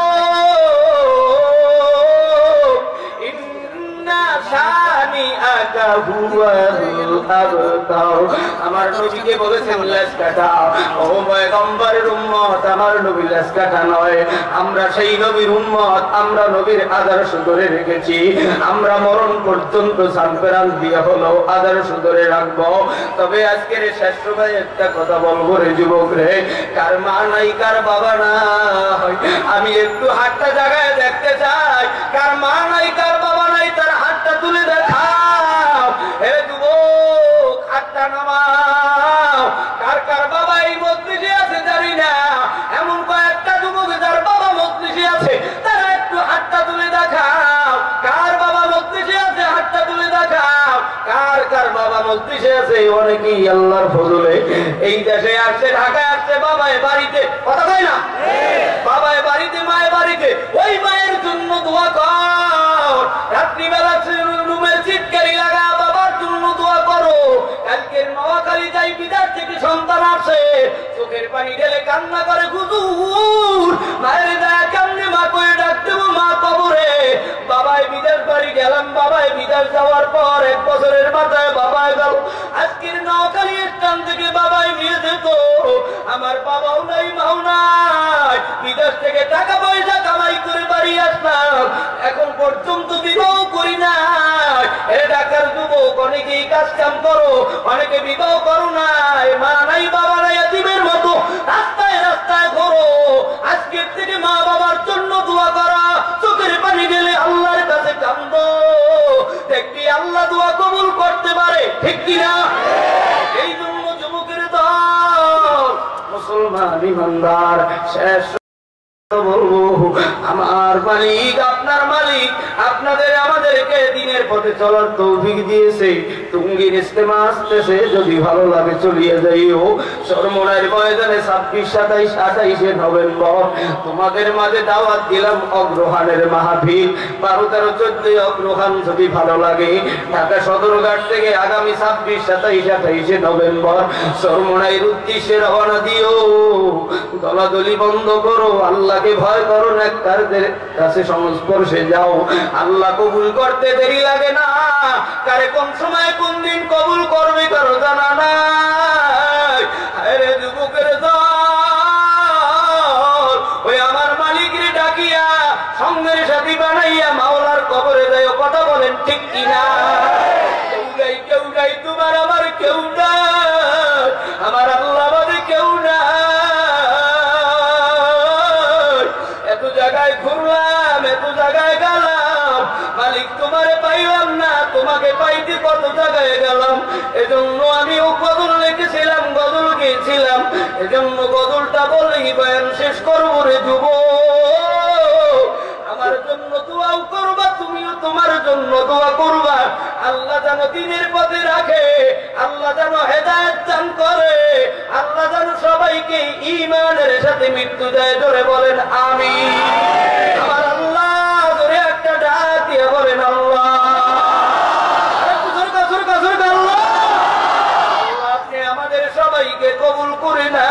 যুবক, ইন্না শানিআকা হুয়াল আবতার। আমার নবীকে বলেছেন লেজ কাটা। ও পয়গম্বরের উম্মত, আমার নবী লেজ কাটা নয়, আমরা সেই নবীর উম্মত, আমরা নবীর আদর্শ ধরে রেখেছি। আমরা মরণ পর্যন্ত সানপেরান দিয়ে হলো আদর্শ ধরে রাখবো। তবে আজকের শেষ সময় একটা কথা বলবো রে যুবক রে, কার মা নাই, কার বাবা নাই, আমি একটু হাতটা জায়গায় দেখতে চাই। কার মা নাই, কার বাবা নাই, তার হাতটা তুলে দেখাও। হে যুবক, হাতটা নামাও। কার কার বাবা এই মজলিসে আছে জানি না, এমন কয়েকটা যুবক যার বাবা মজলিসে আছে, তারা একটু হাতটা তুলে দেখাও। কার বাবা মজলিসে আছে, হাতটা তুলে দেখাও। কার কার বাবা মজলিসে আছে? অনেকেই আল্লাহর ফজলে এই দেশে আসছে, ঢাকায় আসছে, বাবায় বাড়িতে, কথা কয় না, বাবায় বাড়িতে, মায়ের বাড়িতে, ওই মায়ের জন্য দোয়া কর। রাত্রিবেলা রুমের চিৎকারি লাগা বাবার জন্য দোয়া করো। কালকের নোয়াখালী যাই, বিদেশ থেকে সন্তান আসে, চোখের পানি ঢেলে কান্না করে, হুজুর মায়ের দয়া কেমনে মা করে ডাক দেবো, মা কবরে। বাবায় বিদেশ বাড়ি গেলাম, বাবায় বিদেশ যাওয়ার পর এক বছরের মাথায় বাবায় গেল। আজকের নোয়াখালী স্থান থেকে বাবায় নিয়ে যেত, আমার বাবাও নাই, মাও নাই, বিদেশ থেকে টাকা পয়সা কামাই করে বাড়ি আসলাম, এখন পর্যন্ত বিবাহ করি নাই। এ ঢাকার যুবক, অনেকেই কাজ কাম করো, অনেকে বিবাহ করো নাই, মা নাই, বাবা নাই, এতিমের মতো রাস্তায় রাস্তায় ঘোরো। আজকের থেকে মা বাবার জন্য দোয়া করা, চোখের পানি গেলে আল্লাহর কাছে কান্দো, দেখবি আল্লাহ দোয়া কবুল করতে পারে, ঠিক কিনা? এই জন্য যুবকের দল, মুসলমান ইমানদার, শেষ বলবো, আমার মালিক, আপনার মালিক আপনাদের আমাদেরকে দিনের পথে চলার তৌফিক দিয়েছে। টুঙ্গির ইস্তেমা আসতেছে, যদি ভালো লাগে চলিয়ে যাইও। চরমোনাইর ময়দানে ছাব্বিশ, সাতাইশ, আঠাইশে নভেম্বর তোমাদের মাঝে দাওয়াত দিলাম অগ্রহানের মাহফিল। বারো, তেরো, চোদ্দই অগ্রহান যদি ভালো লাগে, ঢাকা সদরঘাট থেকে আগামী ছাব্বিশ, সাতাইশ, আঠাইশে নভেম্বর চরমোনাইর উদ্দেশ্যে রওনা দিও। দলাদলি বন্ধ করো, আল্লাহকে ভয় করো, নেককারদের কাছে সংস্পর্শে যাও। আল্লাহ কবুল করতে দেরি লাগে না, কারে কোন সময় কোন দিন কবুল করবে কারো জানা নাই। আরে যুবকের দল, ওই আমার মালিকের ডাকিয়া সঙ্গের সাথী বানাইয়া মাওলার কবরে যায়, কথা বলেন ঠিক কিনা? কেউ নাই, কেউ নাই, তোমার আমার কেউ নাই, আমার আল্লাহ বাদে কেউ নাই। এত জায়গায় ঘুরলাম, এত জায়গায় গেলাম, মালিক তোমারে পাইলাম না, তোমাকে পাইতে কত জায়গায় গেলাম। এজন্য আমি ও গজল লিখেছিলাম, গজল গেয়েছিলাম, এজন্য গজলটা বলেই বয়ান শেষ করবো রে যুবক। আমার জন্য দোয়াও করবা, তুমিও তোমার জন্য দোয়া করবা। আল্লাহ যেন দিনের পথে রাখে, আল্লাহ যেন হেদায়েত দান করে, আল্লাহ যেন সবাইকে ঈমানের সাথে মৃত্যু দেয়। জোরে বলেন আমিন। আমার আল্লাহ, জোরে একটা ডাক দিয়ে বলেন আল্লাহ। আপনি আমাদের সবাইকে কবুল করে না,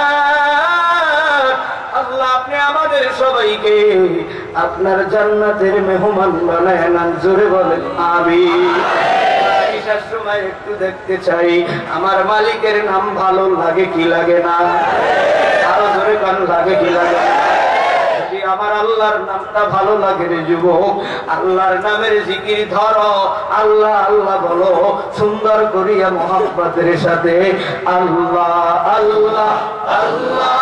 আল্লাহ আপনি আমাদের সবাইকে আপনার জান্নাতের মেহমান বানায় নেন। জোরে বলেন আমিন। সময় একটু দেখতে চাই আমার মালিকের নাম ভালো লাগে কি লাগে না? আরো জোরে কান লাগে কি লাগে? যদি আমার আল্লাহর নামটা ভালো লাগে রে যুবক, আল্লাহর নামের জিকির ধরো, আল্লাহ আল্লাহ বলো সুন্দর করিয়া মোহাম্মদের সাথে। আল্লাহ আল্লাহ আল্লাহ